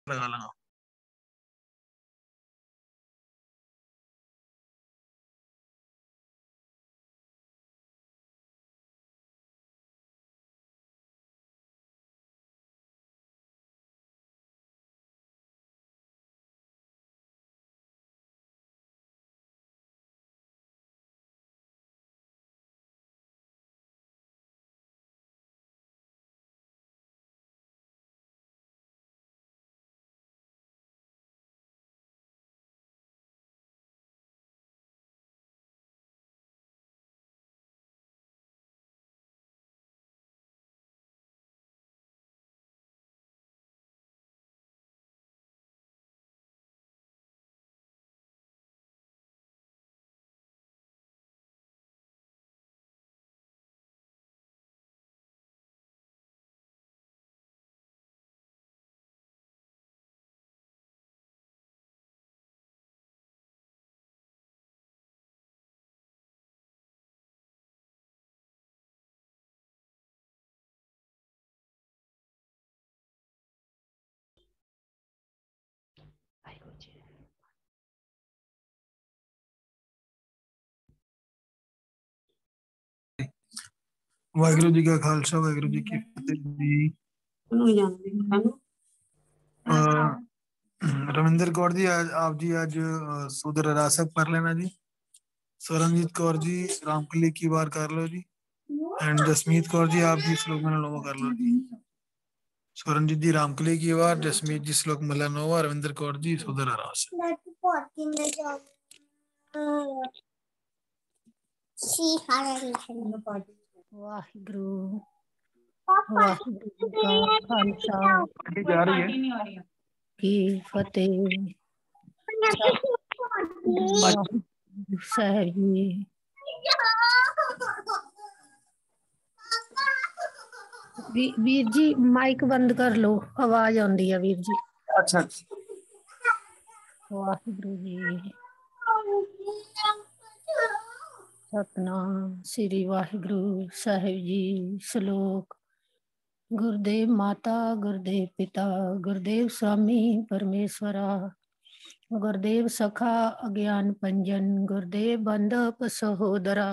लगा लगा। वाहिगुरु जी का खालसा वाहिगुरु जी की फतेह जी। अ, रविंदर कौर जी आज आप जी आज सुधर रासक कर लेना जी। स्वरनजीत कौर जी रामकली की बार कर लो जी। एंड जसमीत कौर जी आप जी श्लोक मलानोवा कर लो जी। स्वरनजीत जी रामकली की बार, जसमीत जी श्लोक मलानोवा, रविंदर कौर जी सुधर रासक। वाहिगुरु वाहिगुरु जी का खालसा जा रही है की फतेह। वाहिगुरु साहब जी। वीर जी माइक बंद कर लो, आवाज आती है वीर जी। अच्छा वाहिगुरु जी सतनाम श्री वाहिगुरु साहिब जी। श्लोक। गुरुदेव माता, गुरुदेव पिता, गुरुदेव स्वामी परमेश्वरा, गुरुदेव सखा अज्ञान पंजन, गुरुदेव बंधप सहोदरा,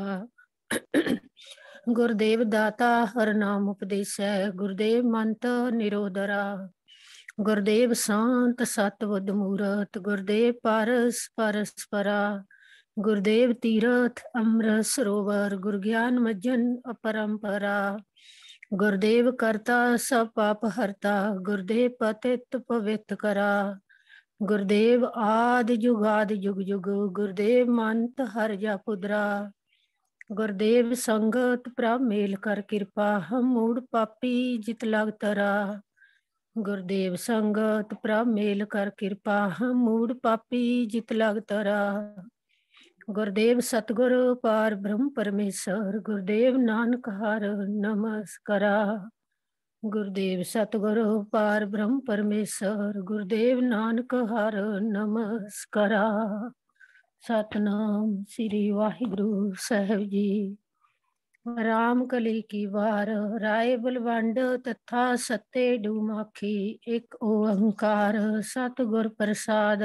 गुरुदेव दाता हर नाम उपदेश, गुरुदेव मंत निरोधरा, गुरुदेव शांत सतबुद्ध मूरत, गुरुदेव पारस परस्परा, गुरुदेव तीरथ अमृत सरोवर, गुरु ज्ञान मज्जन अपरंपरा, गुरुदेव करता सब पाप हरता, गुरुदेव पतित पवित्र करा, गुरुदेव आदि जुगादि जुग जुग, गुरुदेव मंत हर जा पुदरा, गुरुदेव संगत प्रभ मेल कर कृपा, हम मूड पापी जित लग तरा, गुरुदेव संगत प्रभ मेल कर कृपा, हम मूड पापी जित लग तरा, गुरुदेव सतगुरु पार ब्रह्म परमेश्वर, गुरुदेव नानक हर नमस्कारा, गुरुदेव सतगुरु पार ब्रह्म परमेश्वर, गुरुदेव नानक हर नमस्कारा। सतनाम श्री वाहिगुरु साहब जी। राम कली की वार, राय बलवंड तथा सत्य डूमाखी, एक ओंकार सतगुर प्रसाद,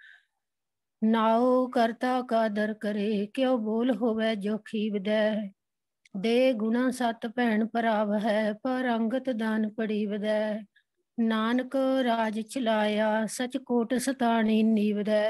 नाओ करता का दर करे, क्यों बोल होवे जो खीब दे, दे गुना सत भैन भराव है, पर अंगत दान पड़ी वदै, नानक राज चलाया सच कोट सतानी नीव दे,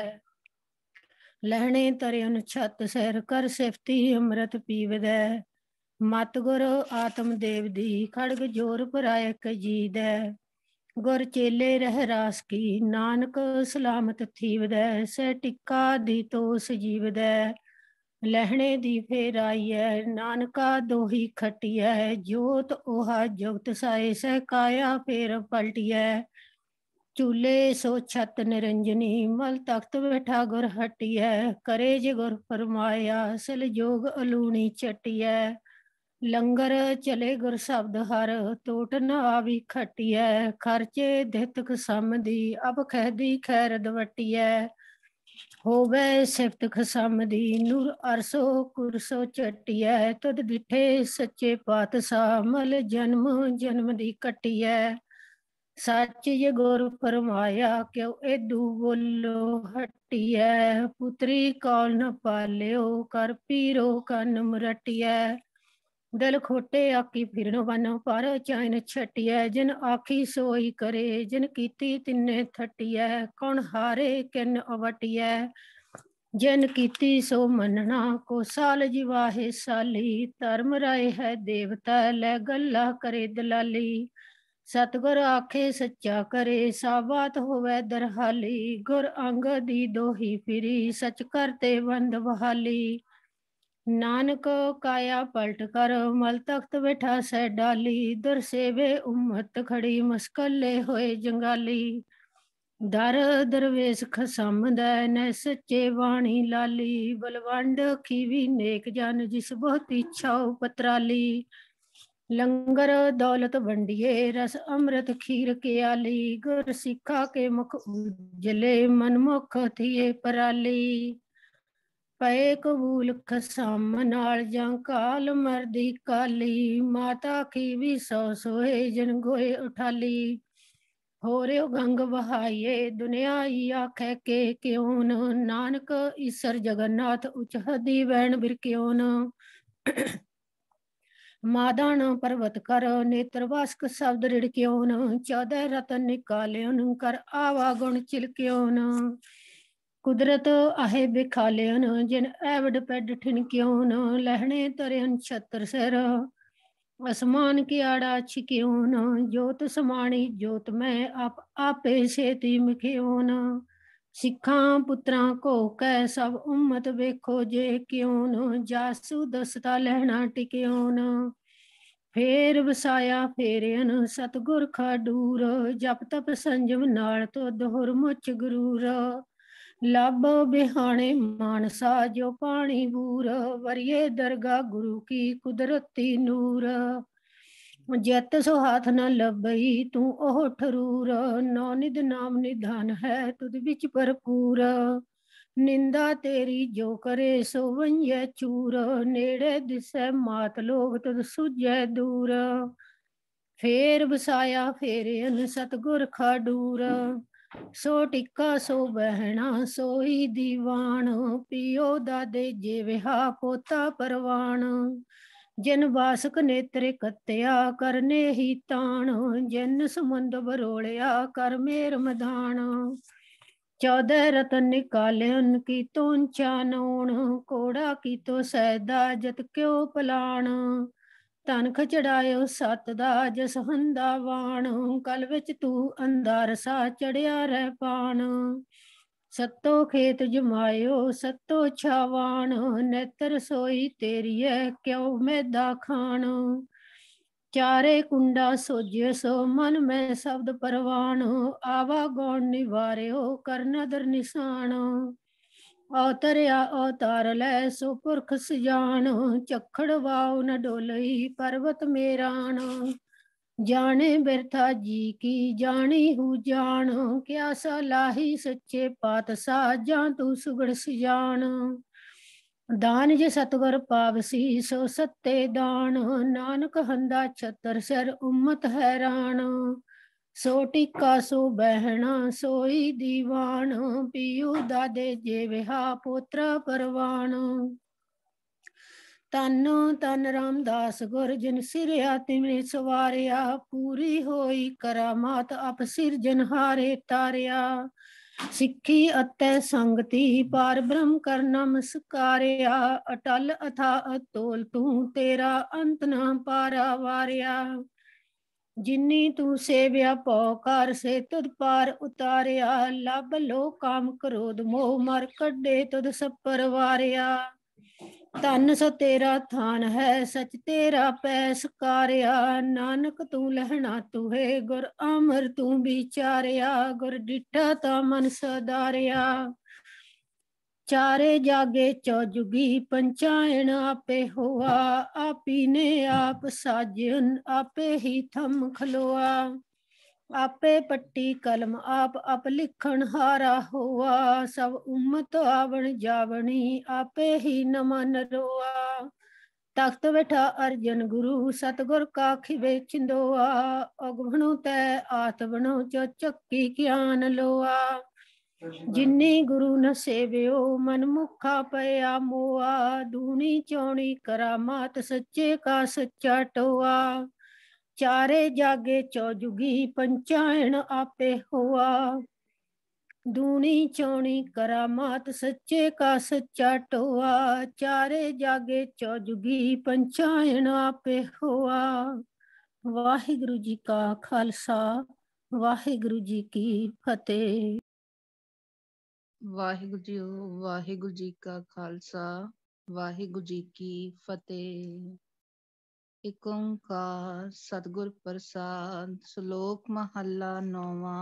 लहणे तरियन छत सिर कर सिफती अमृत पीव दे, मत गुर आत्म देव दी खड़ग जोर पराय कजी दे, गुर चेले रह रास की नानक सलामत थीव दे, सह टिक्का दी तो सजीव दे, लहणे दी फेर आई है नानका दोही खटी है, जोत ओहा जुगत साए सह काया फेर पलटी है, चूले सो छत निरंजनी मल तख्त बैठा गुर हटी है, करे जे गुर फरमाया सल जोग अलूनी चटी है, लंगर चले गुर शब्द हर टोट न आवी खटी है, खर्चे धितक समदी अब खैदी खैर दवटी है, होवे सिफत खसम दी नूर अरसो कुरसो चटी है, तुद दिठे सच्चे पातशाह मल जन्म जन्म दी कटी है, सच ये गुर फरमाया क्यों एदू बोलो हटिया। पुत्री कौल न पालियो कर पीरो कन मरटिया। दल खोटे आकी फिरन वन पर चैन छटिया। जिन आखी सोई करे जिन कीती तिन्ने थटिया। कौन हारे किन अवटिया। जिन कीती सो मनना को साल जिवाहे साली। धर्म राय है देवता लै गल्ला करे दलाली। सतगुर आखे सच्चा करे सा बात होवे दरहाली। गुर अंग दी दोही फिरी सच करते बंद बहाली। नानक काया पलट कर मल तख्त बैठा सै डाली। दुर सेवे उम्मत खड़ी मस्कले होए जंगाली। दर दरवेश खसमदै न सच्चे वाणी लाली। बलवंड खीवी नेक जन जिस बहुत इच्छा पत्राली। लंगर दौलत बंडिए रस अमृत खीर के आली। गुर सिखा के मुख उजले मनमुख थिए पराली। पए कबूल खसम नाल जां काल मरदी काली। माता की भी सौ सोए जन गोए उठाली। हो रे गंग बहाइए दुनिया आखे के क्यों। नानक ईसर जगन्नाथ उच हदी वैन बिर क्यों। मादान पर्वत कर नेत्र वास्क शब्द रिड़क्योन। 14 रतन निकाल्योन कर आवा गुण चिलक्योन। कुदरत आहे बिखाल्योन जिन एवड पेड ठिनक्योन। लहने तरयन छत्र सिर आसमान की आड़ा छिक्योन। जोत समाणी जोत में आप आपे सेती मिख्योन। सिखा पुत्रा को कह सब उम्मत वेखो जे क्यों। जासू दसता लहना टिक्योन। फेर वसाया फेरियन सतगुर खाडूर। जप तप संजम नाल तो दोहर मुच गुरूर। लब बिहाने मानसा जो पानी बूर। वरिये दरगाह गुरु की कुदरती नूर। जत सो हाथ न लबई तू ओह ठरूर। नौ निध नाम निधान है तुद बिच भरपूर। निंदा तेरी जो करे सो वंजै चूर। नेड़े दिसै मात लोग तुद सुझै दूर। फेर बसाया फेरियन सतगुर खाडूर। सो टिक्का सो बहना सोई दीवान। पियो दादे जेविहा पोता परवान। जिन बासक नेत्रे कत्या करने ही ताण। जिन समुंद बरोड़िया कर मेर मदान। 14 रतन निकाल्यन की तो चानौन। कोड़ा की तो सैदा जत क्यों पलाण। तनख चढ़ायो सत दा जस हंदा वाण। कल विच तू अंधार सा चढ़िया रह पान। सत्तो खेत जमायो सत्तो छावान। नेत्र सोई तेरी है क्यों मैदा खान। चारे कुंडा सोजियो सो मन में शब्द परवान। आवा गौण निवार्यो कर नदर निशान। अवतरिया अवतार लै सो पुरख सजान। चखड़ वाव न डोलई पर्वत मेरान। जाने बिरथा जी की जानी हूँ जान। क्या सलाही सच्चे पातशाह जां तू सुगड़ सिजान। दान जे सतगुर पावसी सो सत्ते दान। नानक हंदा छतर सिर उम्मत हैरान। सो टिक्का सो बहना सोई दीवान। पियू दादे जेविहा पोत्रा परवान। तन तन रामदास गुर जिन सिरिया तिमने सवारिया। पूरी होई करामात अप सिरजनहारे तारिया। सिੱਖੀ ਅਤੇ ਸੰਗਤੀ ਪਾਰ ਬ੍ਰਹਮ ਕਰ ਨਮਸਕਾਰਿਆ। ਅਟਲ ਅਥਾ ਅਤੋਲ ਤੂੰ ਤੇਰਾ ਅੰਤ ਨਾ ਪਾਰਾ ਵਾਰਿਆ। ਜਿਨੀ ਤੂੰ ਸੇਵਿਆ ਭਉ ਕਰ ਸੇ ਤੁਧ ਪਾਰ ਉਤਾਰਿਆ। ਲੱਭ ਲੋ ਕਾਮ ਕ੍ਰੋਧ ਮੋਹ ਮਰ ਕੱਢੇ ਤੁਧ ਸੱਪਰ ਵਾਰਿਆ। ਧਨ ਸੋ ਤੇਰਾ ਥਾਨ ਹੈ ਸਚ ਤੇਰਾ ਪੈ ਸਕਾਰਿਆ। ਨਾਨਕ ਤੂੰ ਲਹਿਣਾ ਤੂਹੇ ਗੁਰ ਅਮਰ ਤੂੰ ਵਿਚਾਰਿਆ। ਗੁਰ ਡਿਠਾ ਤਾ ਮਨ ਸਦਾਰਿਆ। ਚਾਰੇ ਜਾਗੇ ਚੌਜੁਗੀ ਪੰਚਾਇਣ ਆਪੇ ਹੋਆ। ਆਪੀ ਨੇ ਆਪ ਸਾਜਨ ਆਪੇ ਹੀ ਥੰਮ ਖਲੋਆ। आपे पट्टी कलम आप लिखण हारा होआ। सब उम्मत आवण जावणी आपे ही न मन रोआ। तख्त बैठा अर्जन गुरु सतगुर का खिबे छिंदोआ। अगभणु तै आत बनो जो चक्की ज्ञान लोआ। जिन्नी गुरु न सेव्यो मन मुखा पया मोआ। दूनी चौनी करामात सच्चे का सच्चा टोआ। चारे जागे चौजुगी पंचायन आपे हुआ। दूनी चौनी करामात सच्चे का सच्चा टोआ। चारे जागे चौजुगी पंचायन आपे हुआ। वाहिगुरु जी का खालसा वाहिगुरु जी की फतेह। ਵਾਹਿਗੁਰੂ ਜੀ ਵਾਹਿਗੁਰੂ ਜੀ ਕਾ ਖਾਲਸਾ ਵਾਹਿਗੁਰੂ ਜੀ ਕੀ ਫਤਿਹ। ਏਕ ਓੰਕਾਰ ਸਤਿਗੁਰ ਪ੍ਰਸਾਦ। ਸ਼ਲੋਕ ਮਹੱਲਾ ਨੌਵਾਂ।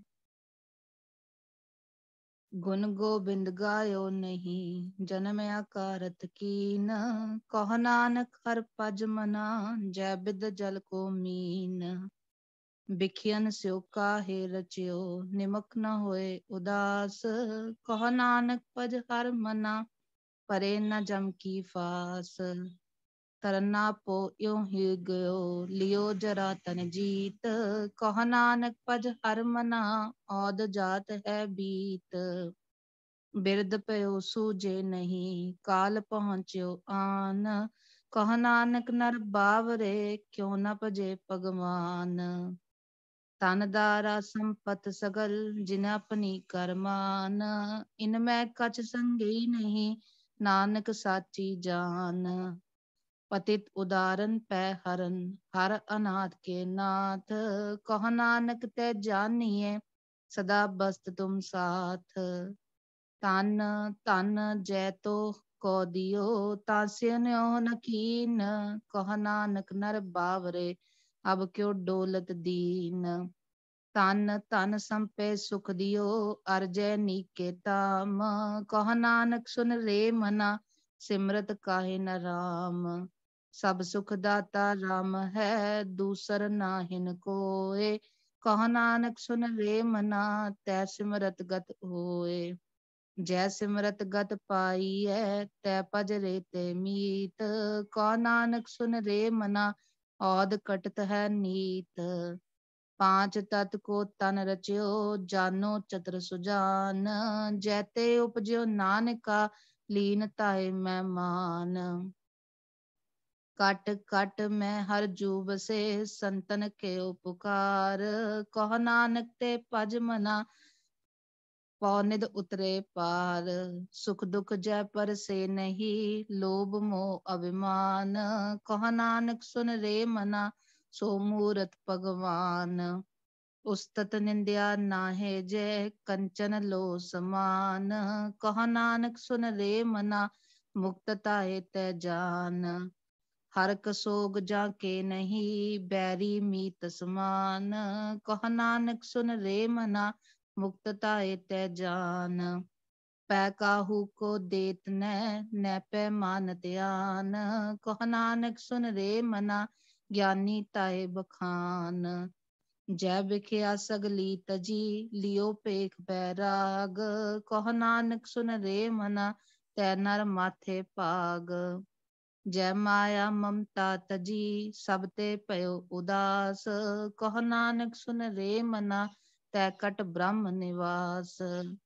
ਗੁਣ ਗੋਬਿੰਦ ਗਾਇਓ ਨਹੀਂ ਜਨਮ ਆਕਾਰਤ ਕੀਨ। ਕਹ ਨਾਨਕ ਹਰ ਭਜ ਮਨਾ ਜੈ ਬਿਦ ਜਲ ਕੋ ਮੀਨ। ਬਿਖਿਆਨ ਸਿਓ ਕਾਹੇ ਰਚਿਓ ਨਿਮਕ ਨ ਹੋਏ ਉਦਾਸ। ਕਹ ਨਾਨਕ ਭਜ ਹਰ ਮਨਾ ਪਰੇ ਨ ਜਮ ਕੀ ਫਾਸ। ਤਰਨਾ ਪੋ ਇਉ ਹੀ ਗਇਓ ਲਿਓ ਜਰਾ ਤਨ ਜੀਤ। ਕਹ ਨਾਨਕ ਭਜ ਹਰ ਮਨਾ ਔਦ ਜਾਤ ਹੈ ਬੀਤ। ਬਿਰਦ ਪਇਓ ਸੂਝੇ ਨਹੀਂ ਕਾਲ ਪਹੁੰਚਿਓ ਆਨ। ਕਹ ਨਾਨਕ ਨਰ ਬਾਵਰੇ ਕਿਉ ਨ ਭਜੇ ਭਗਵਾਨ। ਤਨ ਦਾਰਾ ਸੰਪਤ ਸਗਲ ਜਿਨ ਆਪਣੀ ਕਰਮਾਨ। ਇਨ ਮੈਂ ਕਛ ਸੰਗੀ ਨਹੀਂ ਨਾਨਕ ਸਾਚੀ ਜਾਨ। ਪਤਿਤ ਉਦਾਰਨ ਪੈ ਹਰਨ ਹਰ ਅਨਾਥ ਕੇ ਨਾਥ। ਕਹ ਨਾਨਕ ਤੈ ਜਾਨੀਏ ਸਦਾ ਬਸਤ ਤੁਮ ਸਾਥ। ਤਨ ਤਨ ਜੈ ਤੋ ਕੋ ਦਿਓ ਤਾਸਿ ਨਿਉ ਨ ਕੀਨ। ਕਹ ਨਾਨਕ ਨਰ ਬਾਵਰੇ ਅਬ ਕਿਉ ਡੋਲਤ ਦੀਨ। ਤਨ ਤਨ ਸੰਪੈ ਸੁਖ ਦਿਓ ਅਰਜੈ ਨੀਕੇ ਤਾਮ। ਕਹ ਨਾਨਕ ਸੁਨ ਰੇ ਮਨਾ ਸਿਮਰਤ ਕਾਹੇ ਨ ਰਾਮ। ਸਭ ਸੁਖ ਦਾਤਾ ਰਾਮ ਹੈ ਦੂਸਰ ਨਾਹਿਨ ਕੋਇ। ਕਹ ਨਾਨਕ ਸੁਨ ਰੇ ਮਨਾ ਤੈ ਸਿਮਰਤ ਗਤ ਹੋਏ। ਜੈ ਸਿਮਰਤ ਗਤ ਪਾਈਐ ਤੈ ਭਜ ਰੇ ਤੇ ਮੀਤ। ਕਹ ਨਾਨਕ ਸੁਨ ਰੇ ਮਨਾ ਔਦ ਕਟਤ ਹੈ ਨੀਤ। ਪਾਂਚ ਤਤ ਕੋ ਤਨ ਰਚਿਓ ਜਾਨੋ ਚਤੁਰ ਸੁਜਾਨ। ਜੈਤੇ ਉਪਜਿਓ ਨਾਨਕਾ ਲੀਨ ਤਾਏ ਮੈਂ ਮਾਨ। ਕਟ ਕਟ ਮੈਂ ਹਰ ਜੂ ਬਸੇ ਸੰਤਨ ਕੇ ਉਪਕਾਰ। ਕਹ ਨਾਨਕ ਤੇ ਭਜ ਮਨਾ ਪਉ ਨਿਧ ਉਤਰੇ ਪਾਰ। ਸੁਖ ਦੁਖ ਜੈ ਪਰਸੇ ਨਹੀਂ ਲੋਭ ਮੋਹ ਅਭਿਮਾਨ। ਕਹ ਨਾਨਕ ਸੁਨ ਰੇ ਮਨਾ ਸੋ ਮੂਰਤ ਭਗਵਾਨ। ਉਸਤਤ ਨਿੰਦਿਆ ਨਾਹਿ ਜੈ ਕੰਚਨ ਲੋ ਸਮਾਨ। ਕਹ ਨਾਨਕ ਸੁਨ ਰੇ ਮਨਾ ਮੁਕਤ ਤਾਹੇ ਤੈ ਜਾਨ। ਹਰ ਕਸੋਗ ਜਾ ਕੇ ਨਹੀਂ ਬੈਰੀ ਮੀਤ ਸਮਾਨ। ਕਹ ਨਾਨਕ ਸੁਨ ਰੇ ਮਨਾ ਮੁਕਤ ਤਾਹੇ ਤੈ ਜਾਨ। ਪੈ ਕਾਹੂ ਕੋ ਦੇਤ ਨੈ ਪੈ ਮਾਨਤ ਆਨ। ਕਹ ਨਾਨਕ ਸੁਨ ਰੇ ਮਨਾ ਗਿਆਨੀ ਤਾਏ ਬਖਾਨ। ਜੈ ਵਿਖਿਆ ਸਗਲੀ ਤਜੀ ਲਿਓ ਪੇਖ ਬੈਰਾਗ। ਕਹ ਨਾਨਕ ਸੁਨ ਰੇ ਮਨਾ ਤੈ ਨਰ ਮਾਥੇ ਭਾਗ। ਜੈ ਮਾਇਆ ਮਮਤਾ ਤਜੀ ਸਭ ਤੇ ਭਇਓ ਉਦਾਸ। ਕਹ ਨਾਨਕ ਸੁਨ ਰੇ ਮਨਾ ਤੈ ਕਟ ਬ੍ਰਹਮ ਨਿਵਾਸ।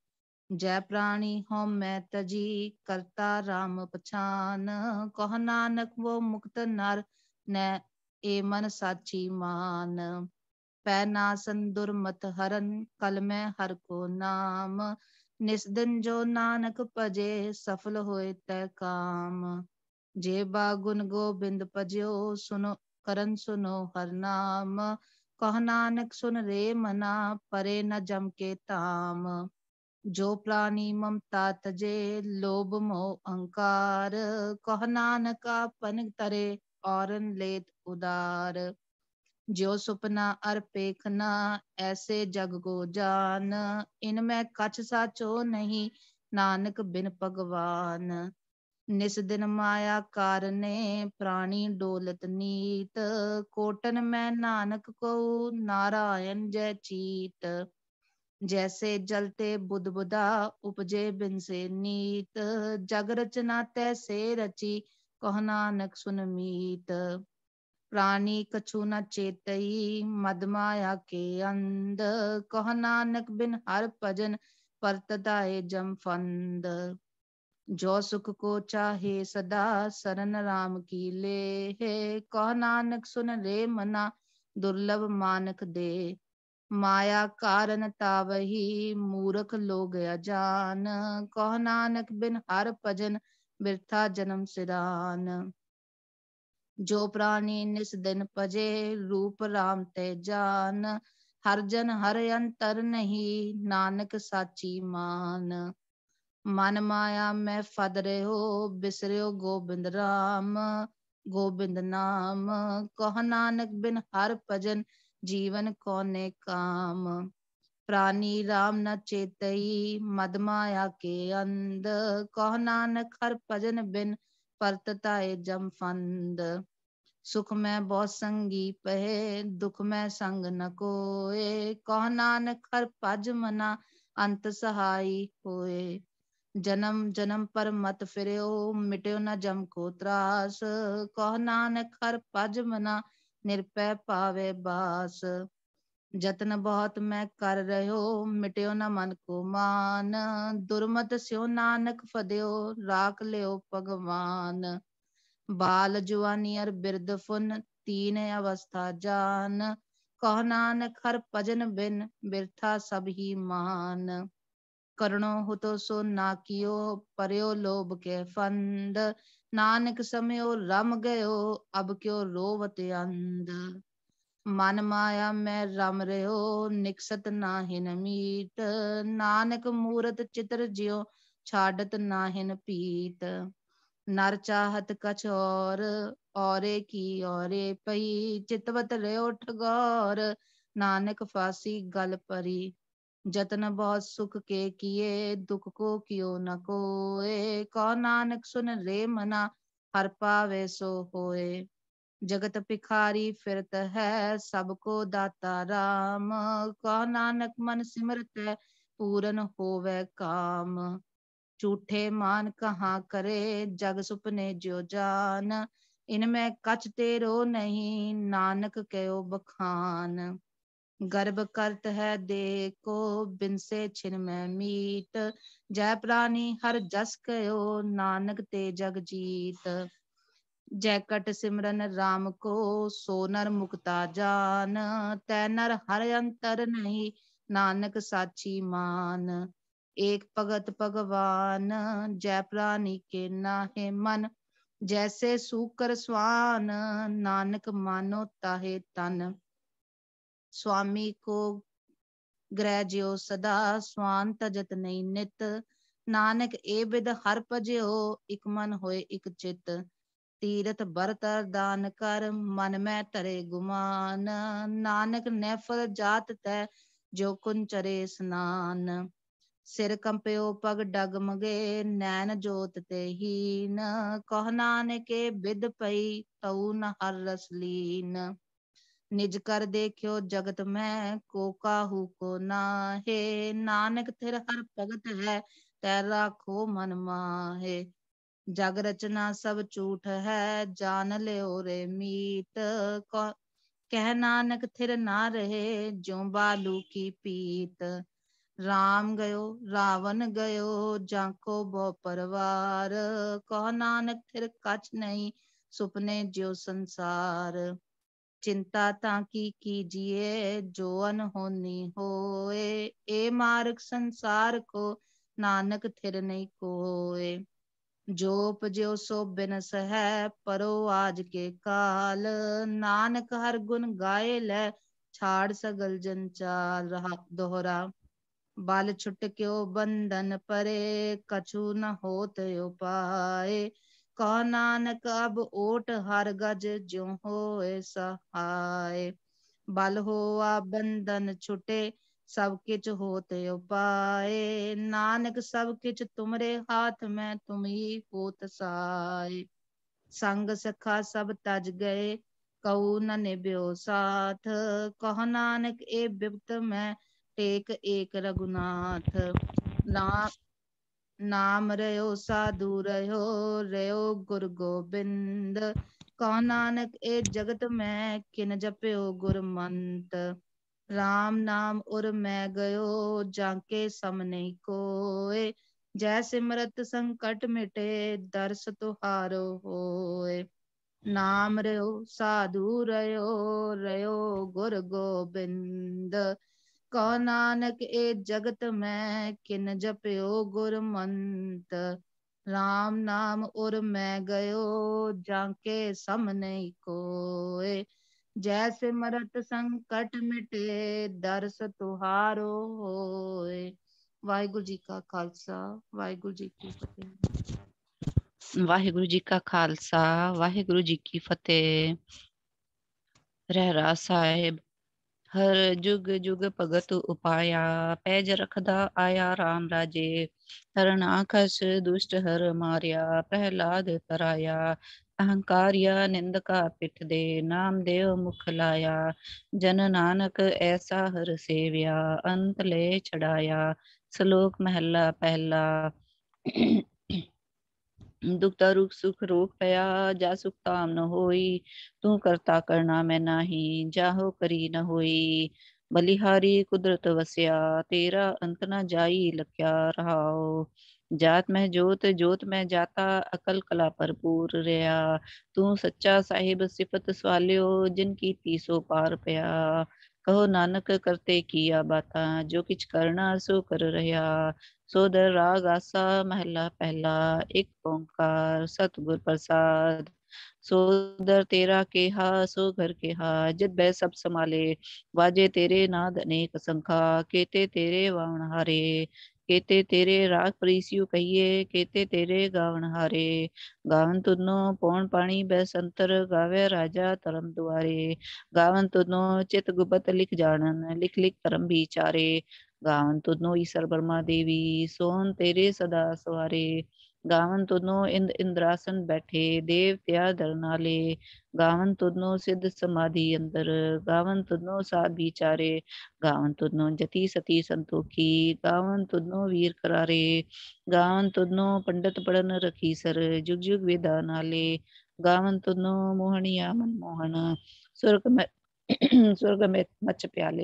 ਜੈ ਪ੍ਰਾਣੀ ਹਉਮੈ ਤਜੀ ਕਰਤਾ ਰਾਮ ਪਛਾਨ। ਕਹ ਨਾਨਕ ਵੋ ਮੁਕਤ ਨਰ ਨੈ ਏ ਮਨ ਸਾਚੀ ਮਾਨ। ਪੈ ਨਾਸਨ ਦੁਰਮਤ ਹਰਨ ਕਲ ਮੈਂ ਹਰ ਕੋ ਨਾਮ। ਨਿਸ ਦਿਨ ਜੋ ਨਾਨਕ ਭਜੇ ਸਫਲ ਹੋਏ ਤੈ ਕਾਮ। ਜੇ ਬਾ ਗੁਣ ਗੋਬਿੰਦ ਭਜਿਓ ਸੁਨੋ ਕਰਨ ਸੁਨੋ ਹਰ ਨਾਮ। ਕਹ ਨਾਨਕ ਸੁਨ ਰੇ ਮਨਾ ਪਰੇ ਨ ਜਮ ਕੇ ਧਾਮ। ਜੋ ਪ੍ਰਾਨੀ ਮਮਤਾ ਤਜੇ ਲੋਭ ਮੋਹ ਅਹੰਕਾਰ। ਕਹ ਨਾਨਕ ਆਪਨ ਤਰੇ ਔਰਨ ਲੇਤ ਉਦਾਰ। ਜਿਉ ਸੁਪਨਾ ਅਰ ਪੇਖਨਾ ਐਸੇ ਜਗ ਕੋ ਜਾਨ। ਇਨ ਮੈਂ ਕਛ ਸਾਚੋ ਨਹੀਂ ਨਾਨਕ ਬਿਨ ਭਗਵਾਨ। ਨਿਸ ਦਿਨ ਮਾਇਆ ਕਾਰਨੇ ਪ੍ਰਾਣੀ ਡੋਲਤ ਨੀਤ। ਕੋਟਨ ਮੈਂ ਨਾਨਕ ਕਉ ਨਾਰਾਇਣ ਜੈ ਚੀਤ। ਜੈਸੇ ਜਲ ਤੇ ਬੁੱਧ ਬੁਧਾ ਉਪਜੇ ਬਿਨ ਸੇ ਨੀਤ। ਜਗ ਰਚਨਾ ਤੈਸੇ ਰਚੀ कह नानक सुन मीत। प्राणी कछु न चेतई मदमाया के अंध। कह नानक बिन हर भजन परतदाए जम फंद। जो सुख को चाहे सदा सरन राम की ले है। कह नानक सुन रे मना दुर्लभ मानक दे। माया कारण तावही मूर्ख लोग अजान। कह नानक बिन हर भजन बिरथा जन्म सिरान। जो प्राणी निस दिन पजे रूप राम ते जान। हर जन हर अंतर नहीं नानक साची मान। मन माया में फद रहो बिसरियो गोबिंद राम। गोबिंद नाम कह नानक बिन हर भजन जीवन कोने काम। प्राणी राम न चेतई मद माया के अंध। कह नानक हर भजन बिन परतताए जम फंद। सुख में बहुत संगी पहे दुख में संग न कोए। कह नानक हर भज मना अंत सहाई होए। जन्म जन्म पर मत फिरयो मिट्यो न जम को त्रास। कह नानक हर भज मना निरपै पावे बास। जतन बहुत मैं कर रहो मिट्यो न मन को मान। दुर्मत स्यो नानक फदयो राख लियो भगवान। बाल जुआनी और बिरद फुन तीन अवस्था जान। कह नानक हर भजन बिन बिरथा सब ही मान। करणो हो तो सो ना कियो परयो लोभ के फंद। नानक समयो रम गयो अब क्यों रोवत अंध। मन माया में रम रहो निकसत नाहिन मीत। नानक मूरत चित्र ज्यो छाडत नाहिन पीत। नर चाहत कछ औरे की औरे पई। चितवत रहो ठगौर नानक फांसी गल परी। जतन बहुत सुख के किए दुख को कियो न कोए। कह नानक सुन रे मना हर पावे सो होए। जगत भिखारी फिरत है सबको दाता राम। कह नानक मन सिमरत है पूरन होवे काम। झूठे मान कहाँ करे जग सुपने जो जान। इनमें कछ तेरो नहीं नानक कहो बखान। गर्भ करत है देखो बिन से छिन में मीत। जय प्राणी हर जस कहो नानक ते जग जीत। जय कट सिमरन राम को सो नर मुक्ता जान। तै नर हर अंतर नहीं नानक साची मान। एक भगत भगवान जय प्राणी के नाहे मन। जैसे सूकर स्वान नानक मानो ताहे तन। स्वामी को ग्रह ज्यो सदा स्वान तजत नहीं नित। नानक ए बिद हर भजयो इक मन होए इक चित। तीरथ बरत दान कर मन में तरे गुमान। नानक नैफल जात तै जो कुंचरे स्नान। सिर कंप्यो पग डगमगे नैन जोत ते हीन। कह नानक बिद पई तऊ न हर रस लीन। निज कर देखियो जगत में को काहू को नाहे। नानक थिर हर भगत है तै राखो मन माहे। जग रचना सब झूठ है जान ले रे मीत। कह नानक थिर ना रहे ज्यों बालू की पीत। राम गयो रावण गयो जाको बो परवार। कह नानक थिर कछ नहीं सुपने ज्यो संसार। चिंता ताकी कीजिए जो अनहोनी होए। ए मार्ग संसार को नानक थिर नहीं कोए। जो उपज्यो सो बिनस है परो आज के काल। नानक हर गुण गाए ले छाड़ सगल जंचाल। रहा दोहरा बाल छुट क्यों बंधन परे कछु न होत उपाय। कह नानक अब ओट हर गज ज्यों होए सहाय। बल होआ बंधन छुटे सब किच होत उपाय। नानक सब किच तुमरे हाथ में तुम ही होत सहाय। संग सखा सब तज गए कऊ न निभ्यो साथ। कह नानक ए बिपत में टेक एक रघुनाथ। ਨਾਮ ਰਿਓ ਸਾਧੂ ਰਿਓ ਗੁਰ ਗੋਬਿੰਦ। ਕਹੋ ਨਾਨਕ ਇਹ ਜਗਤ ਮੈਂ ਕਿਨ ਜਪਿਓ ਗੁਰਮੰਤ। ਰਾਮ ਨਾਮ ਉਰ ਮੈਂ ਗਇਓ ਜਾਂਕੇ ਸਮ ਨਹੀਂ ਕੋਏ। ਜੈ ਸਿਮਰਤ ਸੰਕਟ ਮਿਟੇ ਦਰਸ ਤੁਹਾਰੋ ਹੋਏ। ਨਾਮ ਰਿਓ ਸਾਧੂ ਰਿਓ ਗੁਰ ਗੋਬਿੰਦ। ਕਹੋ ਨਾਨਕ ਇਹ ਜਗਤ ਮੈਂ ਕਿਨ ਜਪਿਓ ਗੁਰਮੰਤ। ਰਾਮ ਨਾਮ ਉਰ ਮੈਂ ਗਇਓ ਜਾਂਕੇ ਸਮ ਨਹੀਂ ਕੋਏ। ਜੈ ਸਿਮਰਤ ਸੰਕਟ ਮਿਟੇ ਦਰਸ ਤੁਹਾਰੋ ਹੋਏ। ਵਾਹਿਗੁਰੂ ਜੀ ਕਾ ਖਾਲਸਾ ਵਾਹਿਗੁਰੂ ਜੀ ਕੀ ਫਤਿਹ। ਵਾਹਿਗੁਰੂ ਜੀ ਕਾ ਖਾਲਸਾ ਵਾਹਿਗੁਰੂ ਜੀ ਕੀ ਫਤਿਹ। ਰਹਿਰਾਸ ਸਾਹਿਬ। ਹਰ ਜੁਗ ਜੁਗ ਭਗਤ ਉਪਾਇਆ ਪੈਜ ਰਖਦਾ ਆਇਆ ਰਾਮ ਰਾਜੇ। ਹਰਨਾਖਸ ਦੁਸ਼ਟ ਹਰ ਮਾਰਿਆ ਪ੍ਰਹਿਲਾਦ ਤਰਾਇਆ। ਅਹੰਕਾਰਿਆ ਨਿੰਦਕਾ ਪਿੱਠ ਦੇ ਨਾਮ ਦੇਵ ਮੁਖ ਲਾਇਆ। ਜਨ ਨਾਨਕ ਐਸਾ ਹਰ ਸੇਵਿਆ ਅੰਤ ਲੈ ਛੜਾਇਆ। ਸ਼ਲੋਕ ਮਹੱਲਾ ਪਹਿਲਾ। ਦੁਖ ਰੁਖ ਸੁਖ ਰੋਗ ਪਿਆ ਜਾ ਸੁਖ ਤਾਮ ਨ ਹੋਈ। ਤੂੰ ਕਰਤਾ ਕਰਨਾ ਮੈਂ ਨਾਹੀ ਜਾਹੋ ਕਰੀ ਨ ਹੋਈ। ਬਲਿਹਾਰੀ ਕੁਦਰਤ ਵਸਿਆ ਤੇਰਾ ਅੰਤ ਨ ਜਾਈ ਲਖਿਆ ਰਹਾਓ। ਜਾਤ ਮੈਂ ਜੋਤ ਜੋਤ ਮੈਂ ਜਾਤਾ ਅਕਲ ਕਲਾ ਭਰਪੂਰ ਰਿਹਾ। ਤੂੰ ਸੱਚਾ ਸਾਹਿਬ ਸਿਫਤ ਸਵਾਲਿਓ ਜਿਨ ਕੀਤੀ ਸੋ ਪਾਰ ਪਿਆ। ਕਹੋ ਨਾਨਕ ਕਰਤੇ ਕੀਆ ਬਾਤਾਂ ਜੋ ਕਿਛ ਕਰਨਾ ਸੋ ਕਰ ਰਿਹਾ। ਸੋਦਰ ਰਾਗ ਆਸਾ ਮਹੱਲਾ ਪਹਿਲਾ। ਇੱਕ ਓੰਕਾਰ ਸਤਿਗੁਰ ਪ੍ਰਸਾਦ। ਸੋਦਰ ਤੇਰਾ ਕੇਹਾ ਸੋ ਘਰ ਕੇਹਾ ਜਿਤ ਬੈ ਸਭ ਸਮਾਲੇ। ਵਾਜੇ ਤੇਰੇ ਨਾਦ ਅਨੇਕ ਸੰਖਾ ਕੇਤੇ ਤੇਰੇ ਵਾਵਣ ਹਾਰੇ। ਕੇਤੇ ਤੇਰੇ ਰਾਗ ਪ੍ਰੀਸਿਉ ਕਹੀਏ ਕੇਤੇ ਤੇਰੇ ਗਾਵਣ ਹਾਰੇ। ਗਾਵਨ ਤੁਧਨੋ ਪੌਣ ਪਾਣੀ ਬੈ ਸੰਤਰ ਗਾਵੇ ਰਾਜਾ ਧਰਮ ਦੁਆਰੇ। ਗਾਵਨ ਤੁਧਨੋ ਚਿਤ ਗੁਪਤ ਲਿਖ ਜਾਣਨ ਲਿਖ ਲਿਖ ਧਰਮ ਵਿਚਾਰੇ। ਗਾਵਨ ਤੁਧਨੋ ਈਸਰ ਬਰਮਾ ਦੇਵੀ ਸੋਹਣ ਤੇਰੇ ਸਦਾ ਸਵਾਰੇ। ਗਾਵਨ ਤੁਧਨੋ ਇੰਦ ਇੰਦਰਾਸਨ ਬੈਠੇ ਦੇਵਤਿਆ ਦਰਨਾਲੇ। ਗਾਵਨ ਤੁਧਨੋ ਸਿੱਧ ਸਮਾਧੀ ਅੰਦਰ ਗਾਵਨ ਤੁਧਨੋ ਸਾਧ ਵਿਚਾਰੇ। ਗਾਵਨ ਤੁਧਨੋ ਜਤੀ ਸਤੀ ਸੰਤੋਖੀ ਗਾਵਨ ਤੁਧਨੋ ਵੀਰ ਕਰਾਰੇ। ਗਾਵਨ ਤੁਧਨੋ ਪੰਡਤ ਪੜਨ ਰਖੀਸਰ ਜੁਗ ਜੁਗ ਵੇਦਾ ਨਾਲੇ। ਗਾਵਨ ਤੁਧਨੋ ਮੋਹਣੀਆ ਮਨਮੋਹਨ ਸੁਰਗ में मच प्याले।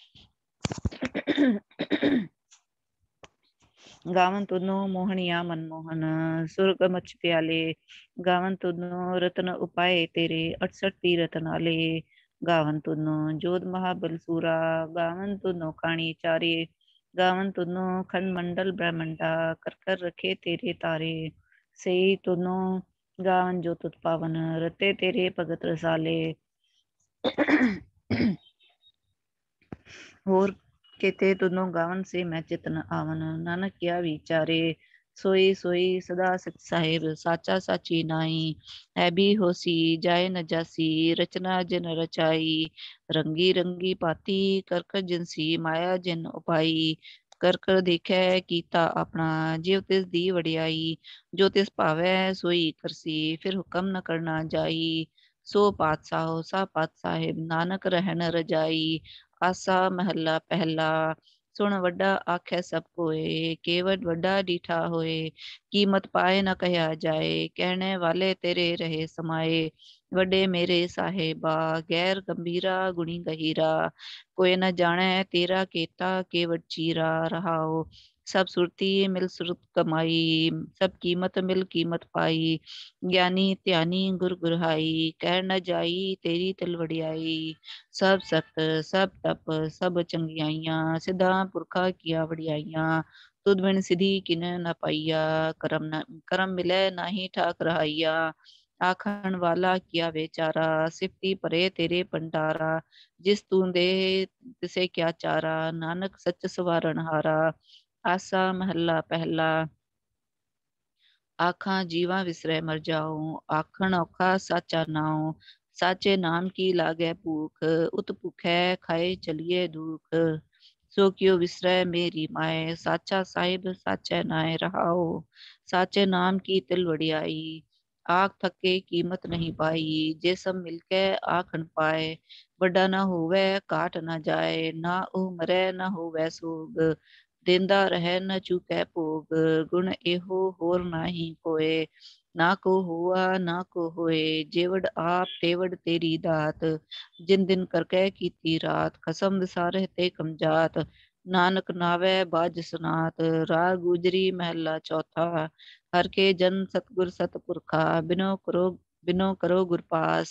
ਗਾਵਨ ਤੁਧਨੋ ਮੋਹਣੀਆ ਮਨਮੋਹਨ ਸੁਰਗ ਮਚ ਪਿਆਲੇ। ਗਾਵਨ ਤੁਧਨੋ ਰਤਨ ਉਪਾਏ ਤੇਰੇ 68 ਤੀਰਥ ਨਾਲੇ। ਗਾਵਨ ਤੁਧਨੋ ਜੋਧ ਮਹਾਬਲ ਸੂਰਾ ਗਾਵਨ ਤੁਧਨੋ ਖਾਣੀ ਚਾਰੇ। ਗਾਵਨ ਤੁਧਨੋ ਖੰਡ ਮੰਡਲ ਬ੍ਰਹਮੰਡਾ ਕਰ ਕਰ ਰਖੇ ਤੇਰੇ ਤਾਰੇ। ਸਈ ਤੁਧਨੋ ਗਾਵਨ ਜੋ ਤੁਧ ਪਾਵਨ ਰਤੇ ਤੇਰੇ ਭਗਤ ਰਸਾਲੇ। ਹੋਰ केते तुनो गावन से मैं चितन आवन नानक क्या विचारे। सोई सोई सदा सच साहिब साचा साची नाई। है भी होसी जाए न जासी रचना जिन रचाई। रंगी रंगी पाती कर कर जिनसी माया जिन उपाई। कर कर देखै कीता अपना जिव तिस दी वडियाई। जो तिस भावै सोई करसी फिर हुक्म न करना जाई। सो पातशाह सा पात साहिब नानक रहन रजाई। ਆਸਾ ਮਹੱਲਾ ਪਹਿਲਾ। ਸੁਣ ਵੱਡਾ ਆਖੈ ਸਭ ਕੋਏ ਕੇਵਟ ਵੱਡਾ ਡੀਠਾ ਹੋਏ। ਕੀਮਤ ਪਾਏ ਨਾ ਕਹਿਆ ਜਾਏ ਕਹਿਣੇ ਵਾਲੇ ਤੇਰੇ ਰਹੇ ਸਮਾਏ। ਵੱਡੇ ਮੇਰੇ ਸਾਹਿਬਾ ਗੈਰ ਗੰਭੀਰਾ ਗੁਣੀ ਗਹੀਰਾ। ਕੋਈ ਨ ਜਾਣੈ ਤੇਰਾ ਕੀਤਾ ਕੇਵਟ ਚੀਰਾ ਰਹਾਓ। ਸਭ ਸੁਰਤੀ ਮਿਲ ਸੁਰਤ ਕਮਾਈ ਸਭ ਕੀਮਤ ਮਿਲ ਕੀਮਤ ਪਾਈ। ਗਿਆਨੀ ਧਿਆਨੀ ਗੁਰ ਗੁਰਹਾਈ ਕਹਿ ਨ ਜਾਈ ਤੇਰੀ ਤਿਲ ਵਡਿਆਈ। ਸਭ ਸਤ ਸਭ ਤਪ ਸਭ ਚੰਗਿਆਈਆਂ ਸਿੱਧਾ ਪੁਰਖਾ ਕੀਆ ਵਡਿਆਈਆਂ। ਤੁਧ ਬਿਨ ਸਿਧੀ ਕਿਨ ਨ ਪਾਈਆ ਕਰਮ ਮਿਲੈ ਨਾਹੀ ਠਾਕ ਰਹਾਈਆ। ਆਖਣ ਵਾਲਾ ਕੀਆ ਵਿਚਾਰਾ ਸਿਫਤੀ ਭਰੇ ਤੇਰੇ ਭੰਡਾਰਾ। ਜਿਸ ਤੂੰ ਦੇ ਤਿਸੇ ਕਿਆ ਚਾਰਾ ਨਾਨਕ ਸੱਚ ਸਵਾਰਨ ਹਾਰਾ। ਆਸਾ ਮਹੱਲਾ ਪਹਿਲਾ। ਆਖਾਂ ਜੀਵਾ ਵਿਸਰੈ ਮਰ ਜਾਉ ਆਖਣ ਔਖਾ ਸਾਚਾ ਨਾਉ। ਸਾਚੇ ਨਾਮ ਕੀ ਲਾਗੈ ਭੂਖ ਉਤ ਭੁਖੈ ਖਾਏ ਚਲੀਏ ਦੁਖ। ਸੋ ਕਿਉ ਵਿਸਰੈ ਮੇਰੀ ਮਾਏ ਸਾਚਾ ਸਾਹਿਬ ਸਾਚੈ ਨਾਏ ਰਹਾਓ। ਸਾਚੇ ਨਾਮ ਕੀ ਤਿਲ ਵਡਿਆਈ ਆਖ ਥਕੇ ਕੀਮਤ ਨਹੀਂ ਪਾਈ। ਜੇ ਸਭ ਮਿਲਕੇ ਆਖਣ ਪਾਏ ਵੱਡਾ ਨਾ ਹੋਵੇ ਘਾਟ ਨਾ ਜਾਏ। ਨਾ ਉਹ ਮਰੈ ਨਾ ਹੋਵੇ ਸੋਗ ਦੇਂਦਾ ਰਹਿ ਨ ਚੁਕੈ ਭੋਗ। ਗੁਣ ਇਹੋ ਹੋਰ ਨਾਹੀ ਕੋਏ, ਨਾ ਕੋ ਹੁਆ ਨਾ ਕੋ ਹੋਏ। ਜੇਵੜ ਆਪ ਤੇਵੜ ਤੇਰੀ ਦਾਤ, ਜਿਨ ਦਿਨ ਕਰਕੈ ਕੀਤੀ ਰਾਤ। ਖਸਮ ਵਿਸਾਰਹਿ ਤੇ ਕਮਜਾਤ, ਨਾਨਕ ਨਾਵੈ ਬਾਜ ਸਨਾਤ। ਰਾਗ ਗੁਜਰੀ ਮਹਿਲਾ ਚੌਥਾ। ਹਰ ਕੇ ਜਨ ਸਤਗੁਰ ਸਤਪੁਰਖਾ, ਬਿਨੋ ਕਰੋ ਗੁਰ ਪਾਸ।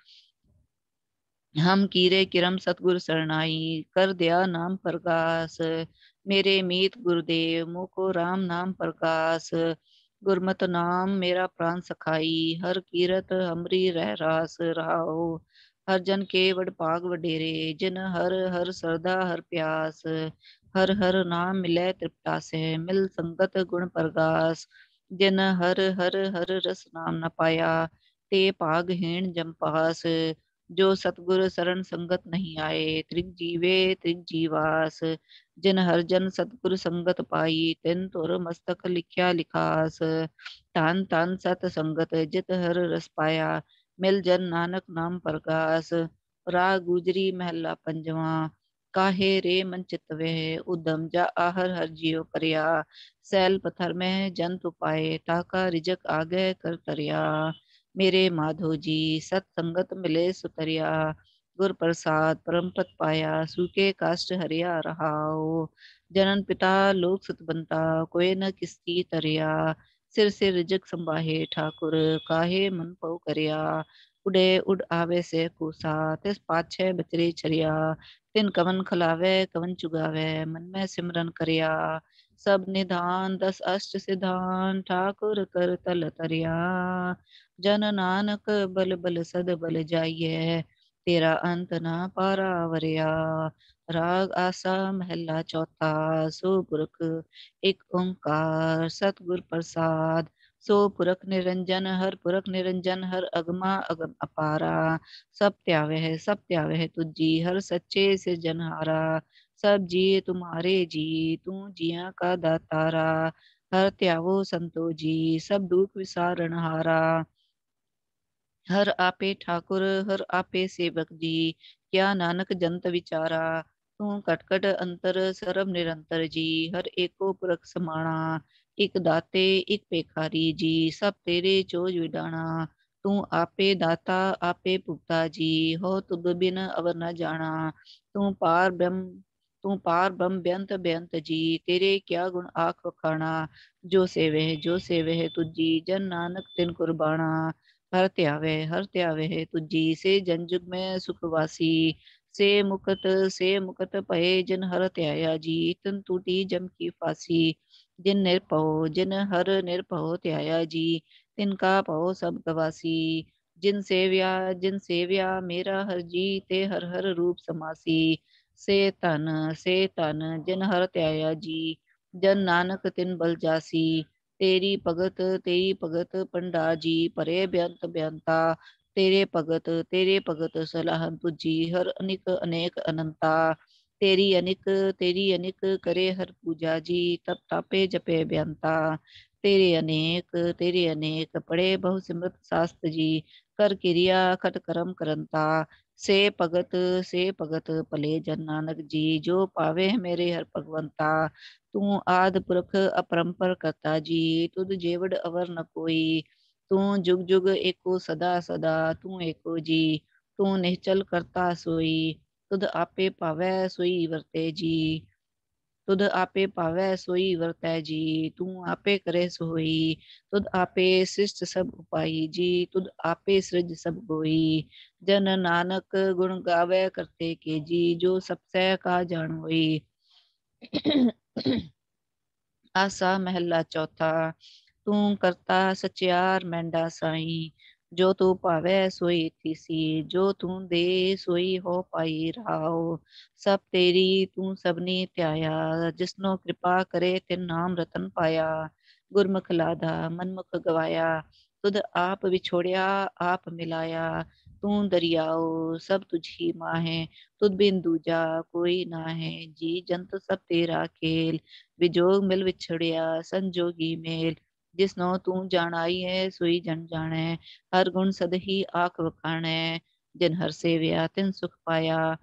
ਹਮ ਕੀਰੇ ਕਿਰਮ ਸਤਗੁਰ ਸਰਨਾਈ, ਕਰ ਦਿਆ ਨਾਮ ਪ੍ਰਗਾਸ। ਮੇਰੇ ਮੀਤ ਗੁਰਦੇਵ, ਮੁਕੋ ਰਾਮ ਨਾਮ ਪ੍ਰਕਾਸ। ਗੁਰਮਤਿ ਨਾਮ ਮੇਰਾ ਪ੍ਰਾਨ ਸਖਾਈ, ਹਰ ਕੀਰਤ ਹਮਰੀ ਰਹਿ ਰਾਸ ਰਹਾਉ। ਹਰ ਜਨ ਕੇ ਵਡ ਭਾਗ ਵਡੇਰੇ, ਜਿਨ ਹਰ ਹਰ ਸਰਦਾ ਹਰ ਪਿਆਸ। ਹਰ ਹਰ ਨਾਮ ਮਿਲੈ ਤ੍ਰਿਪਤਾਸੈ, ਮਿਲ ਸੰਗਤ ਗੁਣ ਪ੍ਰਗਾਸ। ਜਿਨ ਹਰ ਹਰ ਹਰ ਰਸ ਨਾਮ ਨ ਪਾਇਆ, ਤੇ ਭਾਗਹੀਣ ਜਮ ਪਾਸ। ਜੋ ਸਤਗੁਰ ਸਰਣ ਸੰਗਤ ਨਹੀਂ ਆਏ, ਤ੍ਰਿਗ ਜੀਵੇ ਤ੍ਰਿਗ ਜੀਵਾਸ। ਜਿਨ ਹਰ ਜਨ ਸਤਗੁਰ ਸੰਗਤ ਪਾਈ, ਤਿਨ ਧੁਰ ਮਸਤਕ ਲਿਖਿਆ ਲਿਖਾਸ। ਧਨ ਧਨ ਸਤ ਸੰਗਤ, ਜਿਤ ਹਰ ਰਸ ਪਾਇਆ, ਮਿਲ ਜਨ ਨਾਨਕ ਨਾਮ ਪ੍ਰਗਾਸ। ਰਾਗ ਗੁਜਰੀ ਮਹਿਲਾ ਪੰਜਵਾਂ। ਕਾਹੇ ਰੇ ਮਨ ਚਿਤਵਹਿ, ਉਦਮ ਜਾ ਆਹਰ ਹਰ ਜਿਉ ਕਰਿਆ। ਸੈਲ ਪਥਰ ਮਹਿ ਜੰਤ ਉਪਾਏ, ਤਾਕਾ ਰਿਜਕ ਆਗੈ ਕਰ ਤਰਿਆ। ਮੇਰੇ ਮਾਧੋ ਜੀ ਸਤ ਸੰਗਤ ਮਿਲੇ ਸੁਤਰਿਆ, ਗੁਰ ਪ੍ਰਸਾਦ ਪਰਮ ਪਤ ਪਾਇਆ। ਸੂਕੇ ਕਾਸ਼ਟ ਹਰਿਆ ਰਹਾਉ, ਜਨਨ ਪਿਤਾ ਲੋਕ ਸਤਬੰਤਾ, ਕੋਇ ਨ ਕਿਸਕੀ ਤਰਿਆ। ਸਿਰ ਸਿਰ ਰਿਜਕ ਸੰਭਾਹੇ ਠਾਕੁਰ, ਕਾਹੇ ਮਨ ਪਉ ਕਰਿਆ। ਉਡੇ ਉਡ ਆਵੇ ਸੇ ਕੂਸਾ, ਤਿਸ ਪਾਛੈ ਬਚਰੇ ਛਰਿਆ। ਤਿਨ ਕਵਨ ਖਲਾਵੇ ਕਵਨ ਚੁਗਾਵੇ, ਮਨ ਮੈਂ ਸਿਮਰਨ ਕਰਿਆ। ਸਭ ਨਿਧਾਨ ਦਸ ਅਸ਼ਟ ਸਿਧਾਨ, ਠਾਕੁਰ ਕਰ ਤਲ ਤਰਿਆ। ਜਨ ਨਾਨਕ ਬਲ ਬਲ ਸਦ ਬਲ ਜਾਈਐ, ਤੇਰਾ ਅੰਤ ਨਾ ਪਾਰਾ ਵਰਿਆ। ਰਾਗ ਆਸਾ ਮਹਿਲਾ ਚੌਥਾ। ਸੋ ਪੁਰਖ ਇਕ ਓੰਕਾਰ, ਸਤਿਗੁਰ ਪ੍ਰਸਾਦ। ਸੋ ਪੁਰਖ ਨਿਰੰਜਨ, ਹਰ ਪੁਰਖ ਨਿਰੰਜਨ, ਹਰ ਅਗਮਾ ਅਗਮ ਅਪਾਰਾ। ਸਭ ਧਿਆਵਹਿ ਤੁਜੀ, ਹਰ ਸੱਚੇ ਸਿਰਜਨਹਾਰਾ। ਸਭ ਜੀ ਤੁਮਹਾਰੇ ਜੀ, ਤੂੰ ਜੀਆਂ ਕਾ ਦਾਤਾਰਾ। ਹਰ ਧਿਆਵੋ ਸੰਤੋ ਜੀ, ਸਭ ਦੁਖ ਵਿਸਾਰਨਹਾਰਾ। ਹਰ ਆਪੇ ਠਾਕੁਰ, ਹਰ ਆਪੇ ਸੇਵਕ ਜੀ, ਕਿਆ ਨਾਨਕ ਜੰਤ ਵਿਚਾਰਾ। ਤੂੰ ਘਟ ਘਟ ਅੰਤਰ ਸਰਬ ਨਿਰੰਤਰ ਜੀ, ਹਰ ਏਕੋ ਪੁਰਖ ਸਮਾਣਾ। ਇਕ ਦਾਤੇ ਇਕ ਭੇਖਾਰੀ ਜੀ, ਸਭ ਤੇਰੇ ਚੋਜ ਵਿਡਾਣਾ। ਤੂੰ ਆਪੇ ਦਾਤਾ ਆਪੇ ਭੁਗਤਾ ਜੀ, ਹੋ ਤੁਧ ਬਿਨ ਅਵਰ ਨ ਜਾਣਾ। ਤੂੰ ਪਾਰ ਬ੍ਰਹਮ ਬੇਅੰਤ ਬੇਅੰਤ ਜੀ, ਤੇਰੇ ਕਿਆ ਗੁਣ ਆਖ ਵਖਾਣਾ। ਜੋ ਸੇਵਹਿ ਤੁਜੀ, ਜਨ ਨਾਨਕ ਤਿਨ ਕੁਰਬਾਣਾ। ਹਰ ਧਿਆਵਹਿ ਤੁਜੀ, ਸੇ ਜਨ ਜੁਗ ਮੈਂ ਸੁਖ ਵਾਸੀ। ਸੇ ਮੁਕਤ ਭਏ, ਜਿਨ ਹਰ ਧਿਆਇਆ ਜੀ, ਤਿਨ ਟੂਟੀ ਜਮ ਕੀ ਫਾਸੀ। ਜਿਨ ਹਰ ਨਿਰਭਉ ਧਿਆਇਆ ਜੀ, ਤਿਨ ਕਾ ਭਉ ਸਭ ਗਵਾਸੀ। ਜਿਨ ਸੇਵਿਆ ਮੇਰਾ ਹਰ ਜੀ, ਤੇ ਹਰ ਹਰ ਰੂਪ ਸਮਾਸੀ। ਸੇ ਧਨ ਜਿਨ ਹਰ ਧਿਆਇਆ ਜੀ, ਜਨ ਨਾਨਕ ਤਿਨ ਬਲ ਜਾਸੀ। ਤੇਰੀ ਭਗਤ ਭੰਡਾਰ ਜੀ, ਭਰੇ ਬੇਅੰਤ ਬੇਅੰਤਾ। ਤੇਰੇ ਭਗਤ ਸਲਾਹਨ ਤੁਜੀ, ਹਰ ਅਨਿਕ ਅਨੇਕ ਅਨੰਤਾ। ਤੇਰੀ ਅਨਿਕ ਕਰੇ ਹਰ ਪੂਜਾ ਜੀ, ਤਪ ਤਾਪੇ ਜਪੇ ਬੇਅੰਤਾ। ਤੇਰੇ ਅਨੇਕ ਪੜੇ ਬਹੁ ਸਿਮਰਤ ਸਾਸਤ ਜੀ, ਕਰ ਕਿਰਿਆ ਖਟ ਕਰਮ ਕਰੰਤਾ। ਸੇ ਭਗਤ ਭਲੇ ਜਨ ਨਾਨਕ ਜੀ, ਜੋ ਪਾਵੇ ਮੇਰੇ ਹਰ ਭਗਵੰਤਾ। ਤੂੰ ਆਦਿ ਪੁਰਖ ਅਪਰੰਪਰ ਕਰਤਾ ਜੀ, ਤੁਧ ਜੇਵੜ ਅਵਰ ਨ ਕੋਈ। ਤੂੰ ਜੁਗ ਜੁਗ ਏਕੋ ਸਦਾ ਸਦਾ, ਤੂੰ ਏਕੋ ਜੀ। ਤੂੰ ਨਿਹਚਲ ਕਰਤਾ ਸੋਈ, ਤੁਧ ਆਪੇ ਭਾਵੈ ਸੋਈ ਵਰਤੈ ਜੀ। ਤੂੰ ਆਪੇ ਕਰੇ ਸੋਈ, ਤੁਧ ਆਪੇ ਸ੍ਰਿਸ਼ਟ ਸਭ ਉਪਾਈ ਜੀ। ਤੁਧ ਆਪੇ ਸ੍ਰਿਜ ਸਭ ਹੋਈ, ਜਨ ਨਾਨਕ ਗੁਣ ਗਾਵੇ ਕਰਤੇ ਕੇ ਜੀ। ਜੋ ਸਭ ਸਹਿ ਕਾ ਜਾਣ ਹੋਈ। ਆਸਾ ਮਹਿਲਾ ਚੌਥਾ। ਤੂੰ ਕਰਤਾ ਸਚਿਆਰ ਮਹਿੰਡਾ ਸਾਈ, ਜੋ ਤੂੰ ਭਾਵੈ ਸੋਈ ਥੀਸੀ। ਜੋ ਤੂੰ ਦੇ ਸੋਈ ਹੋ ਪਾਈ ਰਹਾਉ, ਸਭ ਤੇਰੀ ਤੂੰ ਸਭਨੀ ਧਿਆਇਆ। ਜਿਸਨੋ ਕਿਰਪਾ ਕਰੇ ਤਿਨ ਨਾਮ ਰਤਨ ਪਾਇਆ। ਗੁਰਮੁਖ ਲਾਧਾ ਮਨਮੁਖ ਗਵਾਇਆ, ਤੁਧ ਆਪ ਵਿਛੋੜਿਆ ਆਪ ਮਿਲਾਇਆ। ਤੂੰ ਦਰਿਆਉ ਸਭ ਤੁਝੀ ਮਾਹੇ, ਤੁਧ ਬਿਨ ਦੂਜਾ ਕੋਈ ਨਾਹੈ ਜੀ। ਜੰਤ ਸਭ ਤੇਰਾ ਖੇਲ, ਵਿਜੋਗ ਮਿਲ ਵਿਛੜਿਆ ਸੰਜੋਗੀ ਮੇਲ। ਜਿਸਨੋ ਤੂੰ ਜਾਣਾਈ ਹੈ ਸੋਈ ਜਨ ਜਾਣੈ, ਹਰ ਗੁਣ ਸਦਹੀ ਆਖ ਵਖਾਣੈ। ਜਿਨ ਹਰ ਸੇਵਿਆ ਤਿਨ ਸੁਖ ਪਾਇਆ,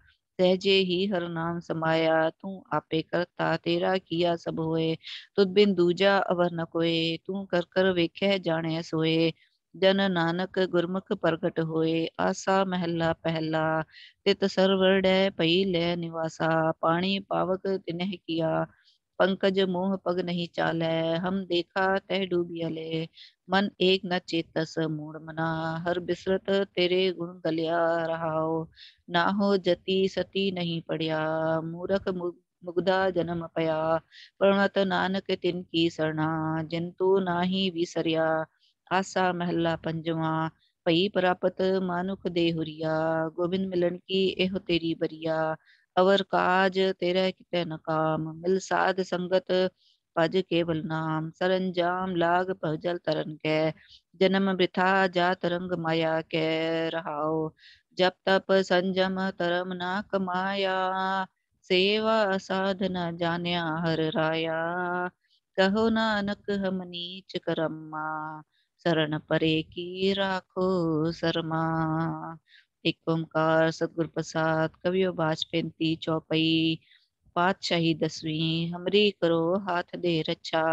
सहजे ही हर नाम समाया, तू आपे करता तेरा किया सब होए। तुद बिन दूजा अवर न कोय, तू कर कर वेख्या जाने सोए। जन नानक गुरमुख प्रगट होए, आसा महला पहला। तित सरवर डै पई लै निवासा, पानी पावक तिनह किया। पंकज मोह पग नहीं चालै, हम देखा तह डूबिया ले। मन एक न चेतस मूढ़ मना, हर बिसरत तेरे गुण गलिया रहाओ। ना हो जति सती नहीं पड़िया, मूरख मुग्धा जन्म पया। प्रणत नानक तिनकी सरना, जिंतु नाही विसरिया। आसा महला पंजवा, पई प्रापत मानुख देहुरिया। गोविंद मिलन की एहो तेरी बरिया, अवर काज तेरा कितै न काम। मिल साध संगत भज केवल नाम, सरंजाम लाग भजल तरन कै। जन्म वृथा जात रंग माया कै रहाओ। जप तप संजम तरम ना कमाया, सेवा साधना जान्या हर राया। कहो नानक हम नीच करम्मा, शरण परे की राखो शर्मा। एक ओंकार सतगुर प्रसाद। कवियो बाज 35 चौपई। पातशाही 10वीं। हमरी करो हाथ दे रक्षा,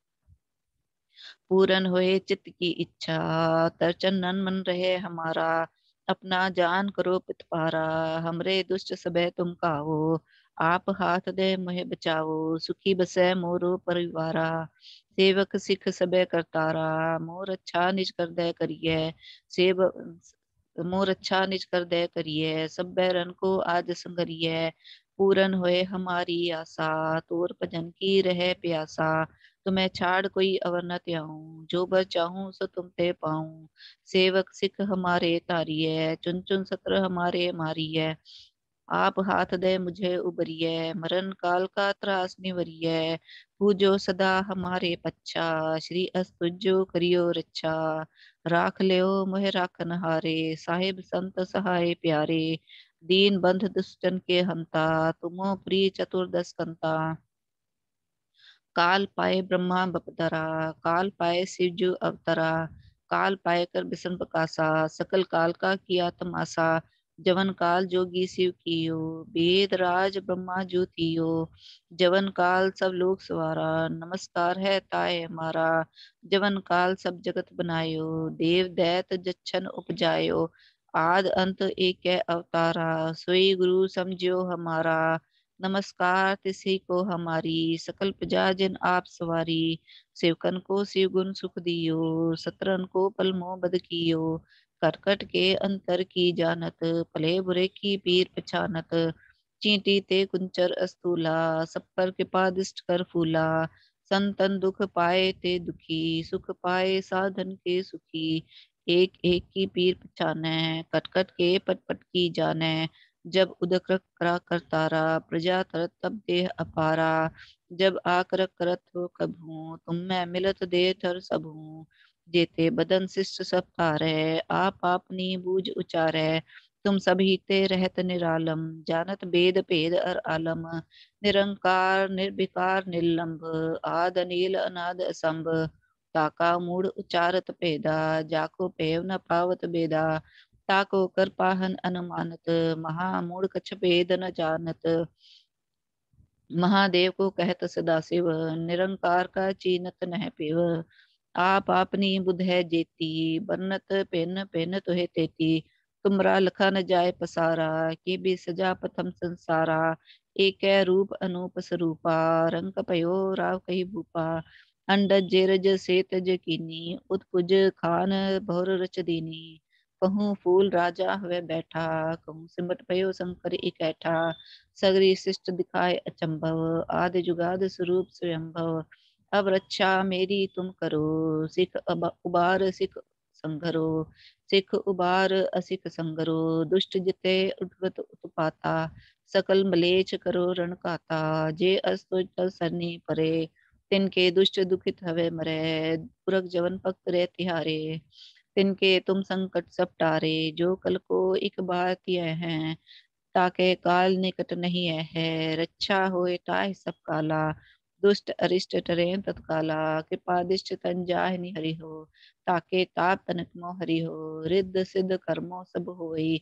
पूरन होए चित्त की इच्छा। तरचन मन रहे हमारा, अपना जान करो पितपारा। हमरे दुष्ट सबे तुम काहो, आप हाथ दे मोहे बचाओ। सुखी बसै मोरो परिवारा, सेवक सिख सबे करतारा। मोर अच्छा निज कर दे करिए, सेव मोर अच्छा निज कर दे करिए। सब बैरन को आज संगरिए, पूरन होए हमारी आशा। तोर भजन की रहे प्यासा, तुम्हें छाड़ कोई अवर न त्याऊं। जो बर चाहूं सो तुम ते पाऊं। सेवक सिख हमारे तारिये, चुन चुन सत्र हमारे मारिये। आप हाथ दे मुझे उबरिये, मरण काल का त्रास निवरिये। पूजो सदा हमारे पच्छा, श्री अस्तुजो करियो रक्षा। राख लियो मोहे राखन हारे, साहिब संत सहाय प्यारे। दीन बंध दुष्टन के हंता, तुमो प्रिय चतुर्दश कंता। काल पाए ब्रह्मा बपदरा, काल पाए शिवजू अवतरा। काल पाए कर बिसन बकासा, सकल काल का किया तमासा। जवन काल जोगी शिव कियो, वेद राज ब्रह्मा जो थियो। जवन काल सब लोग सवारा, नमस्कार है ताय हमारा। जवन काल सब जगत बनायो, देव दैत जच्छन उपजायो। आद अंत एक है अवतारा, सोई गुरु समझियो हमारा। नमस्कार तिसी को हमारी, सकल प्रजा जिन आप सवारी। सेवकन को शिव गुण सुख दियो, सतरन को पल मोह बद कियो। करकट के अंतर की जानत, भले बुरे की पीर पछानत। चींटी ते कुंचर अस्तूला, सब पर कृपा दिष्ट कर फूला। संतन दुख पाए ते दुखी, सुख पाए साधन के सुखी। एक एक की पीर पछानै, कटकट के पट पट की जानै। जब उदक करा करतारा, प्रजा तरत तब देह अपारा। जब आकर करत हो कभू, तुम मैं मिलत दे थर सबू। जेते बदन शिष्ट सब तारै, आप अपनी बूझ उचारै। तुम सभी ते रहत निरालम, जानत वेद भेद अर आलम। निरंकार निर्विकार निर्लंब, आद अनील अनाद असंभ। ताका मूढ़ उचारत भेदा, जाको पेव न पावत बेदा। ताको कर पाहन अनुमानत, महामूढ़ कछ भेद न जानत। महादेव को कहत सदाशिव, निरंकार का चीनत नह पिव। आप आपनी बुध है जेती, बरनत पेन पेन तुहे तेती। तुमरा लखा न जाय पसारा, के भी सजा प्रथम संसारा। एक रूप अनूप स्वरूपा, रंग पयो राव कही भूपा। अंडज जेरज से तज कीनी, उत्पुज खान बहुर रच दीनी। कहूँ फूल राजा हुए बैठा, कहूँ सिमट पयो शंकर इकैठा। सगरी शिष्ट दिखाए अचंभव, आदि जुगाद स्वरूप स्वयंभव। अब रक्षा मेरी तुम करो, सिख उबार सिख संघरो। सिख उबार असिख संघरो, दुष्ट जिते उठवत उत्पाता। सकल मलेच करो रण काता, जे अस्तुज तल सरनी परे। तिनके दुष्ट दुखित हवे मरे, पुरख जवन भक्त रे तिहारे। तिनके तुम संकट सब टारे, जो कल को एक बार तिय हैं। ताके काल निकट नहीं है, रक्षा होए ताहि सब काला। दुष्ट अरिष्ट टरें तत्काला, कृपादिष्ट तन जाहि हरि हो। ताके ताप तनक मो हरि हो, रिद्ध सिद्ध कर्मो सब होई।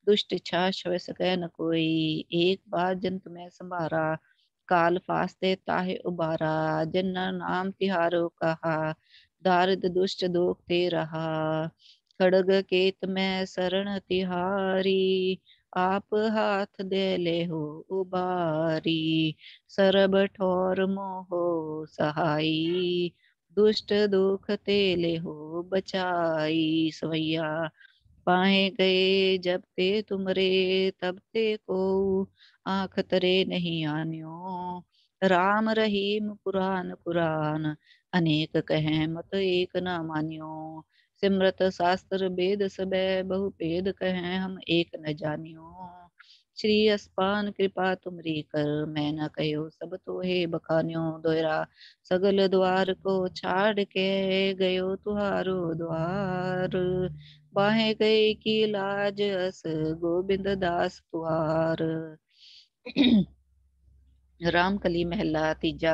दुष्ट इच्छा छुए सकै न कोई। एक बार जन तुम्हें संभारा, काल फास्ते ताहे उबारा। जन नाम तिहारो कहा, दारिद दुष्ट दोख ते रहा। खड़ग केत में शरण तिहारी, आप हाथ दे ले हो उबारी। सरब ठोर मोहो सहाई, दुष्ट दुख ते ले हो बचाई। सवैया पाए गए जब ते तुमरे, तब ते को आँख तरे नहीं आन्यो। राम रहीम पुराण पुराण, अनेक कहें मत एक न मान्यो। सिमरत शास्त्र वेद सबे, बहु भेद कहें हम एक न जानियो। श्री अस्पान कृपा तुमरी कर, मैं न कहो सब तो हे बखान्यो। दोयरा सगल द्वार को छाड़ के, गयो तुहारो द्वार। बाहे गए की लाज अस, गोविंद दास तुहार। रामकली महला तीजा।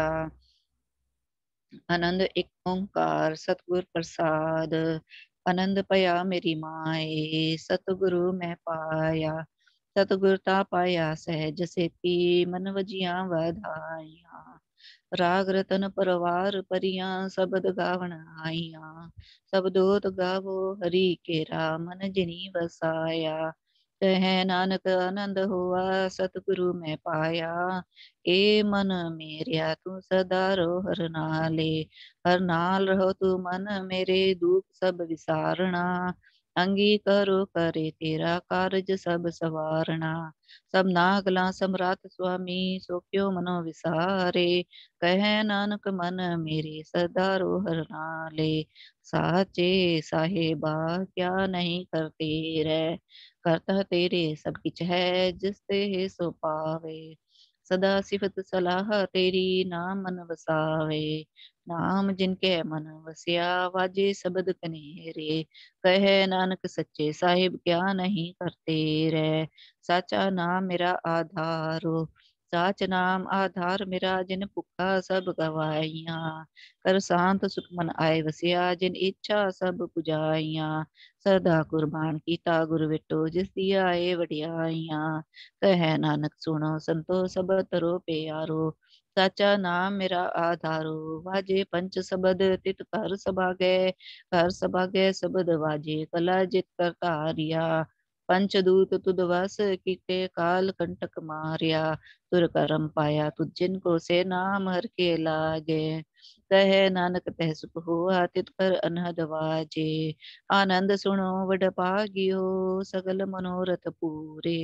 आनंद एक ओंकार सतगुर प्रसाद। आनंद पया मेरी माए, सतगुरु मैं पाया। सतगुरता पाया सहज से पी, मन वजिया वधाइया। राग रतन परवार परियां, शबद गावण आइया। सब दोत गावो हरि केरा, मन जिनी वसाया। कहे नानक आनंद हुआ, सतगुरु मैं पाया। ए मन मेरिया तू सदा रो हर नाले। हर नाल रहो तू मन मेरे, दुख सब विसारना। अंगीकारो करे तेरा कारज सब सवारना। सब नागला सम्राट स्वामी, सो क्यों मनो विसारे। कहे नानक मन मेरे, सदा रो हर नाले। साचे साहेबा क्या नहीं करते रे, करता तेरे सब किछ है, जिस ते सो पावे। सदा सिफत सलाह तेरी, नाम मन वसावे। नाम जिनके मन वसिया, वाजे शबद कनेरे। कहे नानक सच्चे साहिब क्या नहीं करते रे। साचा नाम मेरा आधारो, साच नाम आधार मेरा। जिन भुखा सब गवाइया, कर शांत सुख मन आए वसिया। जिन इच्छा सब पुजाइया, सदा कुर्बान कीता गुर विटो। जिस दिया ए वडियाइया, कहे नानक सुनो संतो सब तरो प्यारो। साचा नाम मेरा आधारो, वाजे पंच सबद तित कर सभागे। कर सभागे सबद वाजे, कला जित करता हारिया। पंचदूत तुद वस कीते, काल कंटक मारिया। तुर करम पाया तुझ जिनको, से नाम हर के लागे। कहे नानक तह सुख हुआ, तित कर अनहद वाजे। आनंद सुनो वड पागियो, सगल मनोरथ पूरे।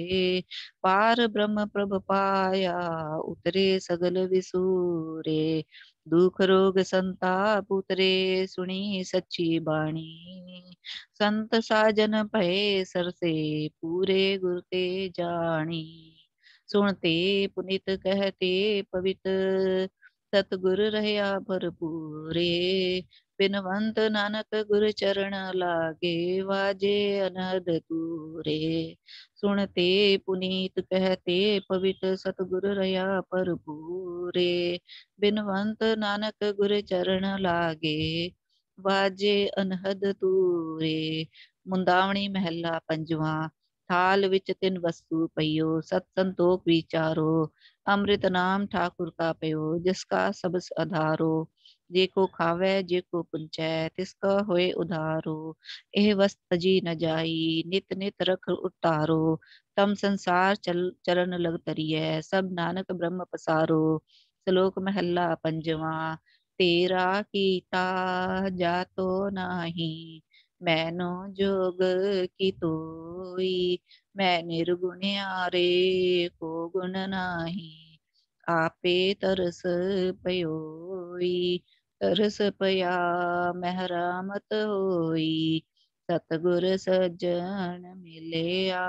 पार ब्रह्म प्रभ पाया, उतरे सगल विसूरे। दुख रोग संताप उतरे, सुनी सच्ची बाणी। संत साजन भये सरसे, पूरे गुर ते जानी। सुनते पुनित कहते पवित, सतगुर रहया भरपूरे। बिनवंत नानक गुर चरण लागे, वाजे अनहद तूरे। सुनते पुनीत कहते पवित, सतगुर रहया भरपूरे। बिनवंत नानक गुर चरण लागे, वाजे अनहद तूरे। मुंदावणी महला पंजवा। थाल विच तिन वस्तु पइयो, सत संतोख विचारो। अमृत नाम ठाकुर का पयो, जिसका सबस आधारो। जेको खावे जेको पुंचै, तिसका होए उधारो। एह वस्त तजी न जाई, नित नित रख उतारो। तम संसार चरण लग तरिए, सब नानक ब्रह्म पसारो। श्लोक महला पंजवा। तेरा कीता जातो नाही, मैनो जोग की तोई। मैं निर्गुण्यारे को गुण नाही, आपे तरस पयोई। तरस पया महरामत होई, सतगुर सज्जन मिलया।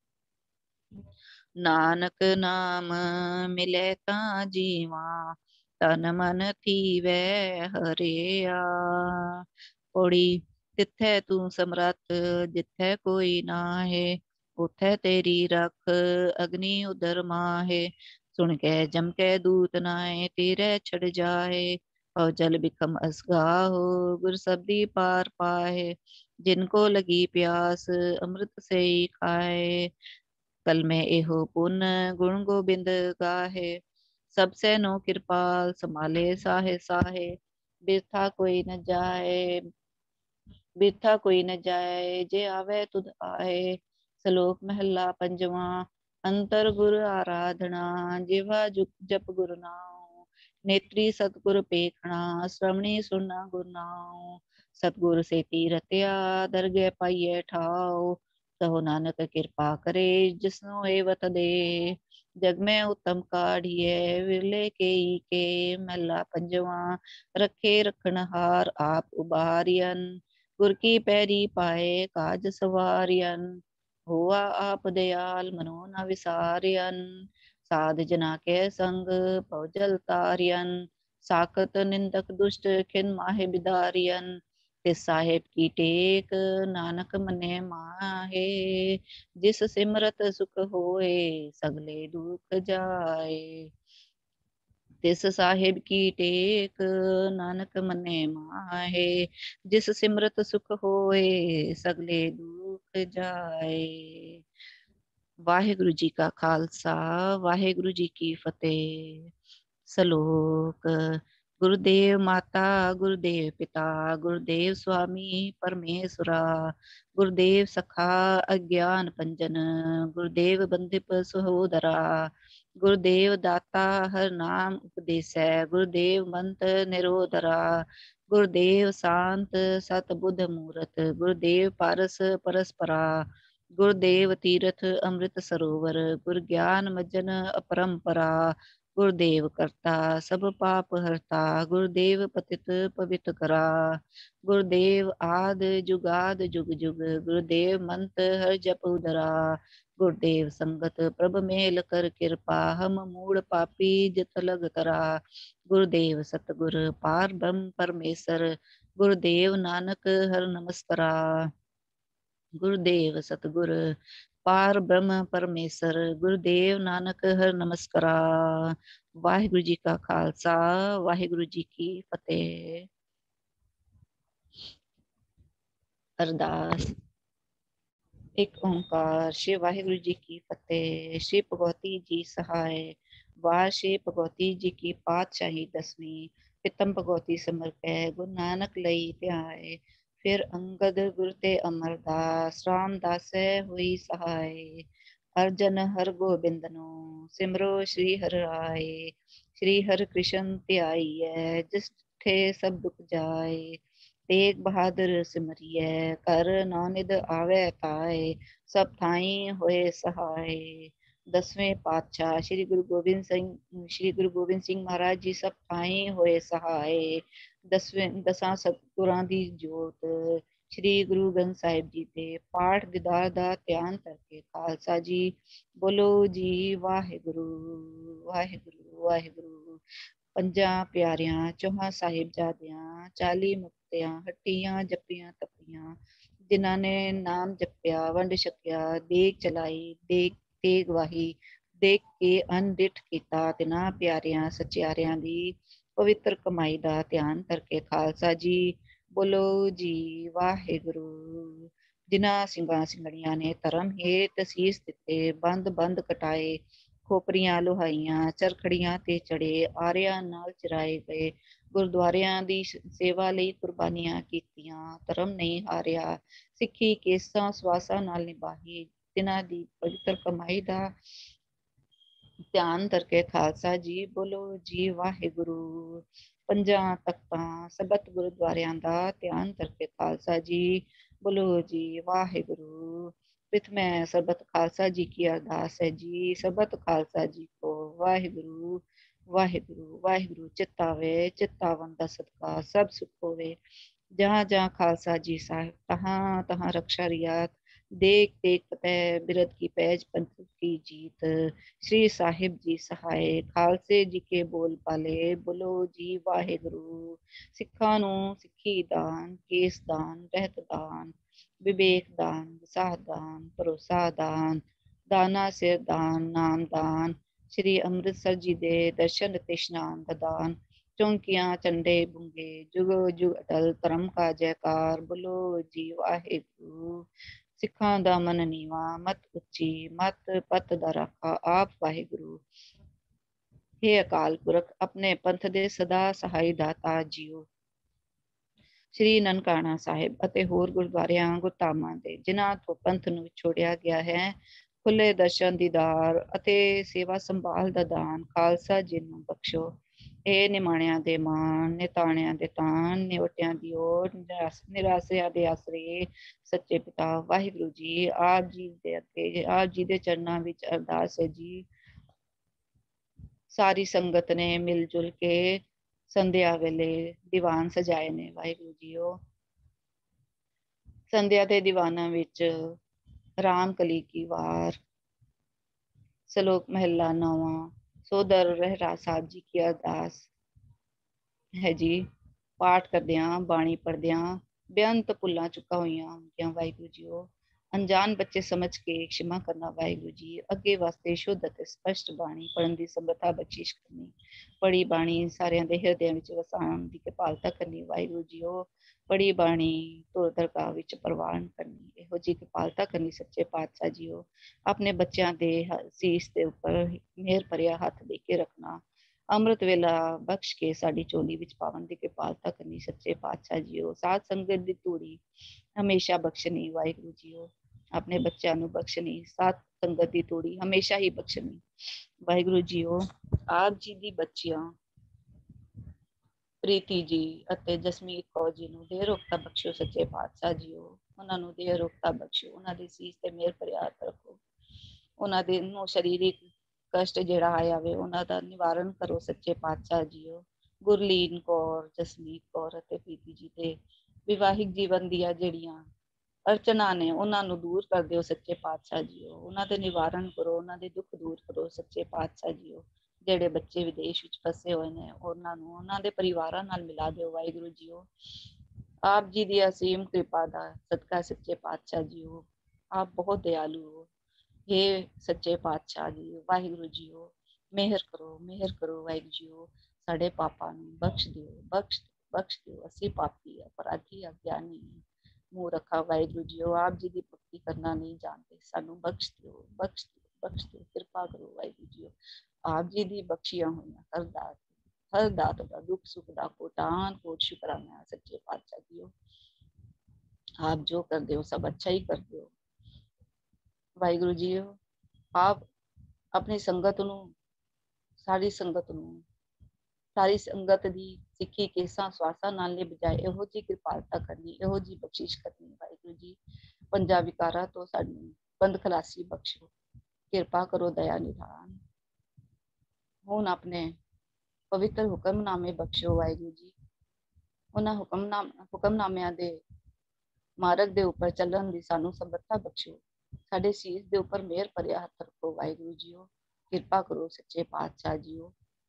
नानक नाम मिले ता जीवा, तन मन थीवै हरिया। पौड़ी। तिथै तू समरथ, जिथै कोई नाहे। उथै तेरी रख, अग्नि उदर माहे। सुन कै जम कै दूत नाए, तेरे छड़ जाए। और जल बिखम असगाहो गुर सब्दी पार पाए। जिनको लगी प्यास अमृत से ही खाए। कल में एहो पुन गुण गोबिंद गाहे। सबसे नो कृपाल संभाले साहे साहे। बिरथा कोई न जाए बिरथा कोई न जाए जे आवे तुध आए। सलोक महला पंजवा। अंतर गुर आराधना जिवा जप गुरु नाम। नेत्री सतगुर पेखना श्रवणी सुनना गुरु नाम। सतगुर से तीरत्या दरगे पाइये ठाओ। कहो नानक कृपा करे जिसनो एवत दे। जग में उत्तम काढ़िए विरले के महला पंजवा। रखे रखन हार आप उबारियन। गुर की पैरी पाए काज सवारियन। हुआ आप दयाल मनो न विसारियन। साध जना के संग भवजल तारियन। साकत निंदक दुष्ट खिन माहे बिदारियन। तिस साहेब की टेक नानक मने माहे। जिस सिमरत सुख होए सगले दुख जाए। तिस साहेब की टेक नानक मने माहे। जिस सिमरत सुख होए सगले दुख जाए। वाहिगुरु जी का खालसा वाहिगुरु जी की फतेह। सलोक गुरुदेव माता गुरुदेव पिता गुरुदेव स्वामी परमेश्वरा। गुरुदेव सखा अज्ञान पंजन गुरुदेव बंदिप सहोदरा। गुरुदेव दाता हर नाम उपदेसै गुरुदेव मंत्र निरोधरा। गुरुदेव शांत सत बुद्ध मूरत गुरुदेव पारस परस्परा। गुरुदेव तीर्थ अमृत सरोवर गुरु ज्ञान मज्जन अपरंपरा। गुरुदेव करता सब पाप हरता गुरुदेव पतित पवित्र करा। गुरुदेव आद जुगाद जुग जुग गुरुदेव मंत्र हर जप उदरा। गुरुदेव संगत प्रभ मेल कर कृपा हम मूड पापी जित लग करा। गुरुदेव सतगुर पार ब्रह्म परमेश्वर गुरुदेव नानक हर नमस्करा। गुरुदेव सतगुर पार ब्रह्म परमेश्वर गुरुदेव नानक हर नमस्करा। वाहिगुरु जी का खालसा वाहिगुरु जी की फतेह। अरदास। एक ओंकार श्री वाहिगुरु जी की फतेह। श्री भगवती जी सहाय। वार श्री भगवती जी की पातशाही 10वीं। पितम भगवती समर्पै गुरु नानक लई ध्याय। फिर अंगद गुरु ते अमरदास रामदास हुई सहाय। हर जन हर गोबिंदनो सिमरो श्री हर राय। श्री हर कृष्ण ध्याइयै जिस थे सब दुख जाए। तेग बहादुर सिमरियै कर नानिद आवे ताए। सब थाई होए सहाय। 10वें पातशाह श्री गुरु गोबिंद सिंह महाराज जी सब थाई होए सहाय। 10 सतगुरां दी जोत श्री गुरु ग्रंथ साहिब जी दे पाठ दीदार दा ध्यान करके खालसा जी बोलो जी वाहिगुरु वाहिगुरु वाहिगुरु। ਪੰਜਾਂ ਪਿਆਰਿਆਂ ਚੌਹਾਂ ਸਾਹਿਬਜ਼ਾਦਿਆਂ 40 ਮੁਕਤਿਆਂ ਹੱਟੀਆਂ ਜੱਪੀਆਂ ਤੱਪੀਆਂ ਜਿਨ੍ਹਾਂ ਨੇ ਨਾਮ ਜਪਿਆ ਵੰਡ ਛਕਿਆ ਦੇਗ ਚਲਾਈ ਦੇਗ ਵਾਹੀ ਦੇਖ ਕੇ ਅਨਡਿਠ ਕੀਤਾ ਤਿਨਾਂ ਪਿਆਰਿਆਂ ਸਚਿਆਰਿਆਂ ਦੀ ਪਵਿੱਤਰ ਕਮਾਈ ਦਾ ਧਿਆਨ ਕਰਕੇ ਖਾਲਸਾ ਜੀ ਬੋਲੋ ਜੀ ਵਾਹਿਗੁਰੂ। ਜਿਨ੍ਹਾਂ ਸਿੰਘਾਂ ਸਿੰਘਣੀਆਂ ਨੇ ਧਰਮ ਹੇਠ ਸੀਸ ਦਿੱਤੇ ਬੰਦ ਕਟਾਏ ਖੋਪਰੀਆਂ ਲੋਹਾਈਆਂ ਚਰਖੜੀਆਂ ਤੇ ਚੜੇ ਆਰਿਆਂ ਨਾਲ ਚਰਾਏ ਗਏ ਗੁਰਦੁਆਰਿਆਂ ਦੀ ਸੇਵਾ ਲਈ ਕੁਰਬਾਨੀਆਂ ਕੀਤੀਆਂ ਧਰਮ ਨਹੀਂ ਹਾਰਿਆ ਸਿੱਖੀ ਕੇਸਾਂ ਸਵਾਸਾਂ ਨਾਲ ਨਿਭਾਈ ਤਿਨਾਂ ਦੀ ਪਵਿੱਤਰ ਕਮਾਈ ਦਾ ਧਿਆਨ ਕਰਕੇ ਖਾਲਸਾ ਜੀ ਬੋਲੋ ਜੀ ਵਾਹਿਗੁਰੂ। ਪੰਜਾਂ ਤਖਤਾਂ ਸਬਤ ਗੁਰਦੁਆਰਿਆਂ ਦਾ ਧਿਆਨ ਕਰਕੇ ਖਾਲਸਾ ਜੀ ਬੋਲੋ ਜੀ ਵਾਹਿਗੁਰੂ। में सरबत खालसा जी की अरदास है जी सरबत खालसा जी को वाहिगुरु वाहिगुरु वाहिगुरु चित्तावे चित्तावन दा सदका सब सुख होवे। जहाँ जहाँ खालसा जी साहिब तहाँ रक्षा रियात देख फतेह बिरद की पैज पंथ की जीत। श्री साहिब जी सहाय खालसे जी के बोल पाले बोलो जी वाहिगुरु। सिखा नू सिखी दान केस दान रहत दान विवेक दान विसाह दान भरोसा दान दाना सिर दान नाम दान श्री ਅੰਮ੍ਰਿਤਸਰ जी दे दर्शन ते इशनान दा दान ਚੌਂਕੀਆਂ ਝੰਡੇ ਬੁੰਗੇ ਜੁਗ ਜੁਗ ਅਟਲ ਧਰਮ ਕਾ ਜੈਕਾਰ ਬੋਲੋ ਜੀ ਵਾਹਿਗੁਰੂ। ਸਿੱਖਾਂ ਦਾ ਮਨ ਨੀਵਾ ਮਤ ਉੱਚੀ ਮਤ ਪਤ ਦਾ ਰਾਖਾ ਆਪ ਵਾਹਿਗੁਰੂ। ਹੇ ਅਕਾਲ ਪੁਰਖ ਆਪਣੇ ਪੰਥ ਦੇ ਸਦਾ ਸਹਾਈ ਦਾਤਾ ਜੀਓ। ਸ੍ਰੀ ਨਨਕਾਣਾ ਸਾਹਿਬ ਅਤੇ ਹੋਰ ਗੁਰਦੁਆਰਿਆਂ ਗੁਰਧਾਮਾਂ ਦੇ ਜਿਨ੍ਹਾਂ ਤੋਂ ਪੰਥ ਨੂੰ ਵਿਛੋੜਿਆ ਗਿਆ ਹੈ, ਖੁੱਲੇ ਦਰਸ਼ਨ ਦੀਦਾਰ ਅਤੇ ਸੇਵਾ ਸੰਭਾਲ ਦਾ ਦਾਨ ਖਾਲਸਾ ਜੀ ਨੂੰ ਬਖਸ਼ੋ। ਇਹ ਨਿਮਾਣਿਆਂ ਦੇ ਮਾਣ, ਨਿਤਾਣਿਆਂ ਦੇ ਤਾਣ, ਨਿਵਟਿਆਂ ਦੀ ਓਟ, ਨਿਰਾਸਿਆਂ ਦੇ ਆਸਰੇ ਸੱਚੇ ਪਿਤਾ ਵਾਹਿਗੁਰੂ ਜੀ। ਆਪ ਜੀ ਦੇ ਅੱਗੇ ਆਪ ਜੀ ਦੇ ਚਰਨਾਂ ਵਿੱਚ ਅਰਦਾਸ ਹੈ ਜੀ। ਸਾਰੀ ਸੰਗਤ ਨੇ ਮਿਲ ਜੁਲ ਕੇ ਸੰਧਿਆ ਵੇਲੇ ਦੀਵਾਨ ਸਜਾਏ ਨੇ ਵਾਹਿਗੁਰੂ ਜੀਓ। ਸੰਧਿਆ ਦੇ ਦੀਵਾਨਾਂ ਵਿੱਚ ਰਾਮ ਕਲੀ ਕੀ ਵਾਰ, ਸ਼ਲੋਕ ਮਹੱਲਾ 9, ਸੋਦਰ ਰਹਿਰਾ ਸਾਹਿਬ ਜੀ ਕੀ ਅਰਦਾਸ ਹੈ ਜੀ। ਪਾਠ ਕਰਦਿਆਂ ਬਾਣੀ ਪੜ੍ਹਦਿਆਂ ਬੇਅੰਤ ਭੁੱਲਾਂ ਚੁੱਕਾ ਹੋਈਆਂ ਹੁੰਦੀਆਂ ਵਾਹਿਗੁਰੂ ਜੀਓ। ਅਣਜਾਣ ਬੱਚੇ ਸਮਝ ਕੇ ਖਿਮਾ ਕਰਨਾ ਵਾਹਿਗੁਰੂ ਜੀ। ਅੱਗੇ ਵਾਸਤੇ ਸ਼ੁੱਧ ਅਤੇ ਸਪਸ਼ਟ ਬਾਣੀ ਪੜ੍ਹਨ ਦੀ ਸਮਰੱਥਾ ਬਖਸ਼ਿਸ਼ ਕਰਨੀ। ਪੜੀ ਬਾਣੀ ਸਾਰਿਆਂ ਦੇ ਹਿਰਦਿਆਂ ਵਿੱਚ ਵਸਾਉਣ ਦੀ ਕਿਰਪਾਲਤਾ ਕਰਨੀ ਵਾਹਿਗੁਰੂ ਜੀਓ। ਪੜੀ ਬਾਣੀ ਧੁਰ ਦਰਗਾਹ ਵਿੱਚ ਪ੍ਰਵਾਨ ਕਰਨੀ, ਇਹੋ ਜਿਹੀ ਕਿਰਪਾਲਤਾ ਕਰਨੀ ਸੱਚੇ ਪਾਤਸ਼ਾਹ ਜੀਓ। ਆਪਣੇ ਬੱਚਿਆਂ ਦੇ ਸੀਸ ਦੇ ਉੱਪਰ ਮਿਹਰ ਭਰਿਆ ਹੱਥ ਦੇ ਕੇ ਰੱਖਣਾ। ਅੰਮ੍ਰਿਤ ਵੇਲਾ ਬਖਸ਼ ਕੇ ਸਾਡੀ ਝੋਲੀ ਵਿੱਚ ਪਾਵਨ ਦੀ ਕਿਰਪਾਲਤਾ ਕਰਨੀ ਸੱਚੇ ਪਾਤਸ਼ਾਹ ਜੀਓ। ਸਾਧ ਸੰਗਤ ਦੀ ਧੂੜੀ ਹਮੇਸ਼ਾ ਬਖਸ਼ਣੀ ਵਾਹਿਗੁਰੂ ਜੀਓ। ਆਪਣੇ ਬੱਚਿਆਂ ਨੂੰ ਬਖਸ਼ਣੀ, ਸਾਧ ਸੰਗਤ ਦੀ ਧੂੜੀ ਹਮੇਸ਼ਾ ਹੀ ਬਖਸ਼ਣੀ ਵਾਹਿਗੁਰੂ ਜੀਓ। ਆਪ ਜੀ ਦੀ ਬੱਚੀਆਂ ਪ੍ਰੀਤੀ ਜੀ ਅਤੇ ਜਸਮੀਤ ਕੌਰ ਜੀ ਨੂੰ ਦੇਹ ਰੋਗਤਾ ਬਖਸ਼ੋ ਸੱਚੇ ਪਾਤਸ਼ਾਹ ਜੀਓ। ਉਹਨਾਂ ਨੂੰ ਦੇਹ ਰੋਗਤਾ ਬਖਸ਼ੋ, ਉਹਨਾਂ ਦੀ ਸੀਸ ਤੇ ਮਿਹਰ ਭਰਿਆ ਹੱਥ ਰੱਖੋ। ਉਹਨਾਂ ਦੇ ਨੂੰ ਸਰੀਰਿਕ ਕਸ਼ਟ ਜਿਹੜਾ ਆਇਆ ਵੇ ਉਹਨਾਂ ਦਾ ਨਿਵਾਰਨ ਕਰੋ ਸੱਚੇ ਪਾਤਸ਼ਾਹ ਜੀਓ। ਗੁਰਲੀਨ ਕੌਰ, ਜਸਮੀਤ ਕੌਰ ਅਤੇ ਪ੍ਰੀਤੀ ਜੀ ਦੇ ਵਿਵਾਹਿਕ ਜੀਵਨ ਦੀਆਂ ਜਿਹੜੀਆਂ ਅਰਚਨਾ ਨੇ ਉਹਨਾਂ ਨੂੰ ਦੂਰ ਕਰ ਦਿਓ ਸੱਚੇ ਪਾਤਸ਼ਾਹ ਜੀਓ। ਉਹਨਾਂ ਦੇ ਨਿਵਾਰਨ ਕਰੋ, ਉਹਨਾਂ ਦੇ ਦੁੱਖ ਦੂਰ ਕਰੋ ਸੱਚੇ ਪਾਤਸ਼ਾਹ ਜੀਓ। ਜਿਹੜੇ ਬੱਚੇ ਵਿਦੇਸ਼ ਵਿੱਚ ਫਸੇ ਹੋਏ ਨੇ ਉਹਨਾਂ ਨੂੰ ਉਹਨਾਂ ਦੇ ਪਰਿਵਾਰਾਂ ਨਾਲ ਮਿਲਾ ਦਿਓ ਵਾਹਿਗੁਰੂ ਜੀਓ। ਆਪ ਜੀ ਦੀ ਅਸੀਮ ਕਿਰਪਾ ਦਾ ਸਦਕਾ ਸੱਚੇ ਪਾਤਸ਼ਾਹ ਜੀਓ। ਆਪ ਬਹੁਤ ਦਿਆਲੂ ਹੋ। ਹੇ ਸੱਚੇ ਪਾਤਸ਼ਾਹ ਜੀ ਵਾਹਿਗੁਰੂ ਜੀਓ, ਮਿਹਰ ਕਰੋ ਵਾਹਿਗੁਰੂ ਜੀਓ। ਸਾਡੇ ਪਾਪਾਂ ਨੂੰ ਬਖਸ਼ ਦਿਓ, ਬਖਸ਼ ਦਿਓ। ਅਸੀਂ ਪਾਪੀ ਅਪਰਾਧੀ ਅਗਿਆਨੀ ਮੂਰਖ ਵਾਹਿਗੁਰੂ ਜੀਓ। ਆਪ ਜੀ ਦੀ ਭਗਤੀ ਕਰਨਾ ਨਹੀਂ ਜਾਣਦੇ, ਸਾਨੂੰ ਬਖਸ਼ ਦਿਓ, ਬਖਸ਼ ਦਿਓ, ਬਖਸ਼ ਦਿਓ। ਕਿਰਪਾ ਕਰੋ ਵਾਹਿਗੁਰੂ ਜੀਓ। ਆਪ ਜੀ ਦੀ ਬਖਸ਼ੀਆਂ ਹੋਈਆਂ ਹਰ ਦਾਤ ਦਾ ਦੁੱਖ ਸੁੱਖ ਦਾ ਕੋਟਾਨ ਕੋਟ ਸ਼ੁਕਰਾਨਾ ਸੱਚੇ ਪਾਤਸ਼ਾਹ ਜੀਓ। ਆਪ ਜੋ ਕਰਦੇ ਹੋ ਸਭ ਅੱਛਾ ਹੀ ਕਰਦੇ ਹੋ ਵਾਹਿਗੁਰੂ ਜੀਓ। ਆਪ ਆਪਣੀ ਸੰਗਤ ਨੂੰ, ਸਾਰੀ ਸੰਗਤ ਦੀ ਸਿੱਖੀ ਕੇਸਾਂ ਸਵਾਸਾਂ ਨਾਲ ਨਿਭਾਏ ਇਹੋ ਜਿਹੀ ਕਿਰਪਾਲਤਾ ਕਰਨੀ, ਇਹੋ ਜਿਹੀ ਬਖਸ਼ਿਸ਼ ਕਰਨੀ ਵਾਹਿਗੁਰੂ ਜੀ। ਪੰਜਾਂ ਵਿਕਾਰਾਂ ਤੋਂ ਸਾਨੂੰ ਬੰਦ ਖਲਾਸੀ ਬਖਸ਼ੋ, ਕਿਰਪਾ ਕਰੋ ਦਇਆ ਨਿਧਾਨ। ਹੁਣ ਆਪਣੇ ਪਵਿੱਤਰ ਹੁਕਮਨਾਮੇ ਬਖਸ਼ੋ ਵਾਹਿਗੁਰੂ ਜੀ। ਉਹਨਾਂ ਹੁਕਮਨਾਮਿਆਂ ਦੇ ਮਾਰਗ ਦੇ ਉੱਪਰ ਚੱਲਣ ਦੀ ਸਾਨੂੰ ਸਮਰੱਥਾ ਬਖਸ਼ੋ। ਸਾਡੇ ਸੀਸ ਦੇ ਉੱਪਰ ਮਿਹਰ ਭਰਿਆ ਹੱਥ ਰੱਖੋ ਵਾਹਿਗੁਰੂ ਜੀਓ। ਕਿਰਪਾ ਕਰੋ ਸੱਚੇ ਪਾਤਸ਼ਾਹ ਜੀਓ।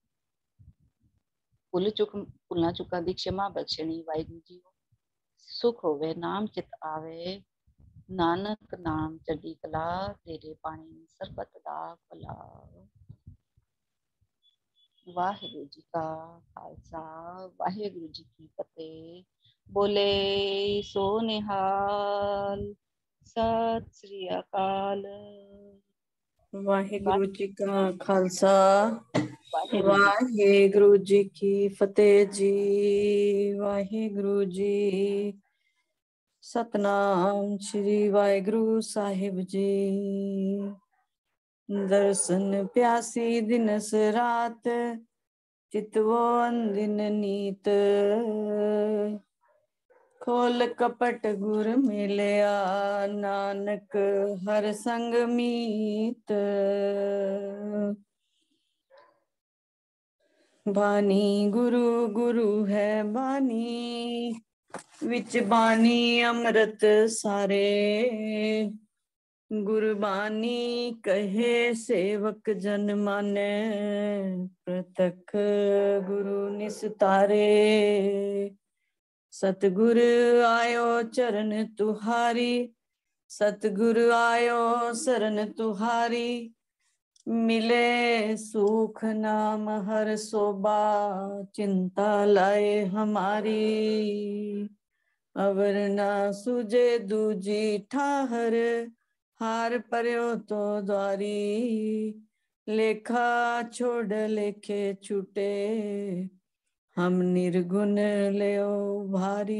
ਭੁੱਲਾਂ ਚੁੱਕਾਂ ਦੀ ਖਿਮਾ ਬਖਸ਼ਣੀ ਵਾਹਿਗੁਰੂ ਜੀਓ। ਸੁਖ ਹੋਵੇ ਨਾਮ ਚਿਤ ਆਵੇ, ਨਾਨਕ ਨਾਮ ਚੜ੍ਹਦੀ ਕਲਾ, ਤੇਰੇ ਬਾਣੀ ਸਰਬਤ ਦਾ ਭਲਾ। ਵਾਹਿਗੁਰੂ ਜੀ ਕਾ ਖਾਲਸਾ, ਵਾਹਿਗੁਰੂ ਜੀ ਕੀ ਫਤਿਹ। ਬੋਲੇ ਸੋ ਨਿਹਾਲ, ਸਤਿ ਸ੍ਰੀ ਅਕਾਲ। ਵਾਹਿਗੁਰੂ ਜੀ ਕਾ ਖਾਲਸਾ, ਵਾਹਿਗੁਰੂ ਵਾਹਿਗੁਰੂ ਜੀ ਕੀ ਫਤਿਹ ਜੀ। ਵਾਹਿਗੁਰੂ ਜੀ। ਸਤਨਾਮ ਸ੍ਰੀ ਵਾਹਿਗੁਰੂ ਸਾਹਿਬ ਜੀ। ਦਰਸ਼ਨ ਪਿਆਸੀ ਦਿਨਸ ਰਾਤ, ਚਿਤਵੋ ਅੰਦਿਨ ਨੀਤ। ਖੋਲ ਕਪਟ ਗੁਰ ਮਿਲਿਆ, ਨਾਨਕ ਹਰ ਸੰਗ ਮੀਤ। ਬਾਣੀ ਗੁਰੂ ਗੁਰੂ ਹੈ ਬਾਣੀ, ਵਿੱਚ ਬਾਣੀ ਅੰਮ੍ਰਿਤ ਸਾਰੇ। ਗੁਰਬਾਣੀ ਕਹੇ ਸੇਵਕ ਜਨ ਮਾਨੈ, ਪ੍ਰਤੱਖ ਗੁਰੂ ਨਿਸਤਾਰੇ। ਸਤਿਗੁਰ ਆਇਓ ਚਰਨ ਤੁਹਾਰੀ, ਸਤਿਗੁਰ ਆਇਓ ਸਰਨ ਤੁਹਾਰੀ। मिले सुख नाम हर सोबा, चिंता लाए हमारी। अवर ना सुजे दूजी ठाहर, हार पर्यो तो द्वारी। लेखा छोड़ लेखे छूटे, हम निर्गुण लेओ भारी।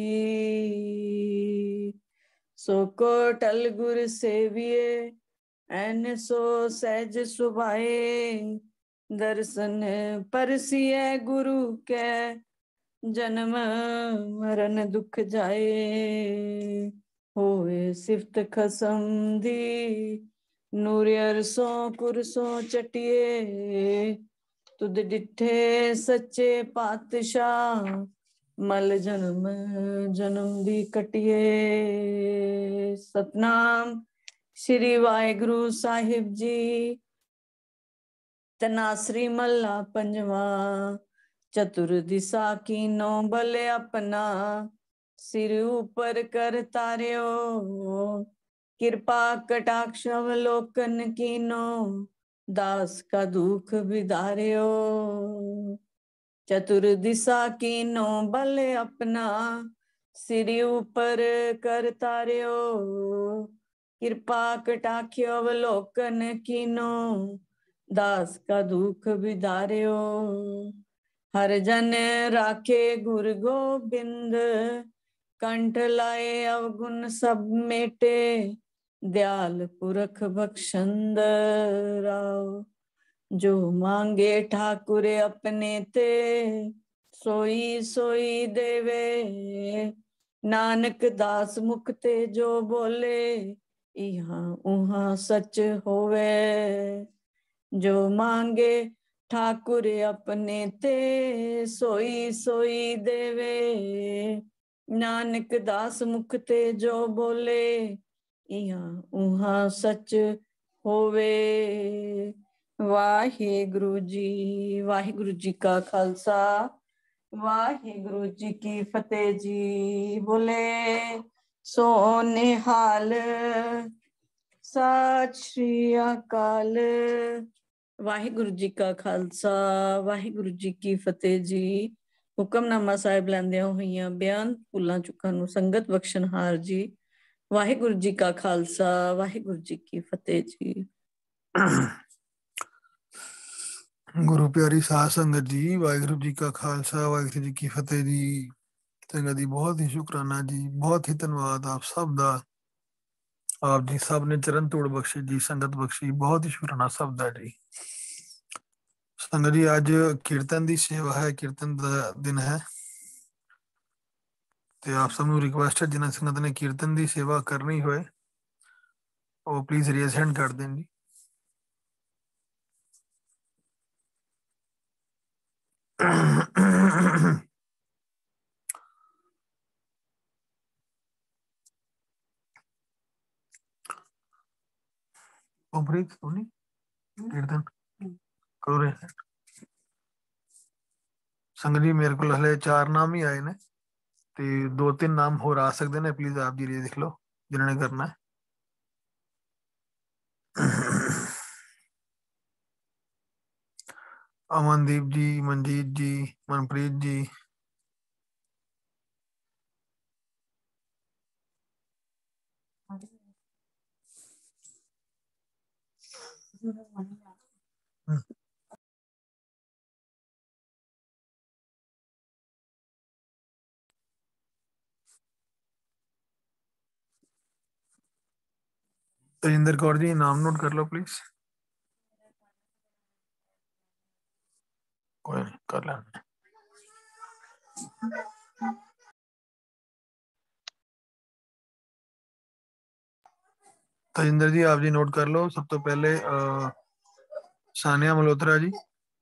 सो को टल गुर सेविए, ऐन सो सहज सुभाए। दर्शन परसिए गुरु के, जन्म मरण दुख जाए। होए सिफत खसम दी, नूर अरसों कुरसों चटिए। तुद डिठे सच्चे पातशाह, मल जन्म जन्म दी कटिए। सतनाम श्री वाहिगुरु साहिब जी। तनासरी मल्ला पंजवा, चतुर दिशा की नो बल अपना। सिर ऊपर कर तार्यो, कृपा कटाक्ष अवलोकन कीनो। दास का दुख विदार्यो, चतुर दिशा कीनो बल अपना। सिर ऊपर कर तार्यो, कृपा कटाक्ष अवलोकन कीनो। दास का दुख विदार्यो। हर जन राखे गुरु गोबिंद, कंठ लाए अवगुण सब मेटे। दयाल पुरख बख्शंद राव, जो मांगे ठाकुर अपने ते। सोई सोई देवे, नानक दास मुख ते जो बोले। यहाँ उहाँ सच होवे, जो मांगे ठाकुर अपने ते। सोई सोई देवे, नानक दास मुख ते जो बोले। यहाँ उहाँ सच होवे। वाहिगुरु जी का खालसा, वाहिगुरु जी की फतेह जी। बोले सो निहाल, सत श्री अकाल। वाहिगुरु जी का खालसा, वाहिगुरु जी की फतेह जी। हुक्मनामा साहिब लैंदियां होइयां बयान भुलां चुकां नूं संगत बख्शनहार जी। वाहिगुरु जी का खालसा, वाहिगुरु जी की फतेह जी। गुरु प्यारी साध संगत जी, वाहिगुरु जी का खालसा, वाहिगुरु जी की फतेह जी। संगत जी बहुत ही शुक्राना जी, बहुत ही धन्यवाद आप सब दा। आप जी सब ने चरण तोड़ बख्शे जी, संगत बख्शी, बहुत ही शुक्राना सब दा जी। संगत जी आज कीर्तन दी सेवा है, कीर्तन दा दिन है ते आप सब नूं रिक्वेस्ट है जिन्हां संगत ने कीर्तन दी सेवा करनी होए वो प्लीज रेज हैंड कर दें जी। कीर्तन करो रे संगत जी। मेरे को हले 4 नाम ही आए ने ते 2-3 नाम होर आ सकते ने, प्लीज आप जी लिख लो जिन्होंने करना है। अमनदीप जी, मनजीत जी, मनप्रीत जी, तजिंदर कौर जी नाम नोट कर लो प्लीज। कोई नहीं कर लेना। तजिंदर जी आप जी नोट कर लो। सब तो पहले सानिया मल्होत्रा जी,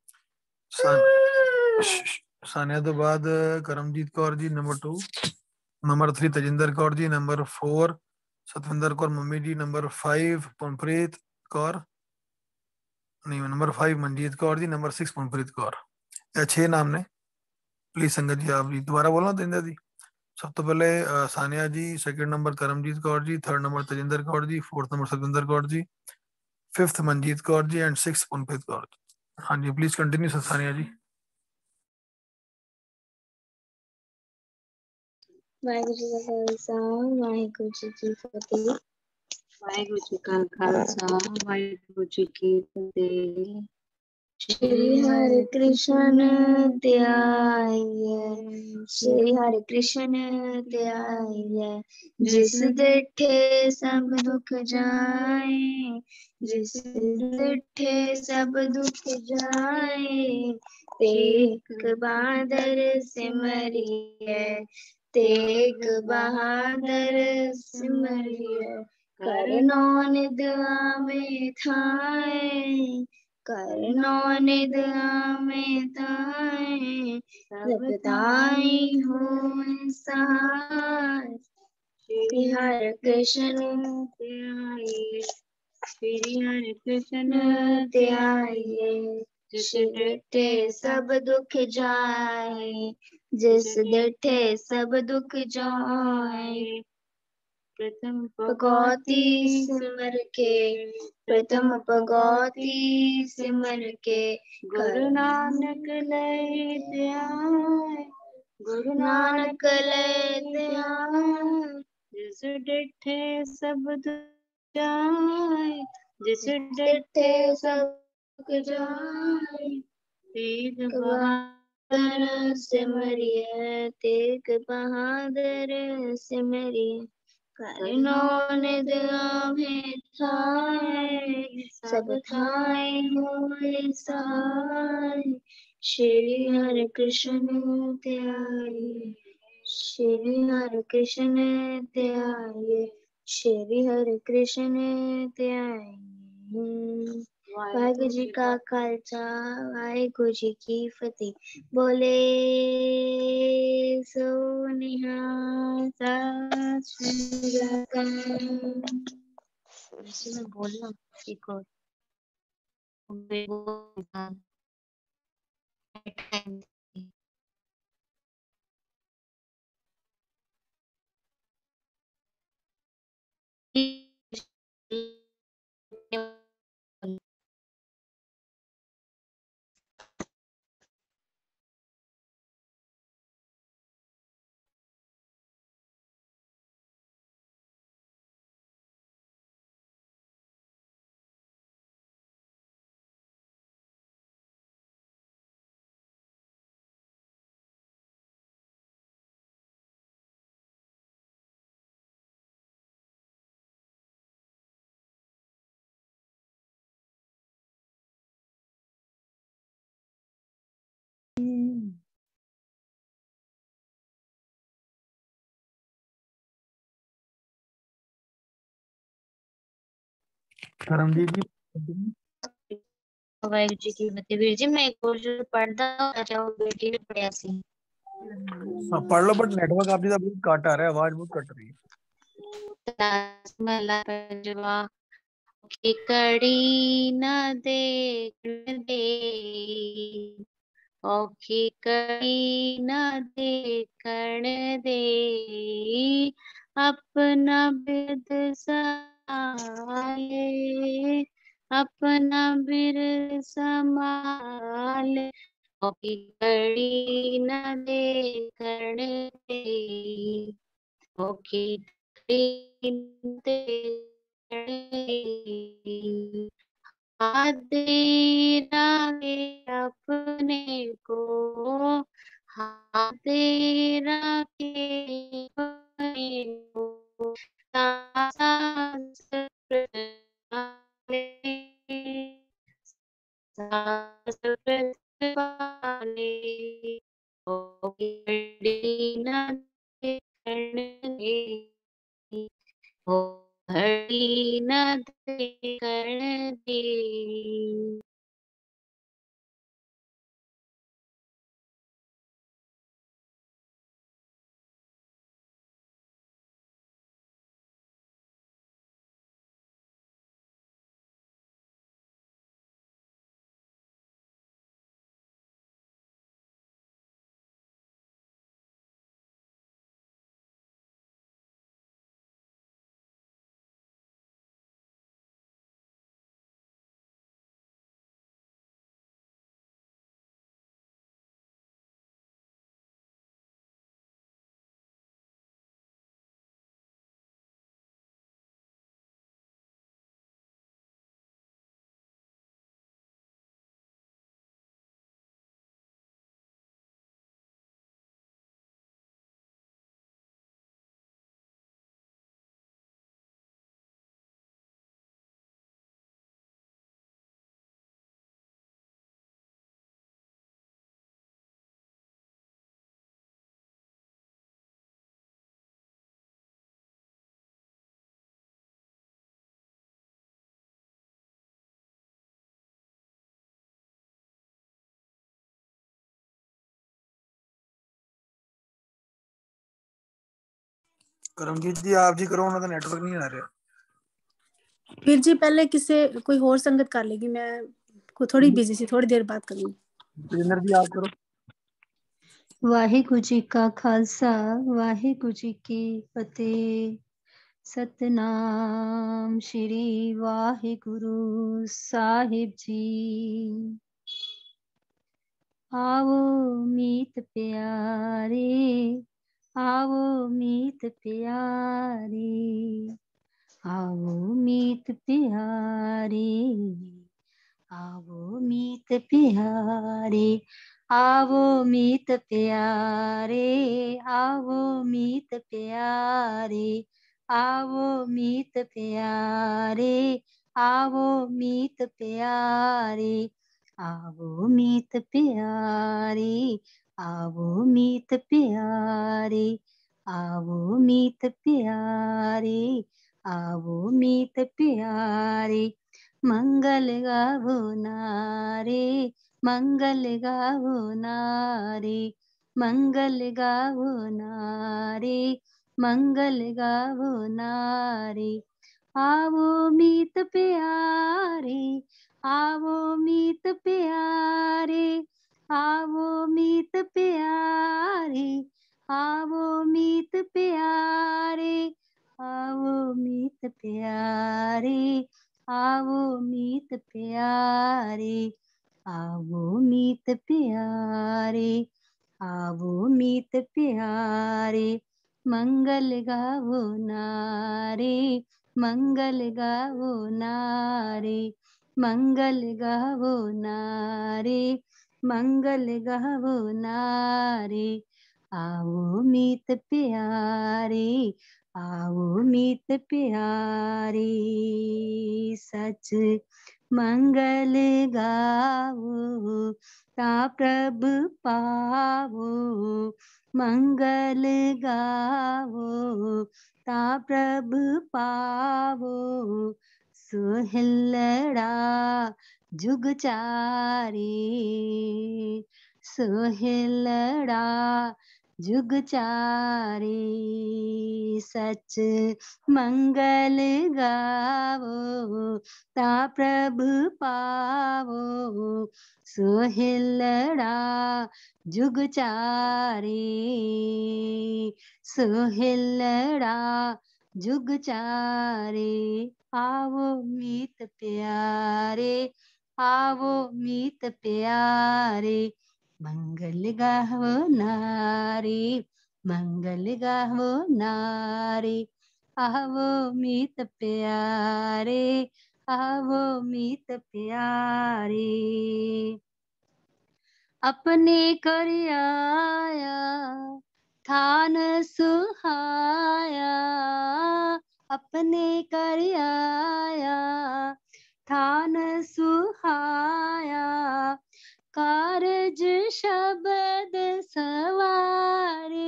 सानिया तो बाद Karamjeet Kaur ji number 2, number 3 Tajinder Kaur ji, number 4 Satvinder Kaur mummy ji, number 5 Punpreet Kaur नहीं, नंबर 5 मनजीत कौर जी, नंबर 6 पुनप्रीत कौर। 6 नाम ने। प्लीज संगत जी आप जी दोबारा बोलना तजिंदर जी। सब तो पहले Sania ji, second number Karamjeet Kaur ji, third number Tajinder Kaur ji, fourth number Satvinder Kaur ji, 5th Manjeet Kaur ji and 6th Punpreet Kaur ji. हाँ जी, प्लीज कंटिन्यू ससानिया जी। वाहिगुरु जी का खालसा वाहिगुरु जी की फतेह। वाहिगुरु जी का खालसा वाहिगुरु जी की फतेह। श्री हरे कृष्ण ध्याइए, श्री हरे कृष्ण ध्याइए। जिस डिठे सब दुख जाए, जिस डिठे सब दुख जाए। तेग बहादुर सिमरिए, तेग बहादुर सिमरिए। करनो निध में थाए, करनो निध में ताए। सब ताई हो सहाय। श्री हरे कृष्ण ध्याइए, श्री हरे कृष्ण ध्याइए। जिस डिठे सब दुख जाए, जिस डिठे सब दुख जाए। प्रथम भगवती सिमर के, प्रथम भगवती सिमर के। गुरु नानक लय ध्यान, गुरु नानक लय ध्यान। जिस डिठे सब दुख जाए, जिस डिठे सब दुख जाए। तेग बहादुर सिमरिए, तेग बहादुर सिमरिए। करनो निध में थाए, सब थाए होए सहाय। श्री हरे कृष्ण ध्याइए, श्री हरे कृष्ण ध्याइए, श्री हरे कृष्ण ध्याइए। वाहिगुरु जी का खालसा वाहिगुरु जी की फतेह। बोले सो निहाल सत श्री अकाल। इसमें बोलना एक और करमजीत जी। वाहिगुरु जी की फतेह। वीर जी मैं एक और जो पढ़दा चाहो बेटी ने पढ़िया सी। हाँ, पढ़ लो, बट नेटवर्क आपकी तरफ बहुत कट आ रहा है, आवाज बहुत कट रही है। महला पंजवा। की कड़ी न देखने दे, औखी कड़ी न देखण दे। अपना बिरद समाले, अपना बिरद समाले। औखी कड़ी न देखण दे, औखी कड़ी न देखण दे। हाथे रागे अपने को, हाथे रागे अपने को। सास प्रसवाले, सास प्रसवाले। ओ घड़ी न देखण दे, ओ घड़ी न देखण दे। करमजीत जी आप जी करो ना, तो नेटवर्क नहीं आ रहा। फिर जी पहले किसे कोई और संगत कर लेगी, मैं को थोड़ी बिजी सी, थोड़ी देर बात करूंगी। तेजिंदर जी आप करो। वाहिगुरु जी का खालसा वाहिगुरु जी की फतेह। सतनाम श्री वाहिगुरु साहिब जी। आओ मीत प्यारे, आओ मीत प्यारे, आओ मीत प्यारे, आओ मीत प्यारे, आओ मीत प्यारे, आओ मीत प्यारे, आओ मीत प्यारे, आओ मीत प्यारे, आओ मीत प्यारे, आओ मीत प्यारे, आओ मीत प्यारे, आओ मीत प्यारे। मंगल गावो नारे, मंगल गावो नारे, मंगल गावो नारे, मंगल गावो नारे। आवो मीत प्यारे, आवो मीत प्यारे, आवो मीत प्यारे, आवो मीत प्यारे, आवो मीत प्यारे, आवो मीत प्यारे, आवो मीत प्यारे, आवो मीत प्यारे। मंगल गावो नारे, मंगल गावो नारे, मंगल गावो नारे, मंगल गावो नारे। आओ मीत प्यारे, आओ मीत प्यारे। सच मंगल गावो ता प्रभ पावो, मंगल गावो ता प्रभ पावो। सुहिलड़ा जुग चारे, सुहिलड़ा जुग चारे। सच मंगल गावो ता प्रभ पावो, सुहिलड़ा जुग चारे, सुहिलड़ा जुग चारे। आवो मीत प्यारे, आवो मीत प्यारे, मंगल गावो नारे, मंगल गावो नारे। आवो मीत प्यारे, आवो मीत प्यारे। अपने कर आया थान सुहाया, अपने कर आया थान सुहाया। कारज शब्द सवारे,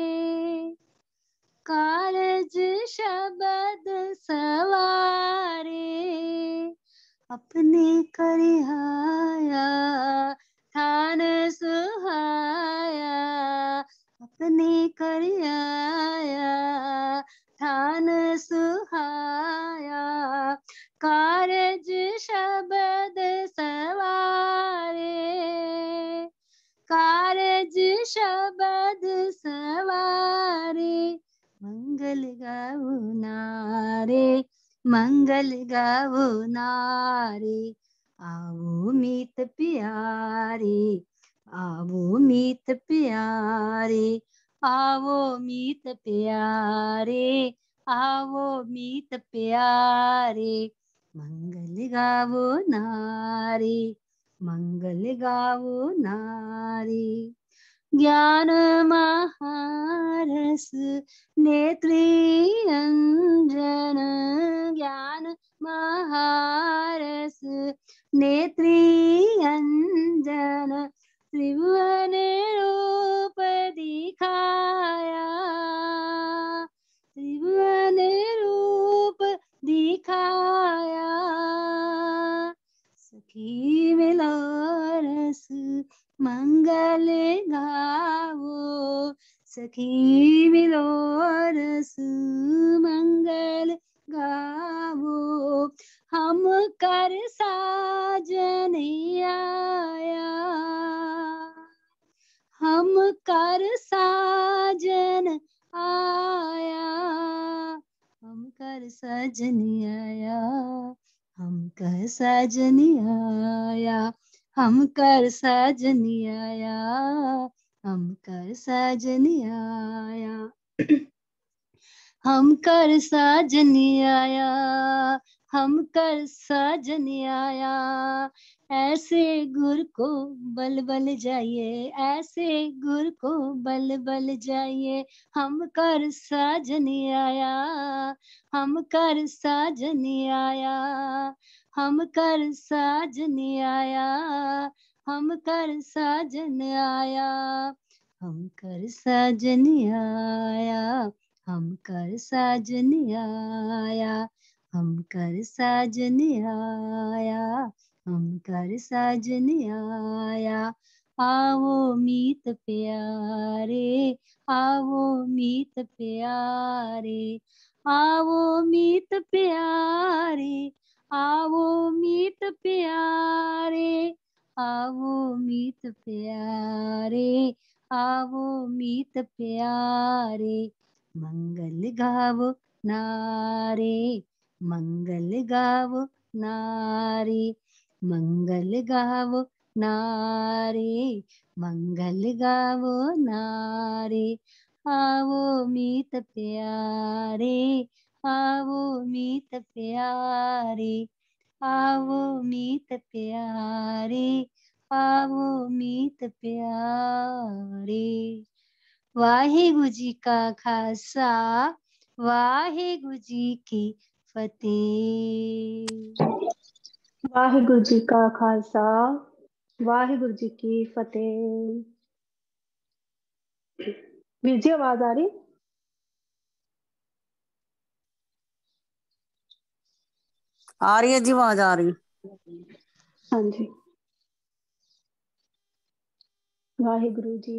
कारज शब्द सवारे। अपने कर आया थान सुहाया, अपने कर आया थान सुहाया। कारज शब्द सवारे, कारज शब्द सवारे। मंगल गावो नारे, मंगल गावो नारे। आवो मीत प्यारे, आवो मीत प्यारे, आवो मीत प्यारे, आवो मीत प्यारे। मंगल गावो नारे, मंगल गावो नारे। ज्ञान महारस नेत्री अंजन, ज्ञान महारस नेत्री अंजन। त्रिभुवन रूप दिखाया, त्रिभुवन रूप दिखाया। सखी मिलो रस मंगल गावो, सखी मिलो रस मंगल गावो, हम कर साजन आया, हम कर साजन आया, हम कर सजन आया, हम कर सजन आया, हम कर सजन आया, हम कर सजन आया, हम कर सजन आया, हम कर सजन आया, ऐसे गुर को बल बल जाइए, ऐसे गुर को बल बल जाइए, हम कर सजन आया, हम कर सजन आया, हम कर सजन आया, हम कर सजन आया, हम कर सजन आया, हम कर सजन आया, हम कर सजन आया, हम कर सजन आया, आओ मीत प्यारे, आओ मीत प्यारे, आओ मीत प्यारे, आओ मीत प्यारे, आओ मीत प्यारे, आओ मीत प्यारे, मंगल गावो नारे, मंगल गावो नारे, मंगल गावो नारे, मंगल गावो नारे, आओ मीत प्यारे, आओ मीत प्यारे, आओ मीत प्यारे, आओ मीत प्यारे। वाहिगुरु जी का खालसा, वाहिगुरु जी की फतेह। वाहिगुरु जी का खालसा, वाहिगुरु जी की फतेह। वीर जी आवाज आ रही? आ रही है जी, आवाज आ रही। हाँ जी। वाहिगुरु जी।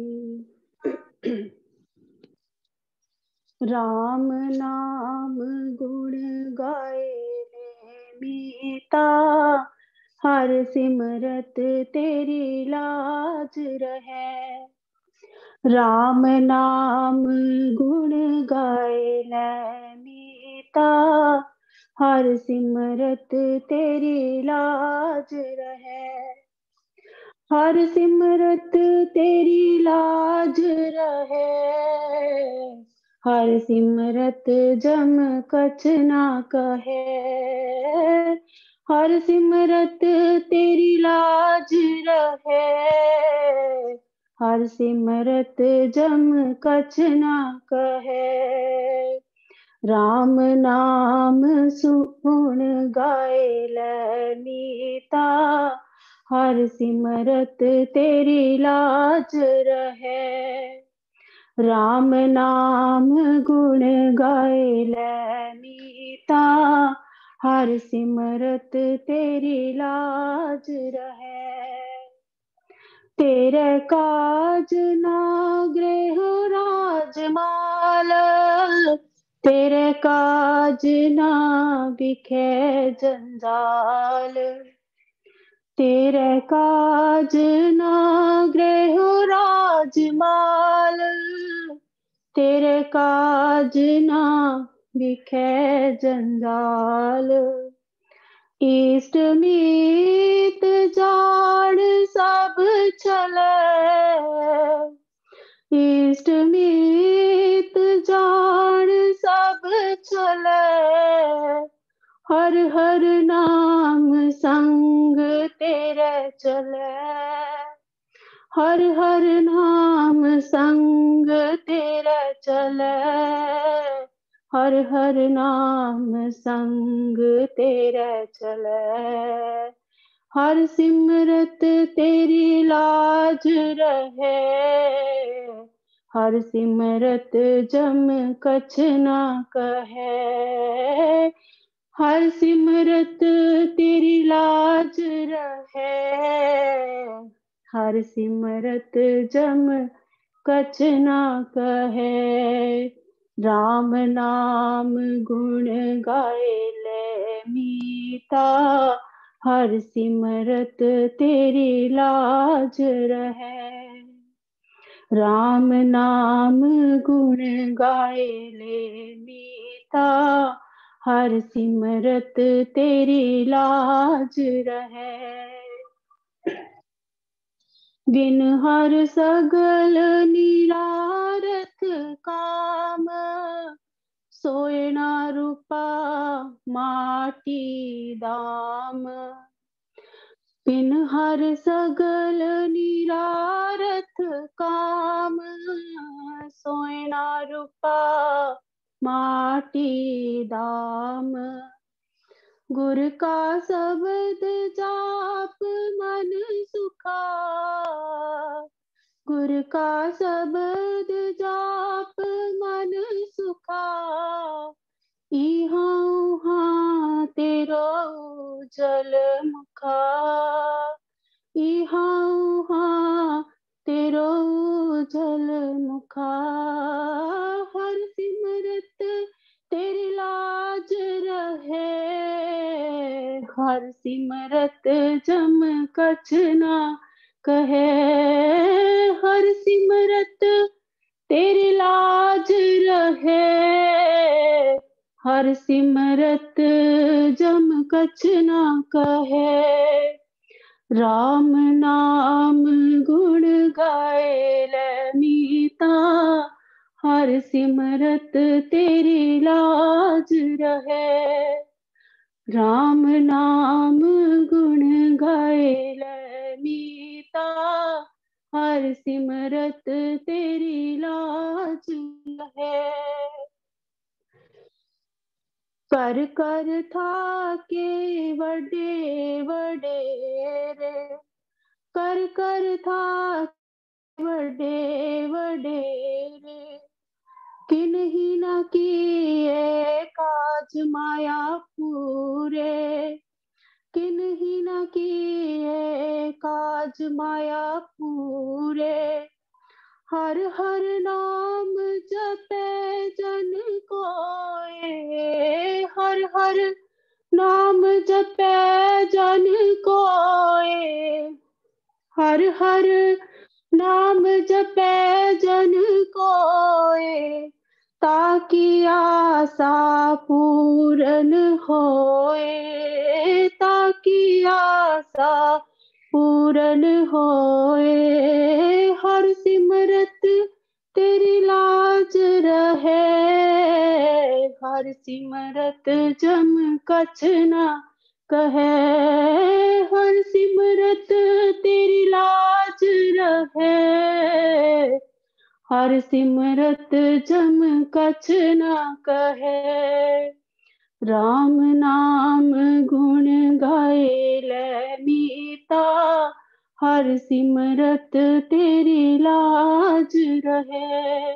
राम नाम गुण गाए मीता, हर सिमरत तेरी लाज रहे। राम नाम गुण गाए मीता, हर सिमरत तेरी लाज रहे। हर सिमरत तेरी लाज रहे, हर सिमरत जम कछ ना कहे। हर सिमरत तेरी लाज रहे, हर सिमरत जम कछ ना कहे। राम नाम सुन गाए मीता, हर सिमरत तेरी लाज रहे। राम नाम गुण गाए मीता, हर सिमरत तेरी लाज रहे। तेरे काज ना गृह राजमाल, तेरे काज ना बिखे जंजाल। तेरे काज ना गृह राजमाल, तेरे काज ना बिखे जंजाल। इष्ट मीत जान सब चले, इष्ट मीत जान सब चले। हर हर नाम संग तेरे चले, हर हर नाम संग तेरे चले। हर हर नाम संग तेरे चले। हर सिमरत तेरी लाज रहे, हर सिमरत जम कछ ना कहे। हर सिमरत तेरी लाज रहे, हर सिमरत जम कछ ना कहे। राम नाम गुण गाए ले मीता, हर सिमरत तेरी लाज रहे। राम नाम गुण गाए ले मीता, हर सिमरत तेरी लाज रहे। बिन हर सगल निरारथ काम, सोए ना रूपा माटी दाम। बिन हर सगल निरारथ काम, सोए ना रूपा माटी दाम। गुर का शब्द जाप मन सुखा, गुर का शब्द जाप मन सुखा। इहाँ उहाँ तेरो जल मुखा, इहाँ उहाँ तेरो जल मुखा। हर सिमरत तेरी लाज रहे, हर सिमरत जम कछ ना कहे। हर सिमरत तेरी लाज रहे, हर सिमरत जम कछ ना कहे। राम नाम गुण गाए ले मीता, हर सिमरत तेरी लाज रहे। राम नाम गुण गाए ले मीता, हर सिमरत तेरी लाज रहे। कर कर था के वडे वडेरे, कर कर था वडे वडेरे। किन्हीं न किए काज माया पूरे, किन्हीं न किए काज माया पूरे। हर हर नाम जपे जन कोए, हर हर नाम जपे जन कोए। हर हर नाम जपे जन कोए, ताकि आशा पूरन होए, ताकि आशा पूरन होए। हर सिमरत तेरी लाज रहे, हर सिमरत जम कछ ना कहे। हर सिमरत तेरी लाज रहे, हर सिमरत जम कछ ना कहे। राम नाम गुण गाए ले मीता, हर सिमरत तेरी लाज रहे।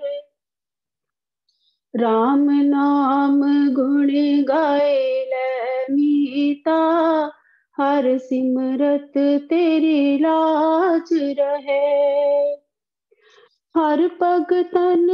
राम नाम गुण गाए ले मीता, हर सिमरत तेरी लाज रहे। हर पग तन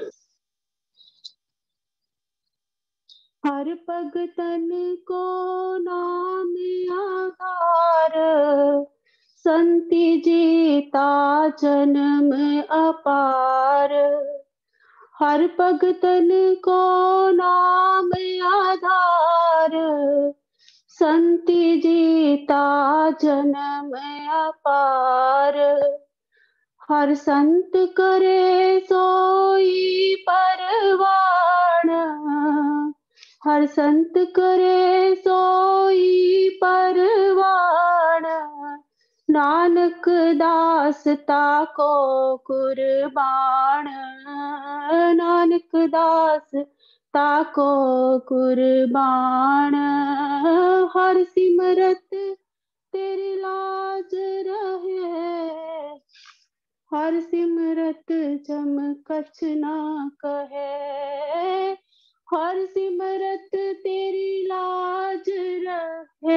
हर पग तन को नाम आधार, संति जीता जन्म अपार। हर पग तन को नाम आधार, संति जीता जन्म अपार। हर संत करे सोई परवान, हर संत करे सोई परवान। नानक दास ताको कुर्बान, नानक दास ताको कुर्बान। हर सिमरत तेरी लाज रहे, हर सिमरत जम कछ ना कहे। हर सिमरत तेरी लाज रहे,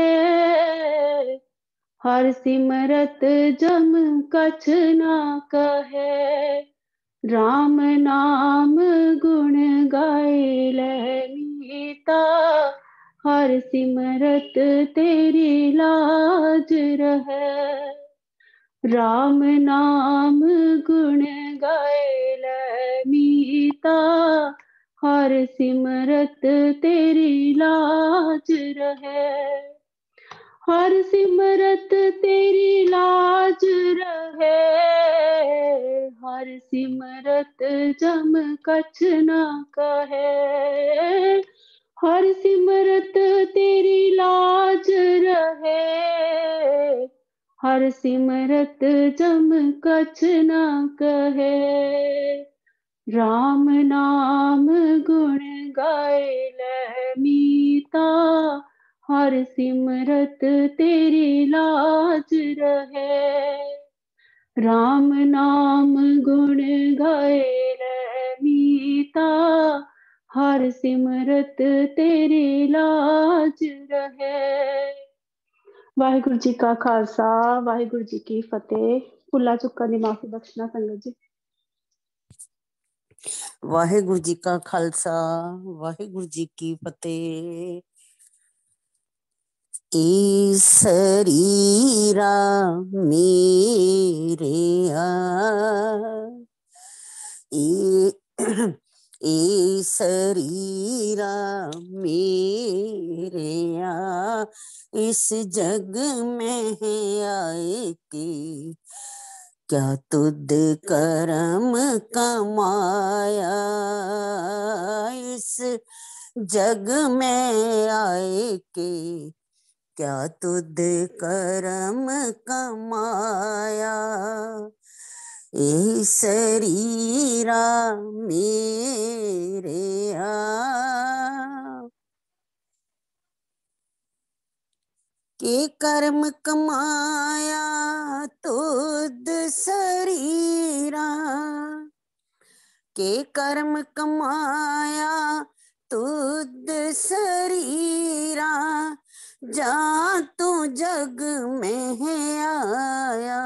हर सिमरत जम कछ ना कहे। राम नाम गुण गाए लह मीता, हर सिमरत तेरी लाज रहे। राम नाम गुण गाए लह मीता, हर सिमरत तेरी लाज रहे। हर सिमरत तेरी लाज रहे, हर सिमरत जम कछ न कहे। हर सिमरत तेरी लाज रहे, हर सिमरत जम कछ न कहे। राम नाम गुण गाए लह मीता, हर सिमरत तेरी लाज रहे। राम नाम गुण गाए लह मीता, हर सिमरत तेरी लाज रहे। वाहिगुरु जी का खालसा, वाहिगुरु जी की फतेह। भुला चुका दी माफी बख्शना संगत जी। वाहिगुरु जी का खालसा, वाहिगुरु जी की फतेह। ए शरीरा मेरे ए शरीरा मेरे इस जग में आए के, क्या तुद करम कमाया, इस जग में आए के, क्या तुद करम कमाया। ए शरीरा मेरे के कर्म कमाया तुद शरीरा, के कर्म कमाया तुद शरीरा, जा तू जग में आया,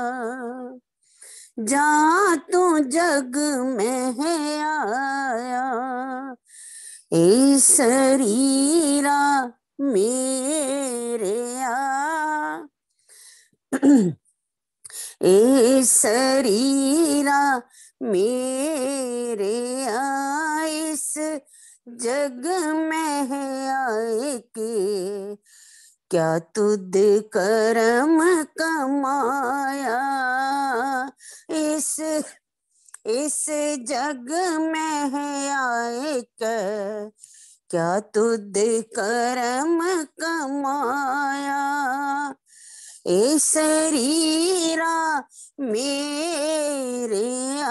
जा तू जग में आया। ए शरीरा मेरे ए शरीरा मेरे इस जग में आए के, क्या तुद करम कमाया, इस जग में आए के, क्या तुद करम कमाया। ए शरीरा मेरे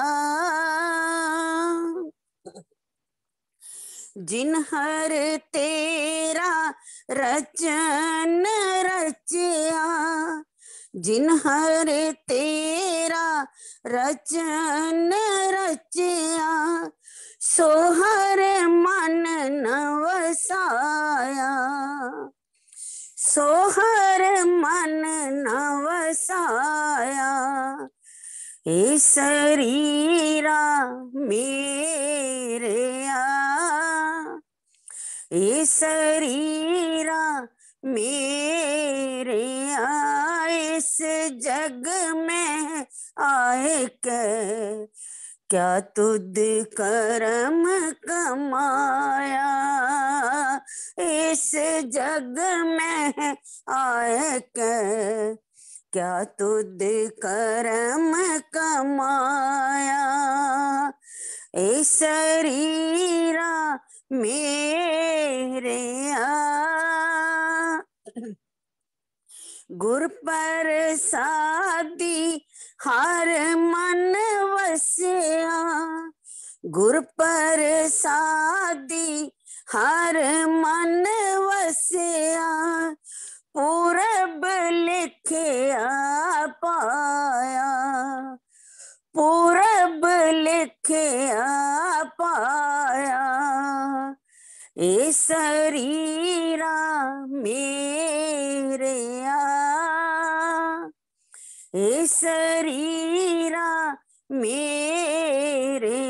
जिन हर तेरा रचन रचिया, जिन हर तेरा रचन रचिया, सो हर मन न वसाया, सो हर मन न वसाया। ए शरीरा मेरे ए शरीरा मेरे इस जग में आए के, क्या तुद करम कमाया, इस जग में आए के, क्या तुद करम कमाया। ए शरीरा मेरे गुर प्रसादी हर मन वसिया, गुर प्रसादी हर मन वसिया, पूरब लिखिया पाया, पूरब लिखिया पाया। ए शरीरा मेरे ए शरीरा मेरे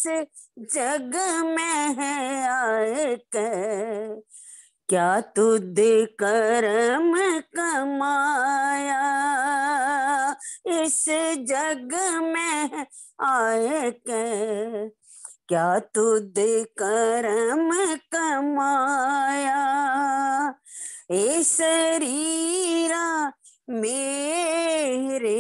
इस जग में आए के क्या तुद कर्म कमाया, इस जग में आए के क्या तुद कर्म कमाया, ए शरीरा मेरे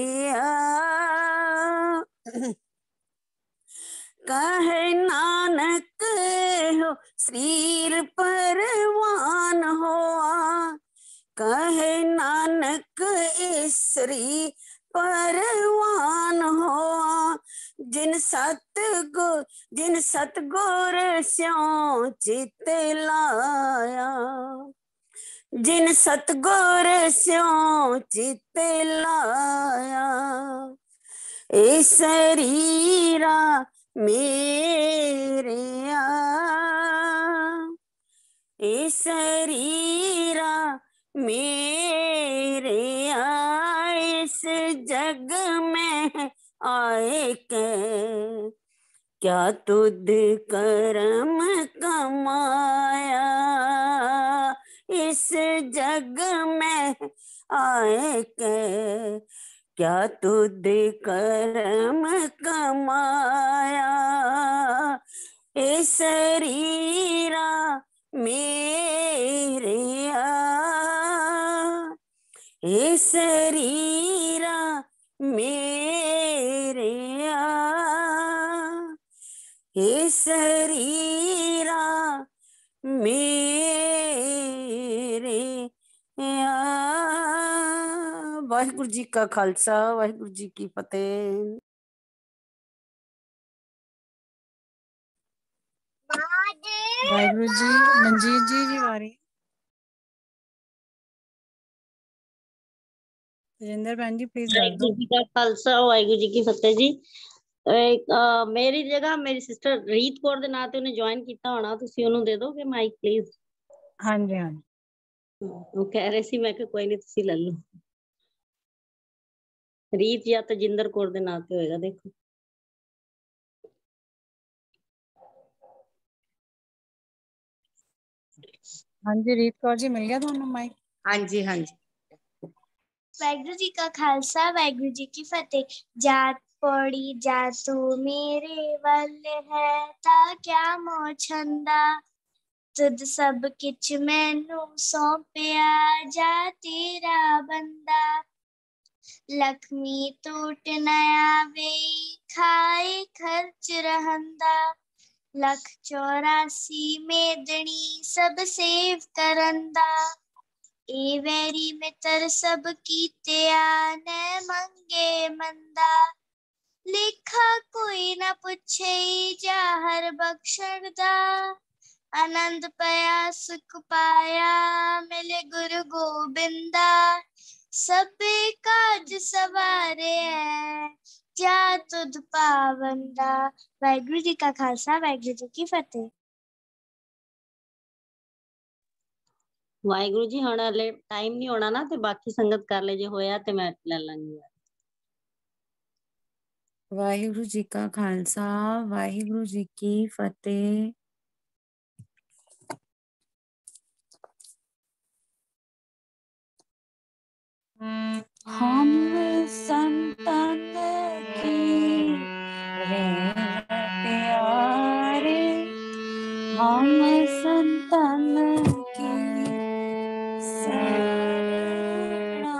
कहे नानक हो शरीर परवान होआ, कहे नानक ईसरी परवान होआ, जिन सतगुर स्यों चित लाया, जिन सतगुर स्यों चित लाया, ए शरीरा मेरे ए शरीरा मेरे इस जग में आए के क्या तुद कर्म कमाया, इस जग में आए के क्या तुद कर्म कमाया, ए शरीरा मेरे ए शरीरा मेरे ए शरीरा मेरे वाहिगुरु जी का खालसा वाहिगुरु जी की फतेह। वाहिगुरु जी। मनजीत जी वारी। तजिंदर बहन जी प्लीज कर दो। वाहिगुरु जी का खालसा वाहिगुरु जी की फतेह जी। मेरी जगह मेरी सिस्टर रीत कौर ਦੇ ਨਾਂ ਤੇ ਉਹਨੇ ਜੁਆਇਨ ਕੀਤਾ ਹੋਣਾ, ਤੁਸੀਂ ਉਹਨੂੰ ਦੇ ਦੋਗੇ ਮਾਈਕ ਪਲੀਜ਼। ਹਾਂਜੀ ਹਾਂ ਉਹ ਕਹਿ ਰਹੇ ਸੀ, ਮੈਂ ਕਿ ਕੋਈ ਨਹੀਂ ਤੁਸੀਂ ਲੈ ਲਓ। ਰੀਤ ਜਾਂ ਤਜਿੰਦਰ ਕੌਰ ਦੇ ਨਾਂ ਤੇ ਹੋਏਗਾ, ਦੇਖੋ। ਹਾਂਜੀ ਰੀਤ ਕੌਰ ਜੀ ਮਿਲ ਗਿਆ ਤੁਹਾਨੂੰ ਮਾਈਕ? ਹਾਂਜੀ ਹਾਂਜੀ। वाहिगुरु जी का खालसा वाहिगुरु जी की फतेह। जात पौड़ी जातू मेरे वल है ता क्या मोह छंदा, तुद सब किच मैनू सौंपिया जा तेरा बंदा, लक्ष्मी टूट न आवे खाए खर्च रहंदा, लख 84 मेदनी सब सेव करंदा, ए वैरी मित्र सब कीतिया न मंगे मंदा, लिखा कोई न पुछे जा हर बख्शण दा, आनंद पया सुख पाया मिले गुरु गोबिंदा, सबे काज सवारे जा तुध पावंदा। वाहिगुरु जी का खालसा वाहिगुरु जी की फतेह। ਵਾਹਿਗੁਰੂ ਜੀ ਹੁਣ ਹਲੇ ਟਾਈਮ ਨਹੀਂ ਹੋਣਾ ਨਾ, ਤੇ ਬਾਕੀ ਸੰਗਤ ਕਰ ਲੈ, ਜੇ ਹੋਇਆ ਤੇ ਮੈਂ ਲੈ ਲਾਂਗੀ। ਵਾਹਿਗੁਰੂ ਜੀ ਕਾ ਖਾਲਸਾ ਵਾਹਿਗੁਰੂ ਜੀ ਕੀ ਫਤਿਹ। हम संतन की प्यारे, हम संतन की शरणा,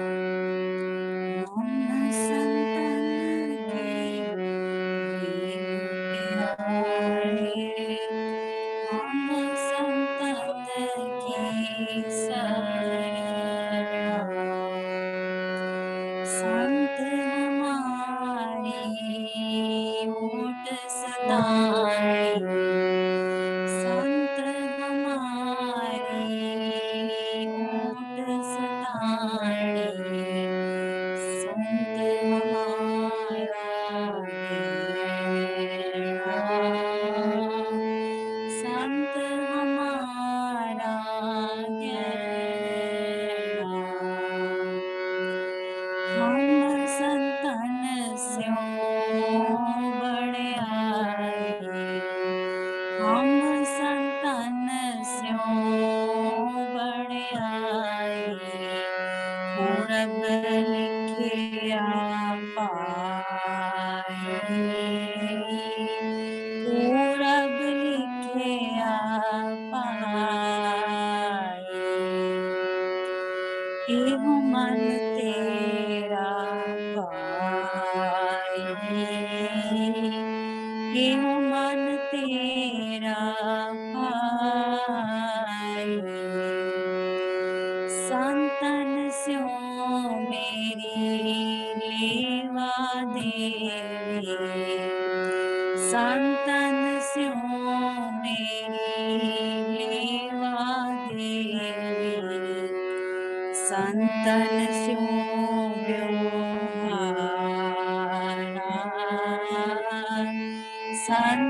हम संतन की प्यारे, हम संतन की शरणा, संत हमारी ऊट सदाई, संत हमारी ऊट सदाई, संत हमारा गहरा, संत हमारा गहरा, हम संतन स्यों बड़े आए,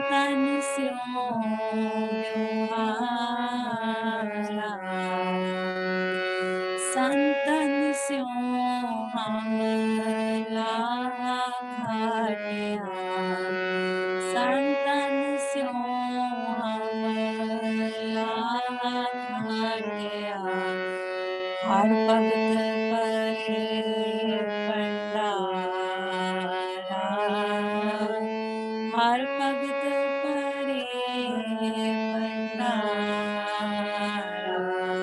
संतन स्यों व्यवहारा संतन स्यों हम लाघाटिया संतन स्यों हम लाघाटिया हर भगत परे पंडारा हर भगत परे पंडारा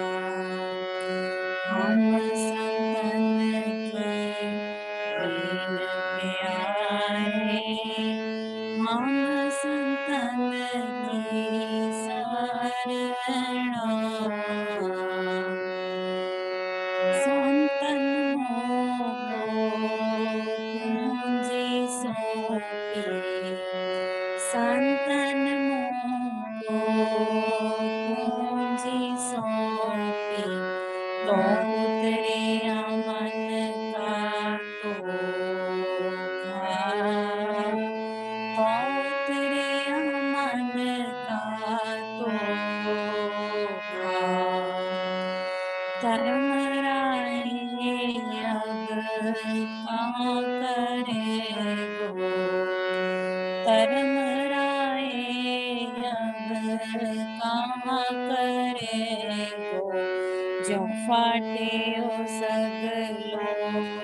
हम संतन की लीन प्यारे हम संतन की शरणा संतन मोको पूंजी सौंपी संतन मोको पूंजी सौंपी तो उतरे मन का धोखा तो उतरे मन का धोखा धर्म राय अब कहाँ करेगो धर्म राय अब कहाँ करेगो जो फाटे ओ सगलो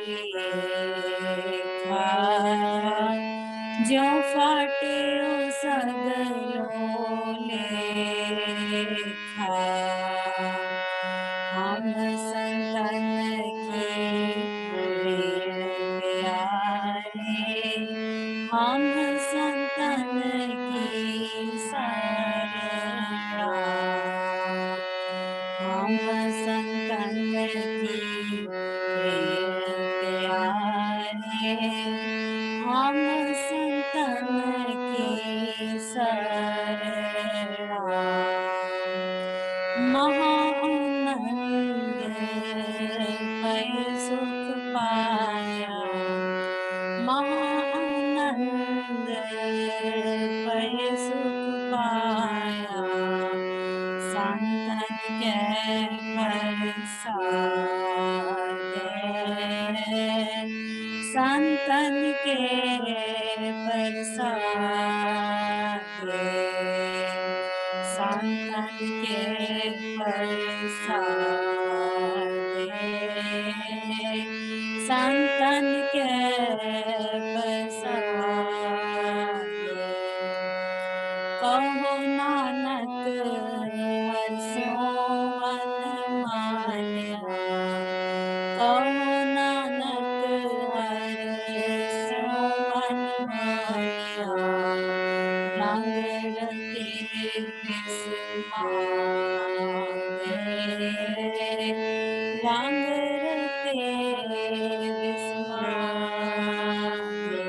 लेखा जो फाटे ओ सगलो लेखा हम संतन की लीन प्यारे हम संतन की शरणा हम संतन की लीन प्यारे हम संतन की शरणा महाआनंद पै सुख पाया महाआनंद पै सुख पाया संतन के प्रसादे संतन के प्रसादे संतन के प्रसादे संतन के प्रसादे कहो नानक हर्षों मन मान्या कहो नानक हर्षों मन मान्या रंग रते बिस्मारे रंग रते बिस्मारे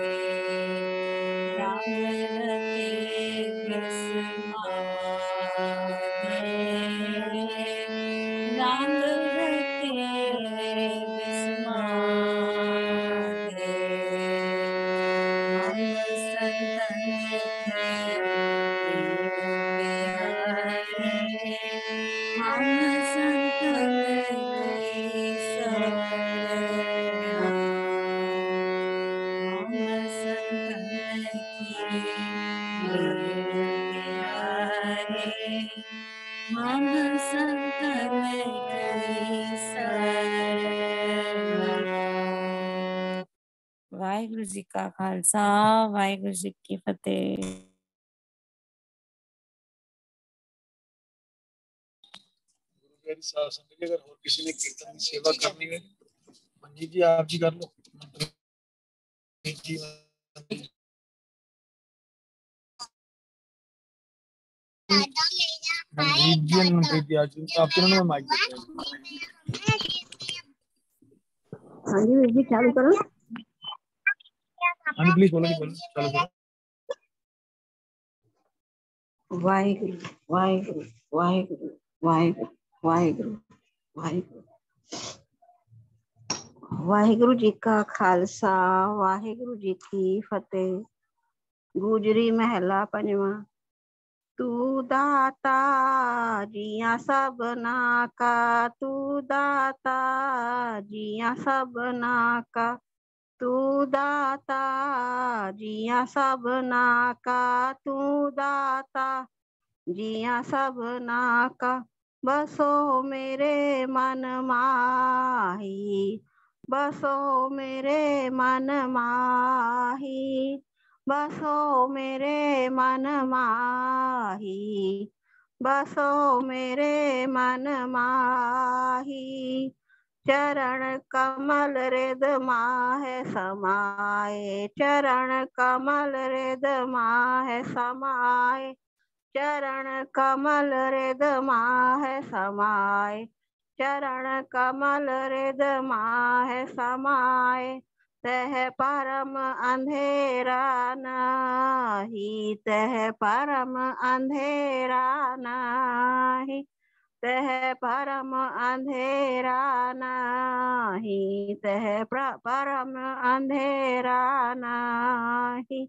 रंग रते बिस्मारे रंग रते बिस्मारे हम संतन की लीन प्यारे हम संतन की शरणा हम संतन की लीन प्यारे हम संतन की शरणा वाहिगुरु जी का खालसा वाहिगुरु जी की फतेह। गुरु साहब संगत जी, अगर और किसी ने कीर्तन की सेवा करनी है, मंजीत जी आप जी कर लो। मंजीत जी आज आप तीनों ने माइक दिया। हाँ जी वीर जी चालू करो। हाँ प्लीज बोलो चालू करो। वाहिगुरु वाहिगुरु वाहिगुरु वाहिगुरु वाहिगुरु वाहिगुरु वाहिगुरु जी का खालसा वाहिगुरु जी की फतेह। गुजरी महला पंजवा। तू दाता जिया सबना का, तू दाता जिया सबना का, तू दाता जिया सबना का, तू दाता जिया सबना का। बसो मेरे मन माही, बसो मेरे मन माही, बसो मेरे मन माही, बसो मेरे मन माही। चरण कमल रिद माहे समाए, चरण कमल रिद माहे समाए, चरण कमल रिद माहे समाए, चरण कमल रिद माहे समाए। तह परम अंधेरा नाही, तह परम अंधेरा नाही, तह परम अंधेरा नाही, तह परम अंधेरा नाही।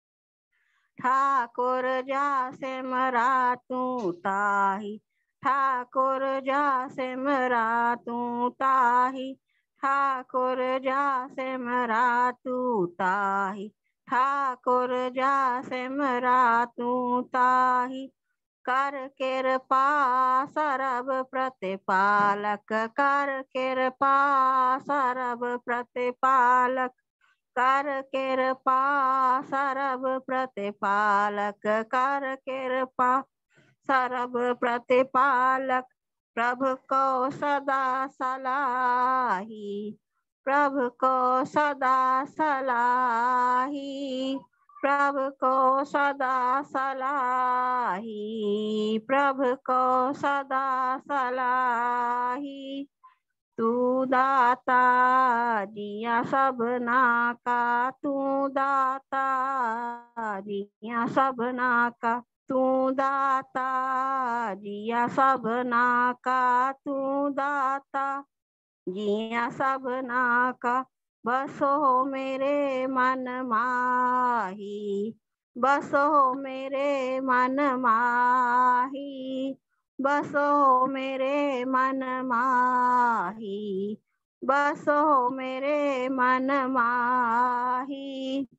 ठाकुर जा सिमरा तू ताही, ठाकुर जा सिमरा तू ताही, ठाकुर जा सिमरा तू ताही, ठाकुर जा सिमरा तू ताही। कर कृपा सरब प्रतिपालक, कर कृपा सरब प्रतिपालक, कर कृपा सरब प्रतिपालक, कर कृपा सरब प्रतिपालक। प्रभु को सदा सलाही, प्रभु को सदा सलाही, प्रभु को सदा सलाही, प्रभु को सदा सलाही। तू दाता जिया सबना का, तू दाता जिया सबना का, तू दाता जिया सबना का, तू दाता जिया सबना का। बसो मेरे मन माही, बसो मेरे मन माही, बसो मेरे मन माही, बसो मेरे मन माही।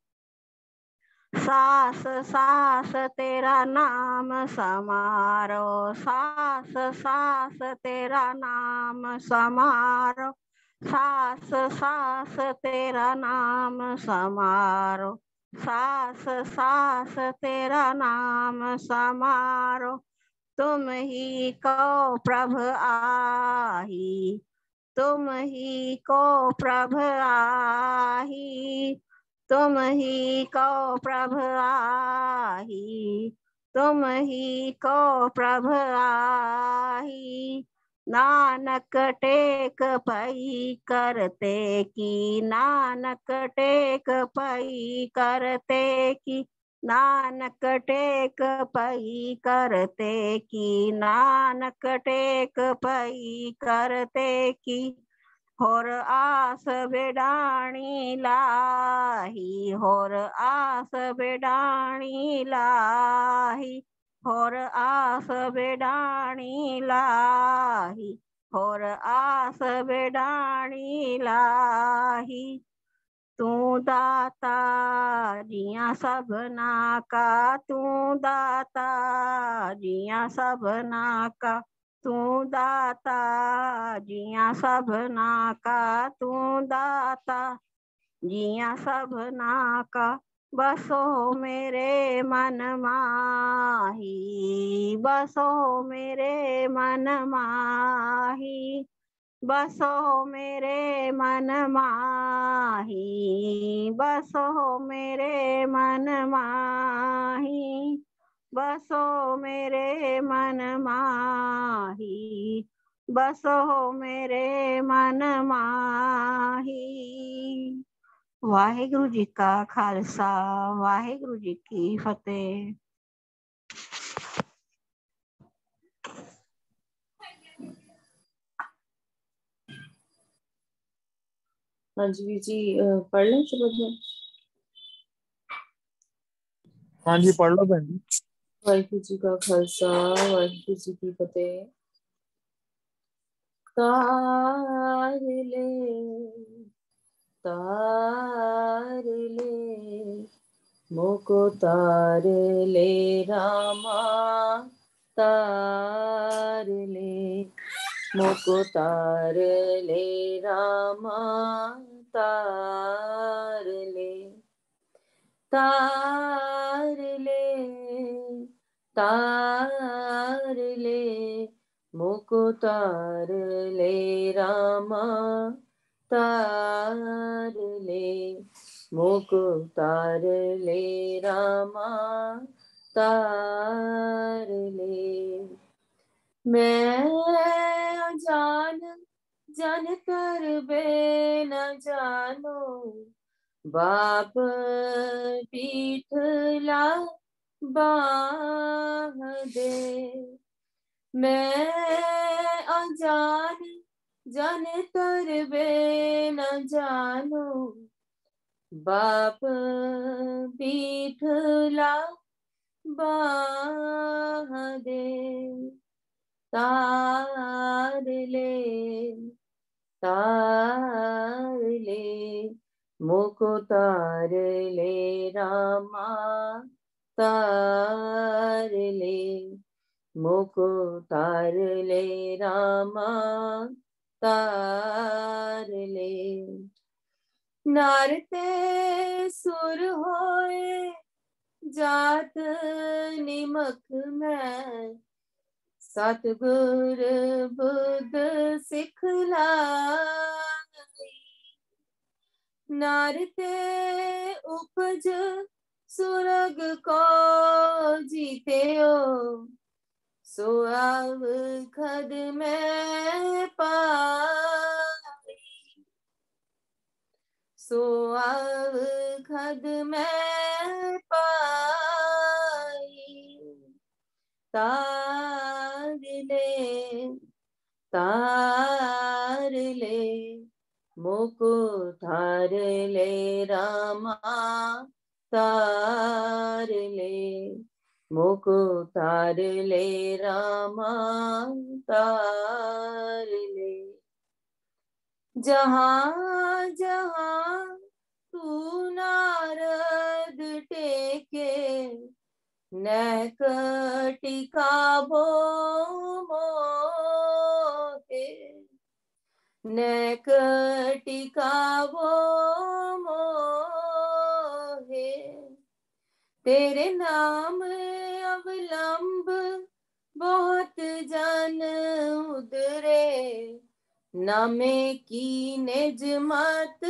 सास सास तेरा नाम समारो, सास सास तेरा नाम समारो, सास सास तेरा नाम समारो, सास सास तेरा नाम समारो। तुम ही को प्रभु आही, तुम ही को प्रभु आही, तुम ही को प्रभु आही, तुम ही को प्रभु आही। नानक टेक पई करते की, नानक टेक पई करते की, नानक टेक पई करते की, नानक टेक पई करते की। होर आस बेडाणी लाही, होर आस बेडाणी लाही, होर आस बेडाणी लाही, होर आस बेडाणी लाही। तू दाता जिया सबना का, तू दाता जिया सबना का, तू दाता जिया सबना का, तू दाता जिया सबना का। बसो मेरे मन माही, बसो मेरे मन माही, बसो मेरे मन माही, बसो मेरे मन माही, बसो मेरे मन माही, बसो मेरे मन माही। वाहिगुरु जी का खालसा, वाहिगुरु जी की फतेह। हाँ जी वीर जी, पढ़ लें शब्द में। हाँ जी पढ़ लो बहन जी। वाहिगुरु जी का खालसा वाहिगुरु जी की फतेह। तार ले मोको तार ले रामा, तार ले मोको तार ले रामा, तार ले तार ले मोको तार ले रामा, तार ले मोको तार ले रामा, तार ले। मैं अनजान जान कर बे न जानो, बाप पीठला बाह दे। मैं अनजान जान कर बे न जानो, बाप पीठला बाह दे। तार ले मोको तार ले रामा, तार ले मोको तार ले रामा, तार ले। नारते सुर होए जात निमक में, सतगुर बुद्ध सिखलाई। नारते उपज सुरग को जीते हो, सो आव खद में पाई, सो आव खद में पाई। तार ले मोको तार ले रामा, तार ले मोको तार ले रामा, तार ले। जहाँ जहाँ तू नारद टेके, नैक टिकाबो मोहे, नैक टिकाबो मोहे। तेरे नाम अवलंब बहुत जन उदरे, नामे की निज मत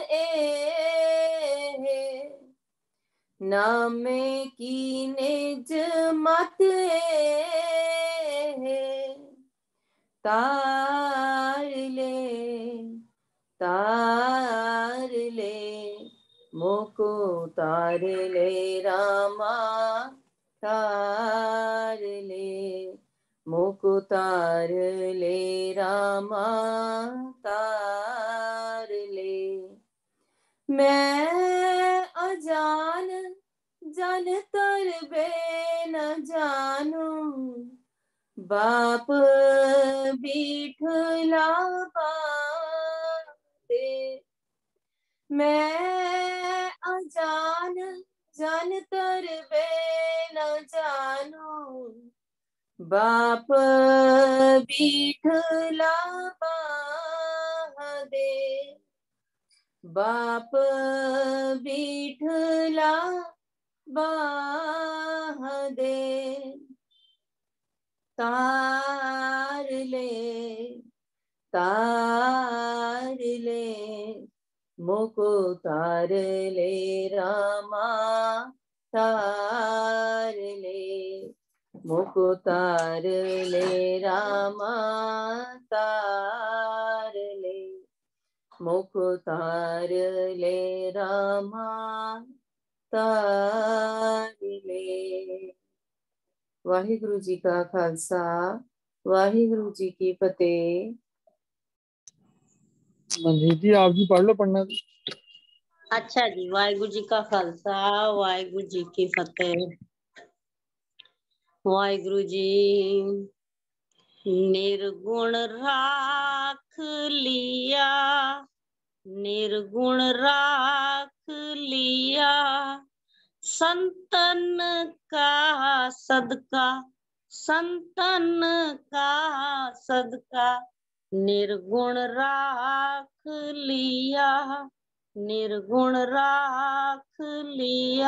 ए, नामे की निज मत ए। तार ले मोको तार ले रामा, तार ले मोको तार ले रामा, तार ले। मैं अजान जान तर बे न जानू, बाप बीठला बादे। मैं अजान जान तर बे न जानू, बाप बीठला बादे। बाप बीठला बादे। तार ले मोको तार ले रामा, तार ले मोको तार ले रामा, तार ले मोको तार ले रामा, तार ले। वाहिगुरु जी का खालसा वाहिगुरु जी की फतेह। मंजीत जी आप भी पढ़ लो, पढ़ना। अच्छा जी, वाहिगुरु जी का खालसा वाहिगुरु जी की फतेह। वाहिगुरु जी। निर्गुण राख लिया, निर्गुण राख लिया, संतन का सदका, संतन का सदका, निर्गुण राख लिया, निर्गुण राख लिया,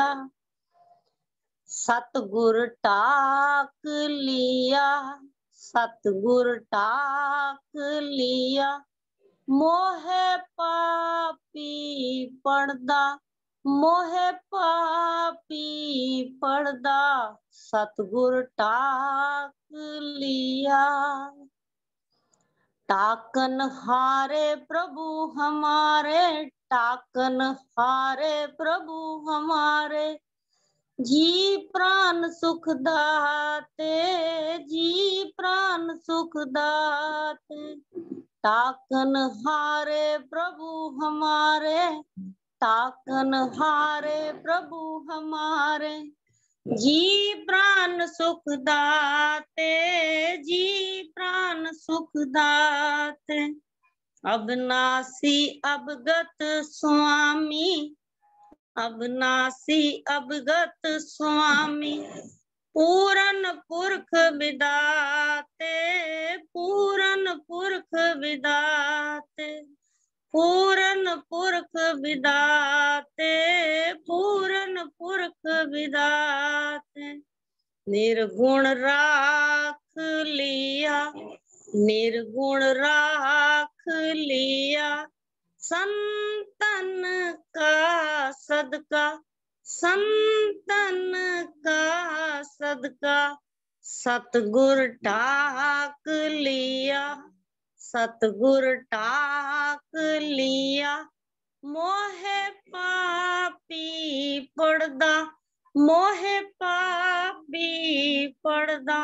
सतगुर टाक लिया, सतगुर टाक लिया, मोहे पापी पड़दा, मोहे पापी पड़दा, सतगुर टाक लिया। टाकन हारे प्रभु हमारे, टाकन हारे प्रभु हमारे, जी प्राण सुख दाते, जी प्राण सुख दाते, टाकन हारे प्रभु हमारे, टाकन हारे प्रभु हमारे, जी प्राण सुख दाते, जी प्राण सुख दाते, अविनाशी अवगत स्वामी, अविनाशी अवगत स्वामी, पूरन पुरख विदाते, पूरन पुरख विदाते, पूरन पुरख विदाते, पूरन पुरख विदाते, निर्गुण राख लिया, निर्गुण राख लिया, संतन का सदका, संतन का सदका, सतगुर टाक लिया, सतगुर टाक लिया, मोहे पापी पड़दा, मोहे पापी पड़दा,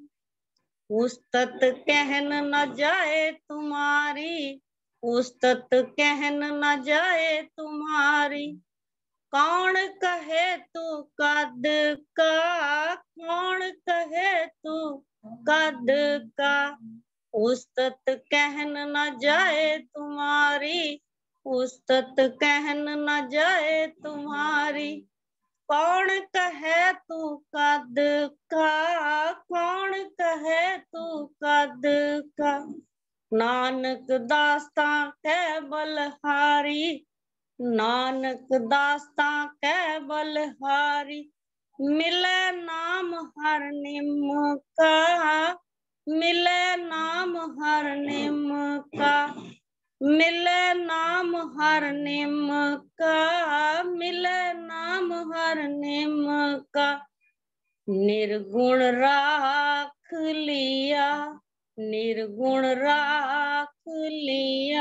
उस्तत कहन न जाए तुम्हारी, उस्तत कहन न जाए तुम्हारी, कौन कहे तू कद का, कौन कहे तू कद का, उस्तत कहन न जाए तुम्हारी, उस्तत कहन न जाए तुम्हारी, कौन कहे तू कद का, कौन कहे तू कद का, नानक दास्तां कै बलहारी, नानक दास्तां कै बलहारी, मिले नाम हर निम का, मिले नाम हर निम का, मिले नाम हर निम का, मिले नाम हर निम का, निर्गुण राख लिया, निर्गुण राख लिया,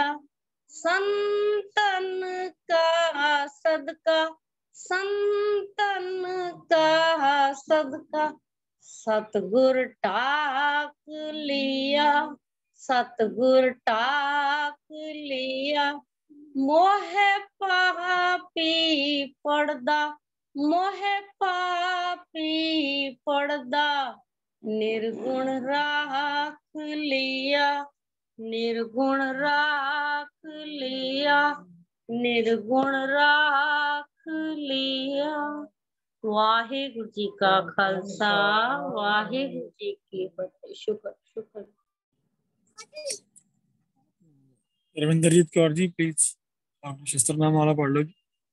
संतन का सदका, संतन का सदका, सतगुर टाक लिया, सतगुर टाक लिया, मोहे पापी पड़दा, मोहे पापी पड़दा, निर्गुण राख लिया, निर्गुण राख लिया, निर्गुण राख लिया। वाहिगुरु जी का खालसा वाहिगुरु जी की फतेह। शुक्र शुक्र। रविंद्रजीत कौर जी प्लीज शस्त्रनाम वाला पढ़ लो जी।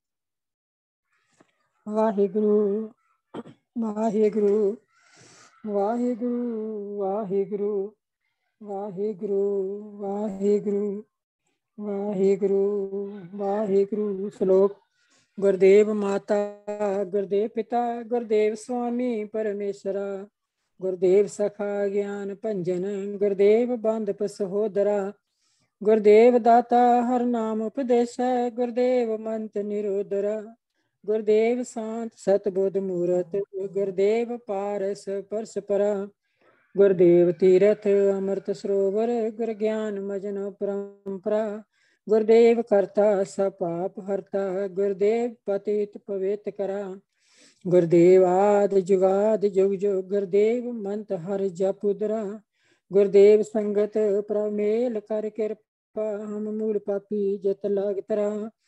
वाहिगुरु वाहिगुरु वाहिगुरु वाहिगुरु वाहिगुरु वाहिगुरु वाहिगुरु वाहिगुरु। श्लोक। गुरुदेव माता, गुरुदेव पिता, गुरुदेव स्वामी परमेश्वरा, गुरुदेव सखा ज्ञान भंजन, गुरुदेव बांधप सहोदरा, गुरुदेव दाता हर नाम उपदेश, गुरुदेव मंत निरोधरा, गुरुदेव शांत सतबुद्ध मूरत, गुरुदेव पारस परस्परा, गुरुदेव तीरथ अमृत सरोवर, गुरु ज्ञान मजन परंपरा, गुरुदेव करता सब पाप हरता, गुरुदेव पतित पवित करा, गुरुदेव आदि जुगाद जुग जुग, गुरुदेव मंत हर जप उदरा, गुरुदेव संगत प्रमेल कर कृपा, हम मूल पापी जत लाग तरा,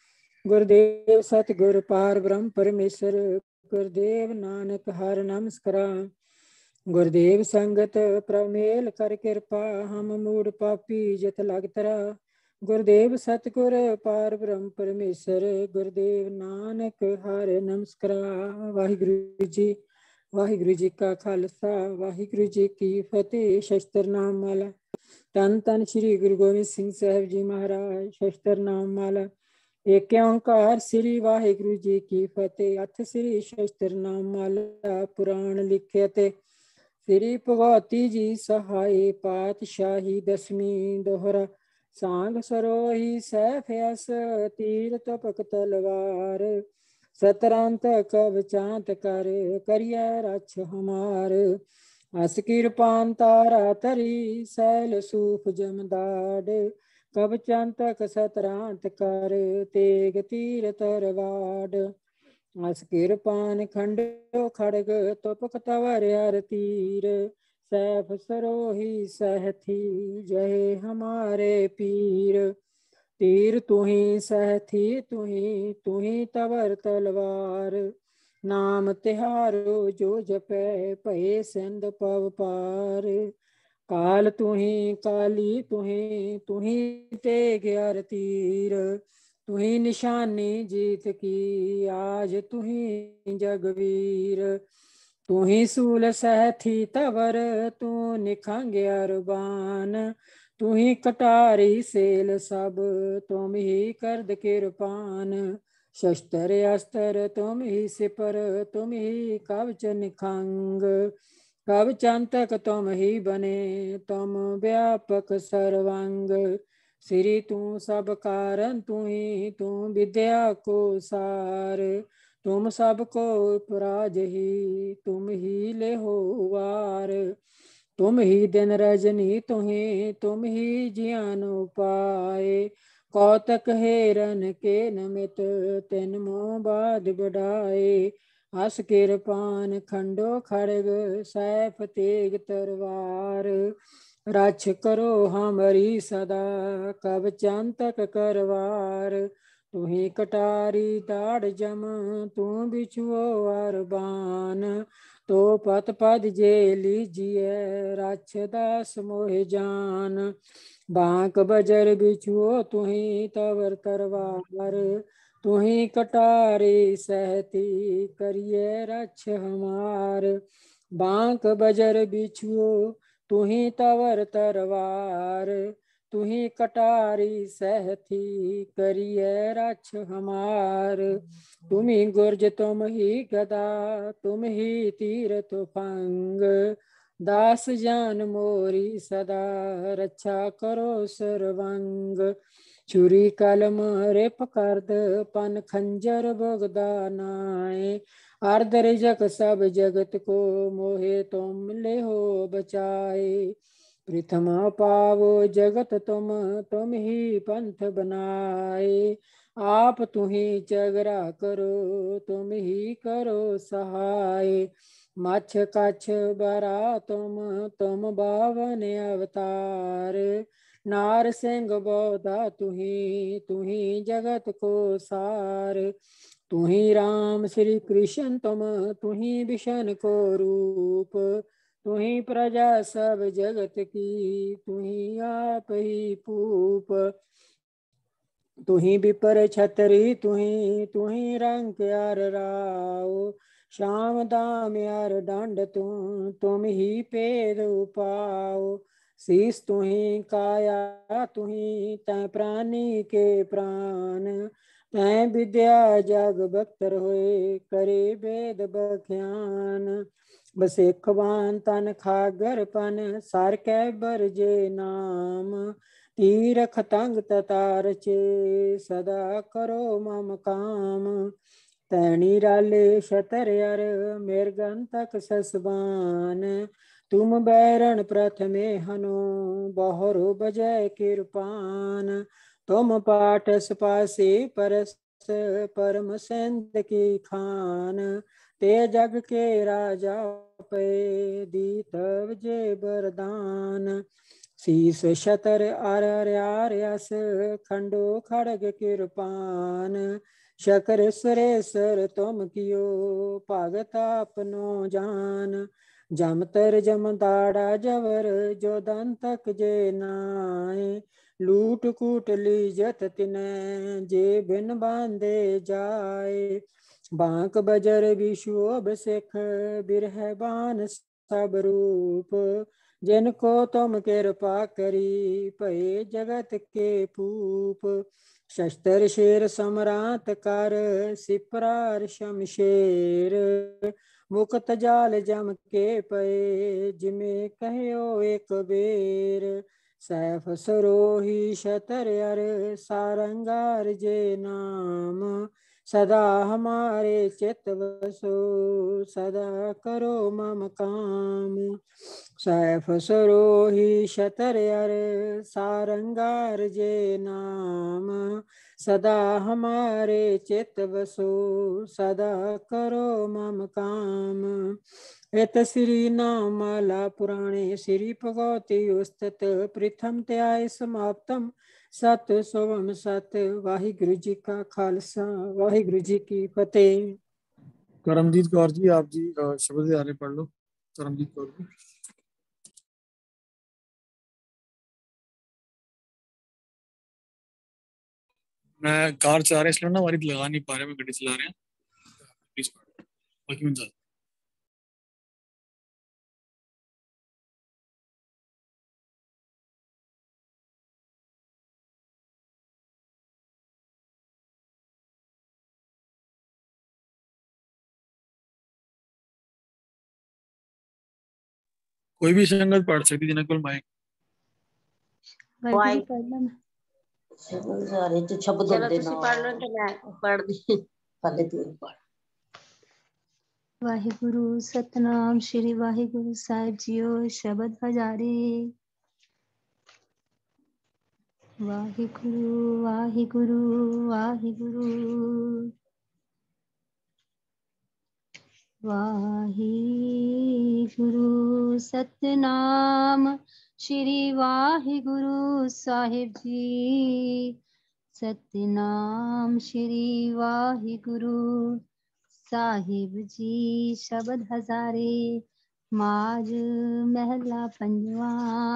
गुरुदेव सतगुर पार ब्रह्म परमेश्वर, गुरुदेव नानक हर नमस्करा, गुरुदेव संगत प्रमेल कर कृपा, हम मूड पापी जत लाग तरा, गुरुदेव सतगुर पार ब्रह्म परमेश्वर, गुरुदेव नानक हर नमस्करा। वाहिगुरु जी, वाहिगुरु जी का खालसा, वाहिगुरु जी की फतेह। शस्त्र नाम माला। धन धन श्री गुरु गोबिंद सिंह साहिब जी महाराज। शस्त्र नाम माला। एक ओंकार श्री वाहिगुरु जी की फतेह। अथ श्री शस्त्र नाम माला पुराण लिखे थे श्री भगवती जी सहाय पातशाही दसवीं दोहरा। सांग सरोही सैफ यस तीर तपक तलवार, सतरांत कवचांत कर करिय रछ हमार। अस कृपान तारा तरी सैल सूफ जमदाड, कवचांतक सतरांत कर तेग तीर तरवाड। अस कृपान खंडो खड़ग तपक तवर हर तीर, सैफ सरोही सहथी जय हमारे पीर। तीर तुही सहथी तुही तवर तलवार, नाम तिहारो जो जपै भये सिंध पव पार। काल तुही काली तुही तेग हर तीर, तुही निशानी जीत की आज तुही जगवीर। तुही सूल सहथी तवर तू निखंग्या रुबान, तुही कटारी सेल सब तुम ही करद किरपान। शस्त्र अस्त्र तुम ही सिपर तुम ही कवच निखंग, कवचांतक तुम ही बने तुम व्यापक सर्वांग। श्री तू सब कारण तू विद्या को सार, तुम सबको उपराज ही तुम ही ले हो वार। तुम ही दिन रजनी तुम ही ज्ञान उपाय, कौतक हेरन के नमित तिन मोह बाद बढ़ाए। हस किरपान खंडो खड़ग सैफ तेग तरवार, रक्ष करो हमारी सदा कवचांतक करवार। तुही कटारी दाड़ जम तू बिछुओ अरबान, तो पत पद जे लीजिए रक्ष दास मोह जान। बांक बजर बिछुओ तुही तवर तरवार, तुही कटारी सहती करिए रक्ष हमार। बांक बजर बिछुओ तुही तवर तरवार, तुही कटारी सहथी करिए रक्ष हमार। तुम ही गुर्ज तुम ही गदा तुम ही तीर तुफंग, दास जान मोरी सदा रक्षा करो सर्वंग। छुरी कलम रिप करद पन खंजर बगदा नाय, अर्ध रिजक सब जगत को मोहे तुम ले हो बचाए। प्रथम पावो जगत तुम ही पंथ बनाए, आप तुही चगरा करो तुम ही करो सहाय। मछ कछ बरा तुम बावन अवतार, नार सिंह बौधा तुही जगत को सार। तुही राम श्री कृष्ण तुही विष्णु को रूप, तुही प्रजा सब जगत की तुही आप ही पूप। तुही विपर छतरी तुही रंग यार राव, श्याम दाम यार दंड तुम ही पेद उपाओ। शीस तुही काया तुही तै प्राणी के प्राण, तै विद्या जग बख्तर होए करे वेद बख्यान। बसेखवान तन खागर पन सर कै बरजे नाम, तीरख तंग ततार चे सदा करो मम काम। तैणी राले शतर अर मेरगंतक ससबान, तुम बैरण प्रथमे हनो बहुरो बजय किरपान। तुम पाठ सपासी परस परम सिंध की खान, ते जग के राजा पे दी तब जे बरदान। शीस शतर आर्यस खंडो खड़ग कृपान, शकर सुरेश्वर तुम कियो भगत अपनो जान। जमतर जमदाड़ा जवर जो दन तक जे नाए, लूट कूट लीजत तिने जे बिन बांधे जाए। बांक बजर विशोभ सिख बिरह बान सब रूप, जिनको तुम कृपा करी भये जगत के पूप। शस्त्र शेर सम्रांत कर सिपरार शमशेर, मुकत जाल जम के पए जिमे कहो एक बेर। सैफ सरोही शतर अर सारंगार जे नाम, सदा हमारे चित बसो सदा करो मम काम। सैफ सरोही शतर अर सारंगार जे नाम, सदा हमारे चित बसो सदा करो मम काम। इत श्री नाममाला पुराणे श्री भगवती उस्तत प्रथम त्याय समाप्तम। सत सोवम सत। वाहिगुरु जी का खालसा वाहिगुरु जी की फतेह। करमजीत कौर जी आप जी शब्द आने पढ़ लो। करमजीत कौर जी। मैं कार चला रहा इसलिए ना हमारी लगा नहीं पा रहे, मैं गाड़ी चला रहे हैं। प्लीज पढ़। कोई भी संगत पढ़ सकती जिन्हें कोल माइक। वाहिगुरु पढ़ना मैं सारे जो शब्द होते ना पढ़ लो तो मैं पढ़ दी पहले तू पढ़। वाहिगुरु सतनाम श्री वाहिगुरु साहिब जीओ शब्द हजारे। वाहिगुरु वाहिगुरु वाहिगुरु वाहिगुरु सतनाम श्री वाहिगुरु साहिब जी। सतनाम श्री वाहिगुरु साहिब जी। शब्द हजारे। माज महला पंजवा।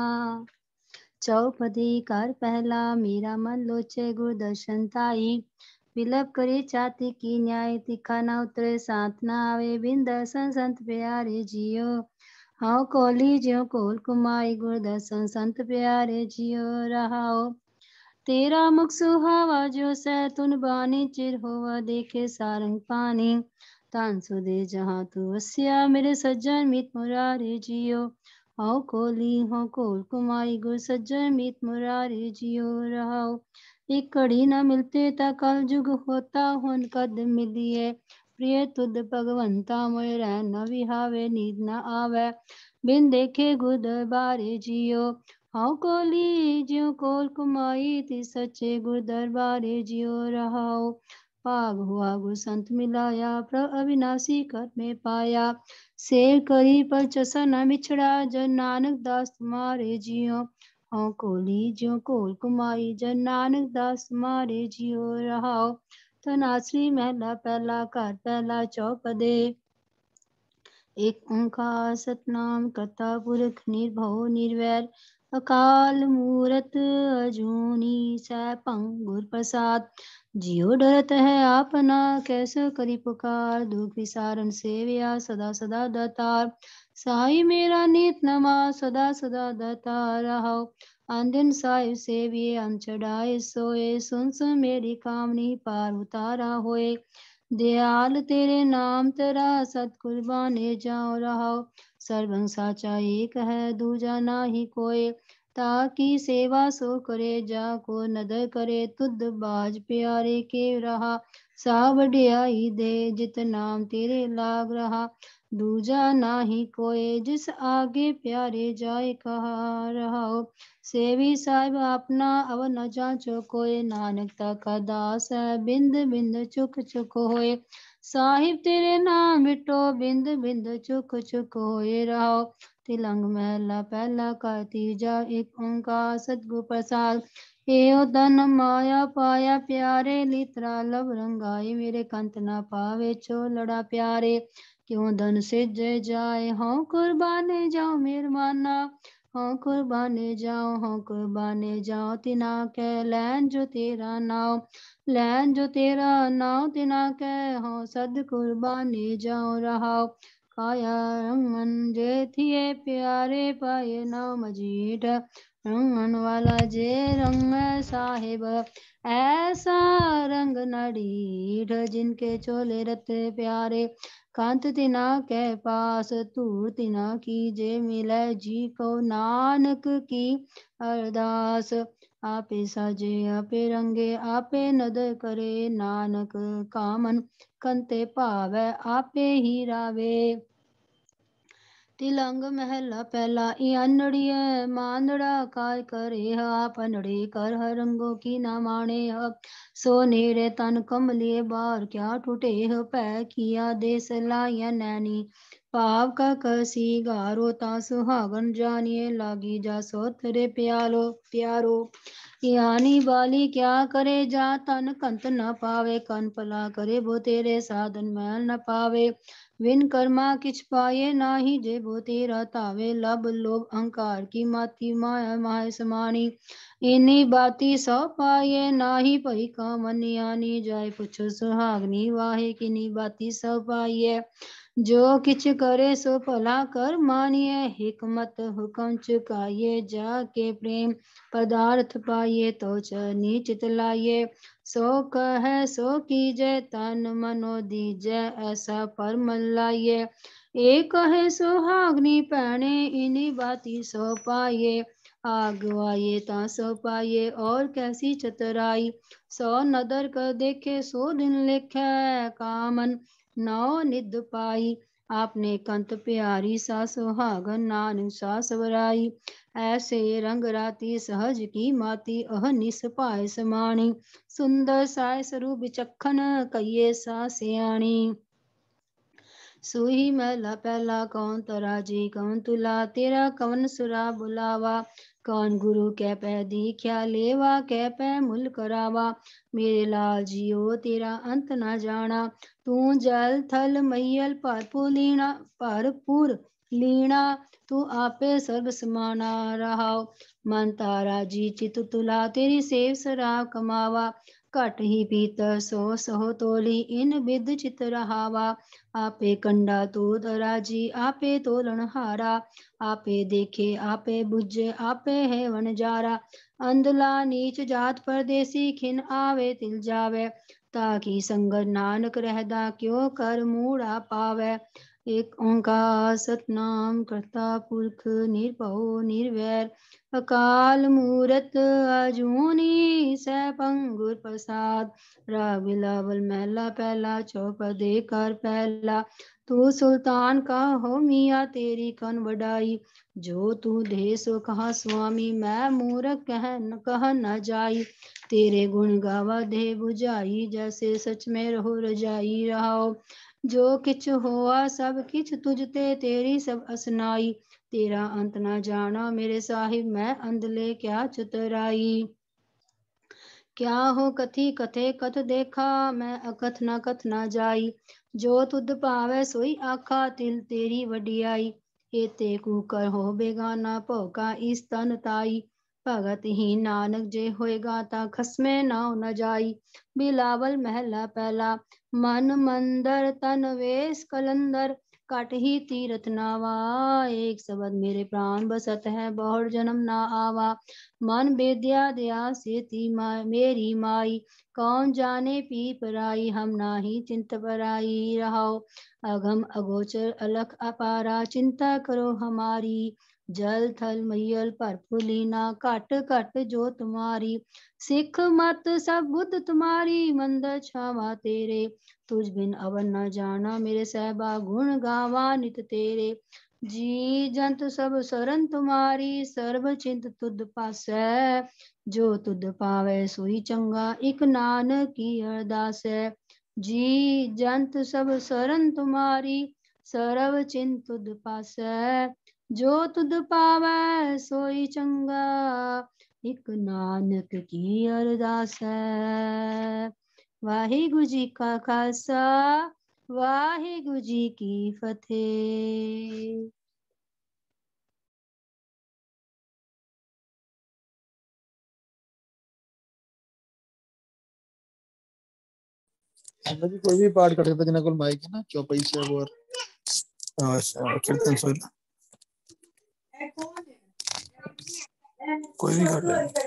चौपदी कर पहला मेरा मन लोचे गुरदर्शन ताई। विलप करे चाति की न्याय तिखा न उतरे साथ न आवे बिन दर्शन संत प्यारे जियो। हाँ कोली ज्यो कोल कुमाई गुरदर्शन संत प्यारे जियो रहाओ। तेरा मुख सुहावा जो सैतुन बानी चिर होवा देखे सारंग पानी। तान सुदे जहाँ तू वस्या मेरे सज्जन मित मुरारे जियो। हो कोली हो कोल कुमाई गुर सज्जन मित मुरारे जियो रहाओ। एक कड़ी न मिलते ता कल जुग होता हुन कद मिलिए। प्रिय तुद भगवंता मोय रैन न विहावे नींद न आवे बिन देखे गुर दरबारे जियो। हाँ कोली ज्यो कोल कुमाई ति सच्चे गुर दरबारे जियो रहाओ। पाग हुआ गुर संत मिलाया प्रभ अविनाशी कर में पाया। शेर करी पर चसा न बिछड़ा जन नानक दास तुम्हारे जियो। हाँ कोली ज्यो कोल कुमाई जन नानक दास तुम्हारे जियो रहाओ। तनाश्री महला पहला घर पहला चौपदे। एक ओंकार सतनाम करता पुरख निर्भव निर्वैर अकाल मूरत अजूनी सैभं गुर प्रसाद। जियो डरत है आपना कैसो करी पुकार दुख विसारन सेविया सदा सदा दातार। साई मेरा नीत नमा सदा सदा दातार रहो। आंदिन साहिब सेविये अन चढ़ाए सोए सुन सुन मेरी कामनी पार उतारा होए। दयाल तेरे नाम तेरा सत कुर्बाने जाओ रहो। सर्वं साचा एक है दूजा नाही कोय। ताकि सेवा सो करे जाको नदर करे तुद बाज प्यारे के रहा। सा वड्याई दे जित नाम तेरे लाग रहा। दूजा नाही कोय जिस आगे प्यारे जाए कहा रहाओ। सेवी साहिब अपना अव न जांचो कोय, नानक का दास है बिंद बिंद चुक चुक होए। साहिब तेरे नाम मिटो बिंद बिंद चुक चुक होए रहाओ। तिलंग महला पहला का तीजा एक ओंकार सतगुर प्रसाद। एओ धन माया पाया प्यारे, लित्रा लब रंगाए मेरे कंत न पावे छो लड़ा प्यारे। क्यों धन से जय जाए हाँ कुर्बाने जाओ मेहरबाना, हाँ कुर्बाने जाओ, हाँ कुर्बाने जाओ। तिना के लैन जो तेरा नाव, लैन जो तेरा नाव तिना के हाँ सद कुर्बाने जाओ रहाओ। काया रंगन जे थिए प्यारे पाए नाव मजीठ, रंगन वाला जे रंग साहिब ऐसा रंग नडीठ। जिनके चोले रत्ते प्यारे कांत तिना के पास, धूड़ तिना की जे मिले जी को नानक की अरदास। आपे साजे आपे रंगे आपे नदर करे, नानक कामन कंते भावै आपे ही रावे। तिलंग महला पहला ई अनड़िय मांदड़ा काय करे, आप अनड़े कर रंगो की ना माने। सो नेरे तन कमलिए बार क्या टूटे, पै किया देस लाया नैनी। पाव का कसी गारो ता सुहागन जानिए, लागी जा सोतरे प्यालो प्यारो। यानी बाली क्या करे जा तन कंत न पावे, कन पला करे वो तेरे साधन मैल न पावे। विन कर्मा किछ पाए नाही, जे वो तेरा तावे। लब लोभ अहंकार की माती माया माय समानी, इन्हीं बाती सौ पाए नाही। पई कामन यानी जाय पुछो सुहागनी, वाहे किनी बाती सौ पाइए। जो किछ करे सो भला कर मानिए, हिकमत हुकम चुकाइए। जाके प्रेम पदार्थ पाइए, तो चरनी चित लाइए। सो कह सो कीजय तन मनो दीजय, ऐसा परमल लाइए। एक कहे सुहागनी पैणे, इन्हीं बाती सो पाइए। आगवाइए ता सो पाइए, और कैसी चतुराई। सो नदर कर देखे सो दिन लिखे, कामन नौ निध पाई। आपने कंत प्यारी सा सुहागन, नानक सा सबराई। ऐसे रंग राती सहज की माती, अहनिस पाए समाणी। सुंदर साय स्वरूप विचक्षण, कहिए सा सियाणी। सुही महला पहला कौन तराजी कौन तुला, तेरा कवन सुरा बुलावा। कौन गुरु कै पै दीख्या लेवा, कै पै मुल करावा। मेरे लाल जियो तेरा अंत न जाना, तू जल थल मैयल भरपूर लीना। तू आपे सर्व समाना रहाओ। मन तारा जी चित तुला, तेरी सेव सराब कमावा। घट ही पीतर सो सहो तोली, इन बिद चित रहावा। आपे कंडा तो दराजी आपे तोलन हारा, आपे देखे आपे बुझे आपे है वनजारा। अंधला नीच जात परदेसी, खिन आवे तिल जावे। ताकि संगर नानक रहदा, क्यों कर मूढ़ा पावे। एक ओंकार सतनाम करता पुरख, निरभउ निर्वैर। अकाल मूरत अजूनी, सैभं गुर प्रसाद। राग बिलावल महला पहला, चौपदे कर पहला। तू सुल्तान का हो मियाँ, तेरी कन वडाई। जो तू दे सो कहा स्वामी, मैं मूरख कह न जाई। तेरे गुण गावा दे बुझाई, जैसे सच में रहो रजाई रहाओ। जो किछ होआ सब किछ तुझते, तेरी सब असनाई। तेरा अंत न जाना मेरे साहिब, मैं अंधले क्या चतुराई। क्या हो कथी कथे कथ देखा, मैं अकथ न कथ न जाई। जो तुध पावे सोई आखा, तिल तेरी वडियाई। एते कुकर हो बेगाना, भौका इस तन ताई। भगत ही नानक जे होएगा, ता खसमे नाव न जाई। बिलावल महला पहला, मन मंदर तन वेश कलंदर। काट ही तीरथ नावा, एक शब्द मेरे प्राण बसत है, बहुर जन्म ना आवा। मन बेद्या दया से ती मेरी माई, कौन जाने पी पराई। हम नाही चिंत पराई रहाओ। अगम अगोचर अलख अपारा, चिंता करो हमारी। जल थल मैयल पर फुलीना घट घट जो तुम्हारी सिख मत सब बुद्ध तुम्हारी मंद छावा तेरे तुझ बिन अवन न जाना मेरे सहबा गुण गावा नित तेरे जी जंत सब शरण तुम्हारी सर्व चिंत तुद पासै जो तुद पावै सोई चंगा एक नानक की अरदास है जी जंत सब शरण तुम्हारी सर्व चिंत तुद पासै जो तुद पावै सोई चंगा एक नानक की अरदास है। वाहिगुरु जी का खालसा वाहिगुरु जी की फतेह। कोई भी पाठ कर सकता जिन्हें कोई माइक है ना चौपाई से और कीर्तन सोला कोई भी कर ले।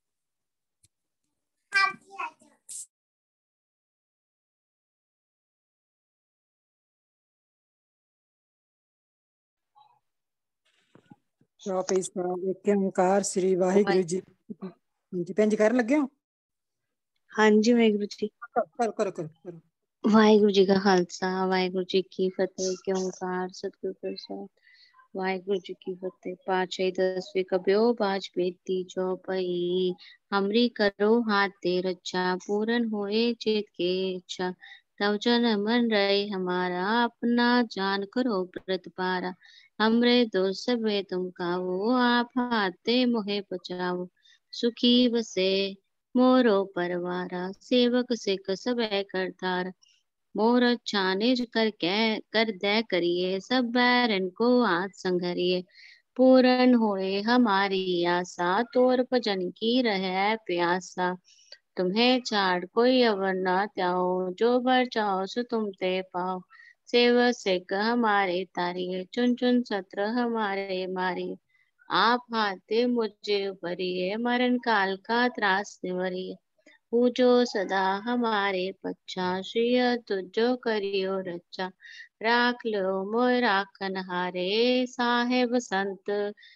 एक ओंकार श्री वाहिगुरु जी जी भैन जी कर लगे हो। हाँ जी वाहिगुरु जी करो करो करो। वाहिगुरु जी का खालसा वाहिगुरु जी की फतेह। के ओंकार सतगुरु प्रसाद वाहिगुरु जी की फतेह। पांचवी दसवीं कब्यो बाज बेटी चौपई हमरी करो हाथ ते रक्षा पूरन होए चित के इच्छा तव जन मन रहे हमारा अपना जान करो व्रत पारा हमरे दोष सबे तुम खाओ आप हाथे मोहे बचाओ सुखी बसे मोरो परवारा सेवक सिख सब करतार मोर छानिज कर दे करिए सब बैरन को हाथ संघरिए पूरन होए हमारी आशा तोर भजन की रहे प्यासा तुम्हें छाड़ कोई अवर न त्याओ जो बर चाहो सो तुम ते पाओ सेव सिख हमारे तारिये चुन चुन सत्र हमारे मारिए आप हाथे मुझे भरिए मरण काल का त्रास निवरिए पूजो सदा हमारे पच्छा श्रिय तुझो करियो रक्षा राख लो मोय राखन हारे साहेब संत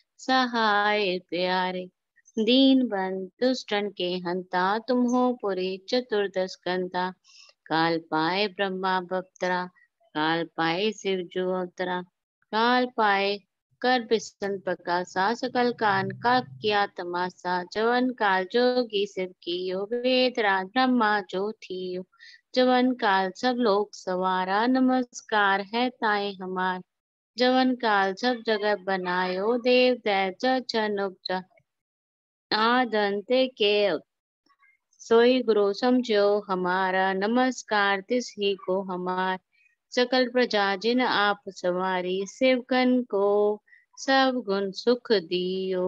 सहाय प्यारे दीन बंद दुष्टन के हंता तुम हो पुरी चतुर्दश कंता काल पाए ब्रह्मा बप्तरा काल पाए शिव जो अवतरा काल पाए कर बिसन प्रकाशा सकल कान का किया तमाशा जवन काल जोगी सिर कियो वेद राज ब्रह्मा जो थियो जवन काल सब लोग सवारा नमस्कार है ताए हमार जवन काल सब जगह बनायो देव दैज जन उपजा आदंते के सोई गुरु समझो हमारा नमस्कार तिस ही को हमार सकल प्रजा जिन आप सवारी सेवकन को सब गुण सुख दियो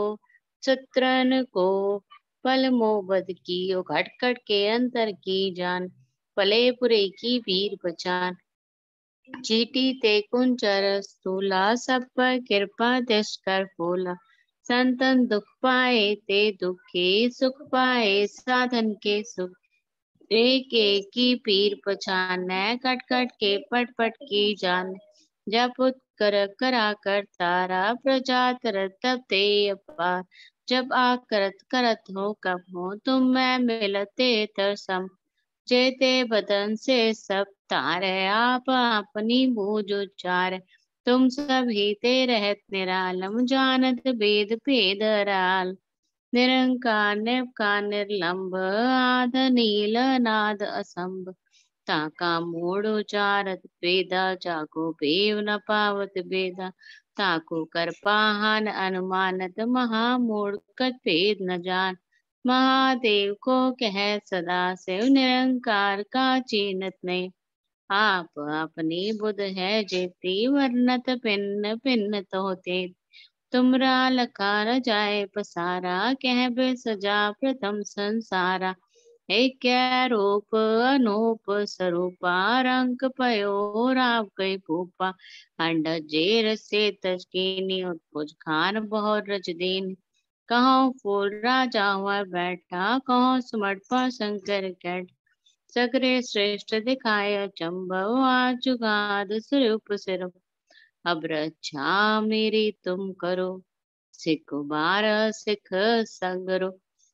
सत्रन को पल मोबद कियो घट घट के अंतर की जान पले पुरे की वीर पहचान चीटी ते कुंचर स्थूला सब पर कृपा दश कर फूला संतन दुख पाए ते दुखे सुख पाए साधन के सुख एक एक की पीर पछाने कट कट के पट पट की जान जब कर करा कर तारा प्रजा तरत तब ते अपार जब आ करत करत हो कब हो तुम मैं मिलते तरसम जेते बदन से सब तारे आप अपनी बूझ उच्चार तुम सब ही ते रहत निरालम जानत वेद भेद राल निरंकार निर्विकार निर्लंब आद नील नाद असंभ ताका मूड उचारत वेदा जाको भेव न पावत वेदा ताको कर पाहन अनुमानत महामूढ़ कत भेद न जान महादेव को कह सदा शिव निरंकार का चीनत नहीं आप अपनी बुध है जेती वर्णत भिन्न भिन्न तोते तुमरा लखा न जाए पसारा कह बे सजा प्रथम संसारा एक रूप अनूप स्वरूपा रंग पयो राव कई भूपा अंड जेर से तस्कीनी उत्पुज खान बहुत रच दीन कहो फूल राजा हुआ बैठा कहो समर्पा शंकर कैट सगरे श्रेष्ठ दिखाय चंबव आजुगाद स्वरूप सिर अब रक्षा मेरी तुम करो, सिख बार सिख सगरो।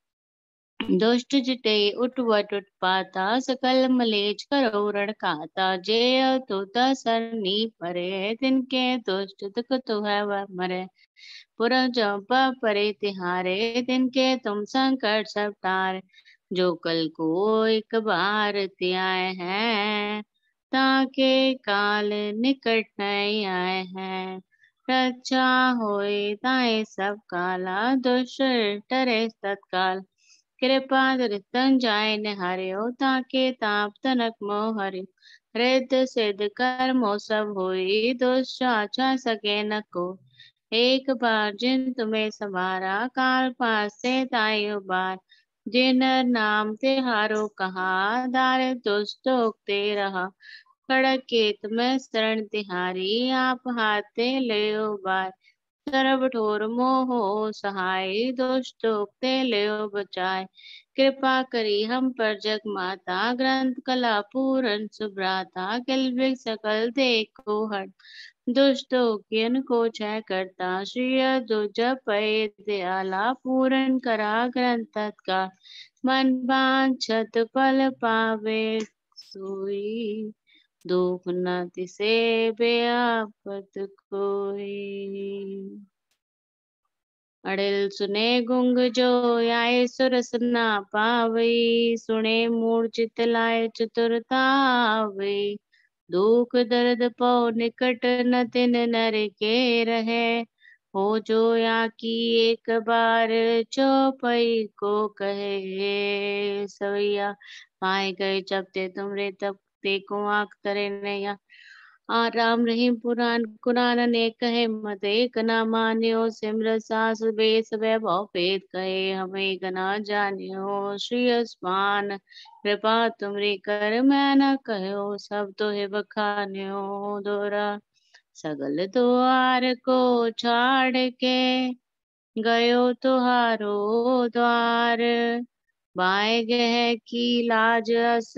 दुष्ट जिते उठवट उत्पाता, सकल मलेच करो रण खाता। जे तुता सरनी परे, तिनके दुष्ट दुख तो है वह मरे। पुरब जब परे तिहारे, तिनके तुम संकट सब टारे। जो कल को एक बार त्याए हैं, ताके काल निकट नहीं आए हैं। रक्षा होए ताए सब काला, दुष्ट टरे तत्काल। कृपा धृतं जाय निहार्यो, ताके ताप तनक मोह हरि। रिद्ध सिद्ध कर्मो सब होई, दुष्ट आचा सके न को। एक बार जिन तुम्हें समारा, काल पास से ताई उबार। जिन नाम तिहारो कहा, दार दुष्ट उगते रहा। खड़ग केत में शरण तिहारी, आप हाथे ले उबार। सर्व ठोर मोहो सहाय, दुष्ट उगते ले बचाए। कृपा करी हम पर जग माता, ग्रंथ कला पूरन सुभ्राता। किल सकल देखो हट, दुष्टों किन को छय करता। श्री दुज पय दयाला, पूरन करा ग्रंथ तत्काल। मन वांछत फल पावे सोई, दुख न तिसे व्यापत कोई। अड़िल सुने गुंग जो आए, सुरस ना पावई। सुने मूर्छित लाए चतुरता आवई। दुख दर्द पौ निकट, न तिन नर के रहे। हो जो या की एक बार, चौपई को कहे। सवैया पाए गए जब ते तुमरे, तब ते को आंख तरे नैया। राम रहीम पुराण कुरान अनेक कहे, मत एक ना मान्यो। सिमर सास बेस वैभव पेद कहे, हम एक ना जानियो। श्री अस्मान कृपा तुमरी कर, मैं न कहो। सब तो है बखान्यो दोरा। सगल द्वार को छाड़ के, गयो तुहारो द्वार। बाए गह की लाज अस,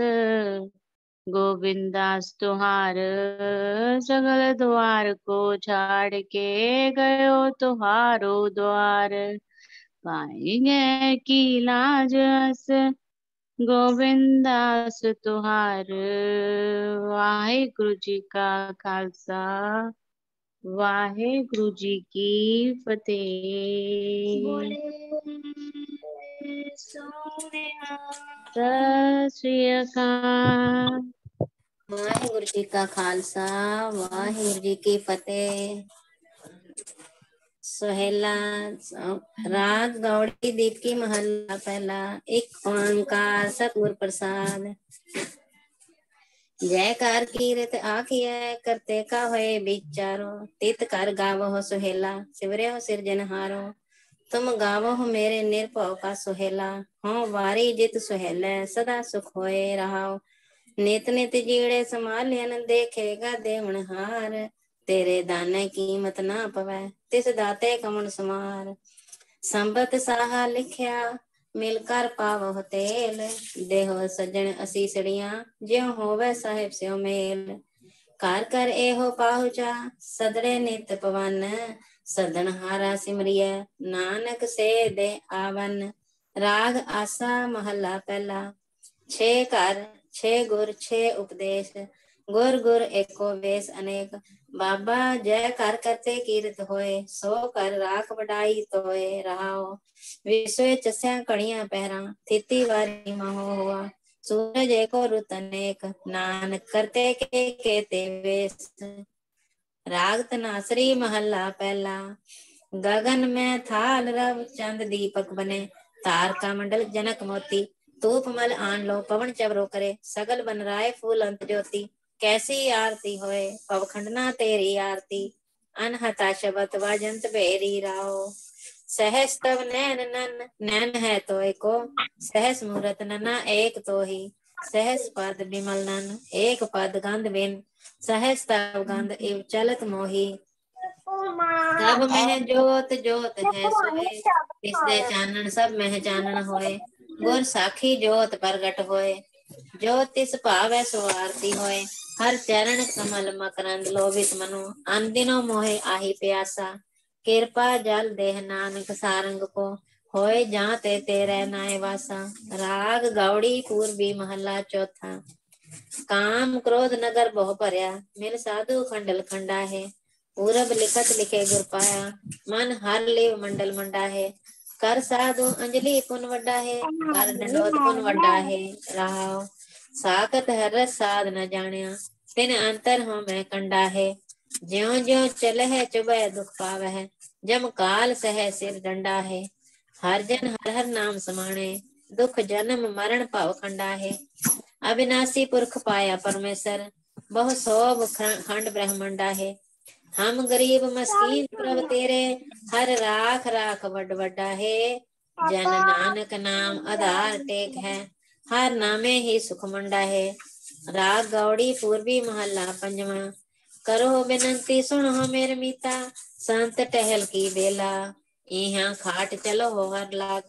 गोविंदास तुहार। सगल द्वार को छाड़ के, गयो तुहारो द्वार। पाएंगे की लाज अस, गोविंदास तुहार। वाहेगुरु जी का खालसा, वाहेगुरु जी की फतेह। सत श्री अकाल। वाहिगुरु जी का खालसा, वाहिगुरु जी की फतेह। सोहेला राग गौड़ी दीप की महला पहला। एक ओंकार सतगुर प्रसाद। जयकार कीरत आखिए, करते का होए विचारो। तित कर गावो हो सोहेला, सिवरे हो सिरजनहारो। तुम गावो हो मेरे निर्भव का सोहेला। हो वारी जित सोहेले, सदा सुख होए रहाओ। नित नित जीड़े संभालियन, देखेगा देवनहार। तेरे दाने कीमत ना पवै, तिस दाते कमन समार। संबत साहा लिखया, मिलकर पावो तेल। देहो सज्जन असीसड़ियां, ज्यों होवे साहिब स्यो मेल। कार कर एहो पाहुचा, सदड़े नित पवन। सदन हारा सिमरिय, नानक से दे आवन। राग आसा महला पहला। छे कर छे गुर छे उपदेश, गुर गुर एको वेश अनेक। बाबा जय कर करते कीरत होए, सो कर राख बढ़ाई तोए रहाओ। विश्व चस्या कड़ियां पहरा, थिति वारी महो हुआ। सूरज एको रुत अनेक, नानक करते के केते वेश। राग तनासरी महला पहला। गगन में थाल रव चंद दीपक बने, तारका मंडल जनक मोती। धूप मल आन लो पवन चवरो करे, सगल बन राय फूल अंत ज्योति। कैसी आरती होए पवखंडना तेरी आरती, अनहता शबत वाजंत बेरी राओ। सहस तव नैन नन नैन है तो एको, सहस मूरत नना एक तो ही। सहस पद विमल नन एक पद गंध बिन, सहस तव गंध इव चलत मोही। सब में जोत जोत है सोए, तिसदे चानन सब में चानन होए। गुर साखी जोत प्रगट होए, जो तिस भावै सो आरती होए। हर चरण कमल मकरंद लोभित मनु अन दिनो मोहे आही प्यासा कृपा जल देह नानक सारंग को होए जाते तेरे नाय वासा। राग गौड़ी पूर्वी महला चौथा। काम क्रोध नगर बहु भरया मिल साधु खंडल खंडा है। पूरब लिखत लिखे गुर पाया मन हर लिव मंडल मंडा है। कर साधु अंजलि पुन वड्डा है कर दंडोत पुन वड्डा है। राव साकत हर साध न जानिया तिन अंतर हो मैं कंडा है। ज्यों ज्यों चले है चुबह दुख पावे है जम काल सह सिर डंडा है। हर जन हर हर नाम समाणे दुख जन्म मरण पाव खंडा है। अविनाशी पुरख पाया परमेश्वर बहु सोभ खंड ब्रह्मंडा है। हम गरीब मस्कीन प्रभ तेरे हर राख राख वड वड्डा है। जन नानक नाम आधार टेक है हर नामे ही सुख मंडा है। राग गौड़ी पूर्वी महला पंजवा। करो बिनती सुनो मेरे मीता संत टहल की बेला यहाँ खाट चलो हो हर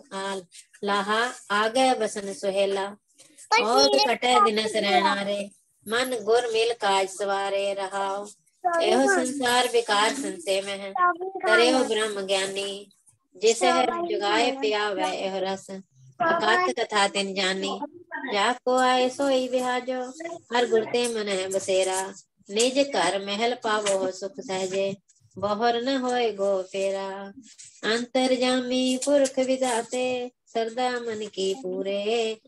लाहा आगे बसन सुहेला। और कटे दिनस रहना रे मन गुर मिल काज सवारे रहाओ। एहो संसार विकार संशय में है करे हो ब्रह्म ज्ञानी जिसे है जुगाए पिया वह एहो रस अकात कथा तिन जानी। जाको आए सोई बिहाजो हर गुरते मन है बसेरा निज घर महल पावो हो सुख सहजे बहर न होए गो फेरा। अंतर जामी पुरख विधाते सरदा मन की पूरे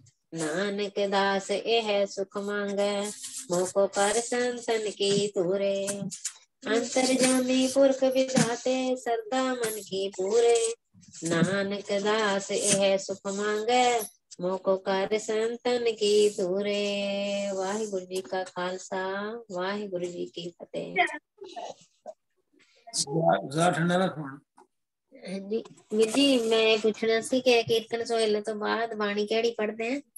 नानक दास यह सुख मांगे मोको पर संतन की तूरे। अंतर जामी पुरख विधाते सरदा मन की पूरे नानक दास यह सुख मांगे मोको कर संतन की तूरे। वाहिगुरु जी का खालसा वाहिगुरु जी की फतेह। ठंडा रखो जी वीर जी मैं पूछना सी कि कीर्तन सोहले तो बाद बाणी केड़ी पढ़दे हैं?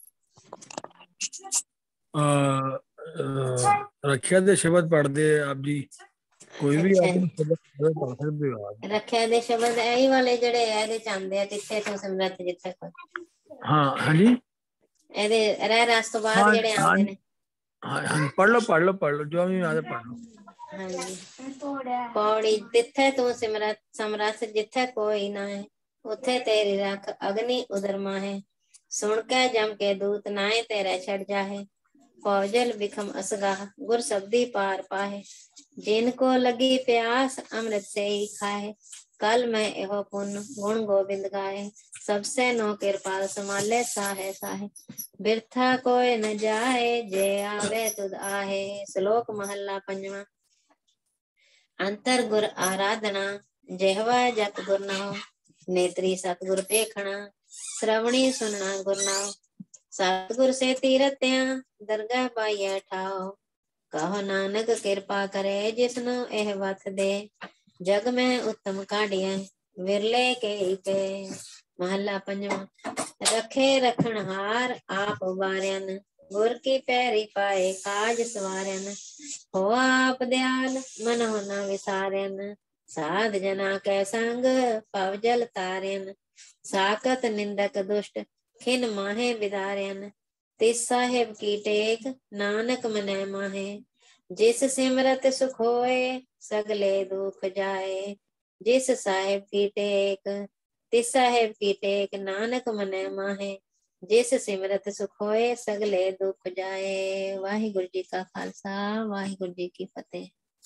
रखिया दे शब्द पढ़दे आप जी कोई भी अपने शब्द पढ़ सकते हो आप। रखिया दे शब्द यही वाले जड़े ਇਹਦੇ ਚ ਆਂਦੇ ਆ ਤਿੱਥੇ ਤੋਂ ਸਮਰੱਥ ਜਿੱਥੇ ਕੋਈ। हाँ हाँ जी ਇਹਦੇ ਰਹਿ ਰਾਸ ਤੋਂ ਬਾਅਦ ਜਿਹੜੇ ਆਉਂਦੇ ਨੇ। हाँ पढ़ लो जो भी याद है पढ़ लो। ਹਾਂਜੀ ਪੌੜੀ ਤਿੱਥੇ ਤੂੰ ਸਮਰੱਥ ਜਿੱਥੇ ਕੋਈ ਨਾ ਹੈ ਉੱਥੇ ਤੇਰੀ ਰੱਖ ਅਗਨੀ ਉਦਰਮਾ ਹੈ। ਸੁਣ ਕੇ ਜਮ ਕੇ ਦੂਤ ਨਾਏ ਤੇਰੇ ਛੜ ਜਾਏ फौजल बिखम असगाह गुर सब्दी पार पाहे। जिनको लगी प्यास अमृत से ही खाए कल मैं एहो पुण्य गुण गोविंद गाए। सबसे नो कृपाल संभाले साहे साहे बिरथा कोई न जाए जे आवे तुद आहे। श्लोक महला पंजवा। अंतर गुर आराधना जेहवा जत गुर नाम नेत्री सतगुर पेखना श्रवणी सुनना गुर नाम। सतगुर से तीरत्या दरगाह पाइया ठाओ कहो नानक कृपा करे जिसनो एह वत दे। जग में उत्तम काढ़िया विरले के पे। महला पंजवा। रखे रखन हार आप बारन गुर की पैरी पाए काज सवारन। हो आप दयाल मन हो न विसारन साध जना के संग पव जल तारन। साकत निंदक दुष्ट खिन माहे बिदारन तिस साहेब की टेक नानक मनै माहे। जिस सिमरत सुख होए सगले दुख जाए। जिस साहेब की टेक तिस साहेब की टेक नानक मनै माहे। जिस सिमरत सुख होए सगले दुख जाए। वाहिगुरु जी का खालसा वाहिगुरु जी की फतेह।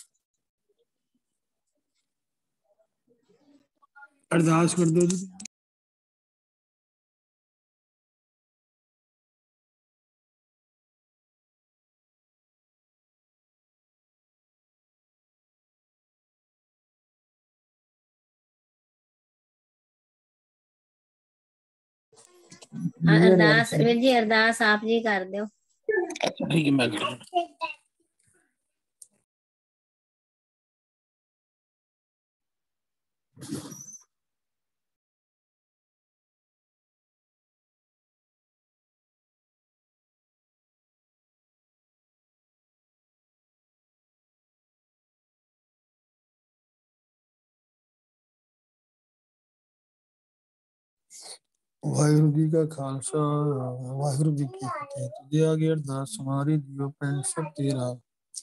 अरदास कर दो जी। अरदास वीर जी अरदास आप जी कर दो। ठीक है मैं वाहिगुरु जी का खालसा वाहिगुरु जी की फतेह। तुझे आगे अरदास हमारी दियो पैन सब तेरा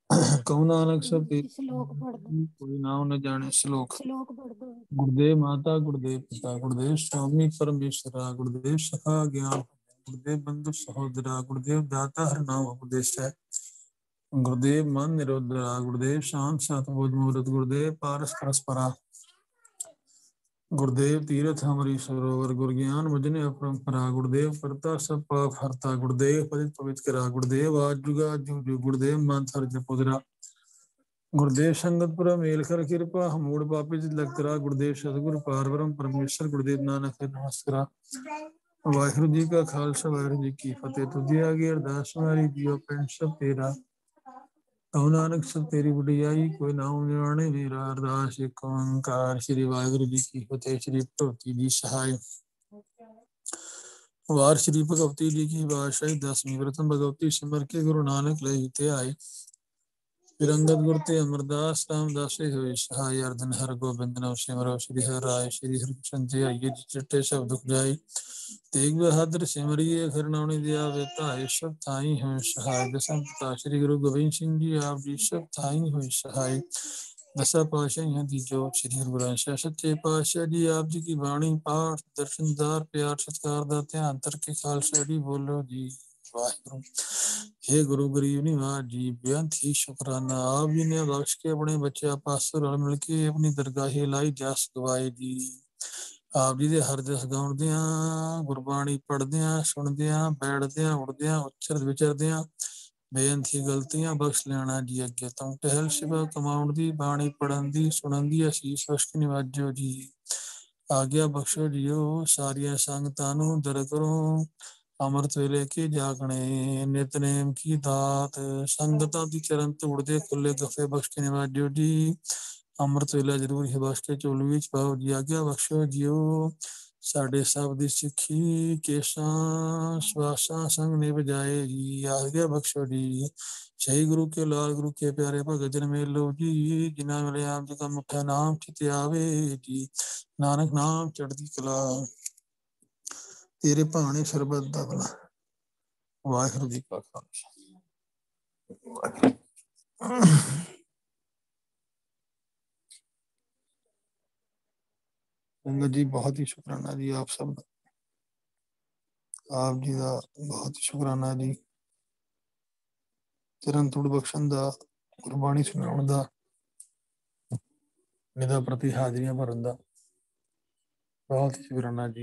ਕਹੋ ਨਾਨਕ ਸਭ ਤੇ श्लोक पढ़ दो ਕੋਈ ਨਾਮ ਨ ਜਾਣੇ ਸ਼ਲੋਕ। श्लोक पढ़ दो ਗੁਰਦੇਵ ਮਾਤਾ ਗੁਰਦੇਵ ਪਿਤਾ ਗੁਰਦੇਵ स्वामी परमेश्वरा गुरुदेव सखा ज्ञान गुरुदेव बंधु सहोदरा गुरुदेव दाता हर नाम उपदेश है गुरुदेव मन निरोधरा गुरुदेव शांत सतबोध मूर्त गुरुदेव पारस परस्परा गुरुदेव तीर्थ हमारी सरोवर गुरु ज्ञान मुझने अपरंपरा गुरुदेव करता सब पाप हरता गुरुदेव पतित पवित्र करा गुरुदेव आज जुगा जुग गुरुदेव मानसर जपुदरा गुरुदेव संगतपुरा मेलकर कृपा हमूड पापी जित लगतरा गुरुदेव सतगुरु पारबरम परमेश्वर गुरुदेव नानक फिर नमस्कारा वाहिगुरु जी का खालसा वाहिगुरु जी की फतेह। तुझे आगे अरदास हमारी जियो पेंट सब तेरा कहो नानक सब तेरी बुढ़ियाई कोई नाम निवाणे मेरा अरदास एक ओंकार श्री वाहिगुरु जी की फतेह। श्री भगवती जी सहाय वार श्री भगवती जी की बादशाही 10वीं प्रथम भगवती सिमर के गुरु नानक लहिते आए फिर अंगद गुरु ते अमरदास रामदास होए सहाय अर्धन हर गोबिंद नव सिमरो श्री हर राय श्री हर कृष्ण आइए चिट्टे सब दुख जाए तेग बहादुर सिमरिए फिर नवनी दिया बेता सब थाई हो सहाय दसम पिता श्री गुरु गोविंद सिंह जी आप जी सब थाई हो सहाय दसा पातशाह दीजो श्री गुरु ग्रंथ साहिब सच्चे पातशाह जी आप जी की बाणी पाठ दर्शनदार प्यार सत्कार दा ध्यान तरके खालसा जी बोलो जी वाहिगुरु। हे गुरु गरीब निवाज जी बेअंत ही शुकराना आप जी ने बख्श के अपने बच्चे पास रल मिल के अपनी दरगाहे लाई जस गवाए जी ਆਪ ਜੀ ਦੇ ਹਰ ਜਸ ਗਾਉਂਦਿਆਂ ਗੁਰਬਾਣੀ ਪੜ੍ਹਦਿਆਂ ਸੁਣਦਿਆਂ ਬੈਠਦਿਆਂ ਉੱਠਦਿਆਂ ਉਚਰਦ ਵਿਚਰਦਿਆਂ ਬੇਅੰਤੀ ਗਲਤੀਆਂ ਬਖਸ਼ ਲੈਣਾ ਜੀ ਅੱਗੇ ਤੋਂ ਟਹਿਲ ਸਿਵਾ ਕਮਾਉਣ ਦੀ ਬਾਣੀ ਪੜਨ ਦੀ ਸੁਣਨ ਦੀ ਅਸੀਸ ਬਖਸ਼ ਨਿਵਾਜੋ ਜੀ ਆਗਿਆ ਬਖਸ਼ੋ ਜੀਓ ਸਾਰੀਆਂ ਸੰਗਤਾਂ ਨੂੰ ਦਰ ਕਰੋ ਅੰਮ੍ਰਿਤ ਵੇਲੇ ਕੇ ਜਾਗਣੇ ਨਿਤਨੇਮ ਕੀ ਦਾਤ ਸੰਗਤਾਂ ਦੀ ਚਰਨ ਧੂੜਦੇ ਖੁੱਲੇ ਗੱਫੇ ਬਖਸ਼ ਕੇ ਨਿਵਾਜੋ ਜੀ ਅੰਮ੍ਰਿਤ ਵੇਲਾ ਜ਼ਰੂਰ ਹੀ ਬਖਸ਼ ਕੇ ਝੋਲੀ ਵਿੱਚ ਪਾਓ ਜੀ ਆਗਿਆ ਬਖਸ਼ੋ ਜੀਓ ਸਾਡੇ ਸਭ ਦੀ ਸਿੱਖੀ ਕੇਸਾਂ ਸਵਾਸਾਂ ਸੰਗ ਨਿਭ ਜਾਏ ਜੀ ਆਗਿਆ ਬਖਸ਼ੋ ਜੀ ਸਹੀ ਗੁਰੂ ਕੇ ਲਾਲ ਗੁਰੂ ਕੇ ਪਿਆਰੇ ਭਗਤ ਜਨ ਮੇਲੋ ਜੀ ਜਿਨ੍ਹਾਂ ਵੇਲੇ ਆਪ ਜੀ ਦਾ ਮੁੱਠਾ ਨਾਮ ਚਿਤ ਆਵੇ ਜੀ ਨਾਨਕ ਨਾਮ ਚੜ੍ਹਦੀ ਕਲਾ ਤੇਰੇ ਭਾਣੇ ਸਰਬਤ ਦਾ ਭਲਾ ਵਾਹਿਗੁਰੂ ਜੀ ਕਾ ਖਾਲਸਾ संगत जी बहुत ही शुक्राना जी आप सब आप जी का बहुत ही शुक्राना जी चरण तुड़ बख्शन दा गुरबाणी सुनाउण दा निदा प्रति हाजरियां भरन दा बहुत ही शुक्राना जी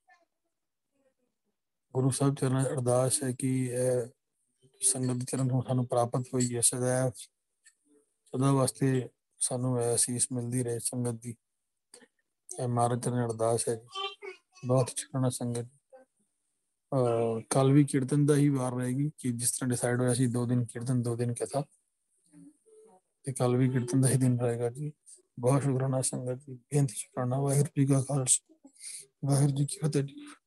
गुरु साहब चरण अरदास है कि संगत चरण सानू प्राप्त हुई है सदा वास्ते सानू असीस मिलती रहे संगत दी महाराज चरण अरदास है बहुत शुक्राना संगत कल भी कीर्तन का ही वार रहेगी कि जिस तरह डिसाइड होया सी 2 दिन कीर्तन 2 दिन क्या था तो कल भी कीर्तन का ही दिन रहेगा जी बहुत शुक्राना संगत जी बेनती शुक्राना वाहिगुरू जी का खालसा वाहिगुरू जी की फतेह।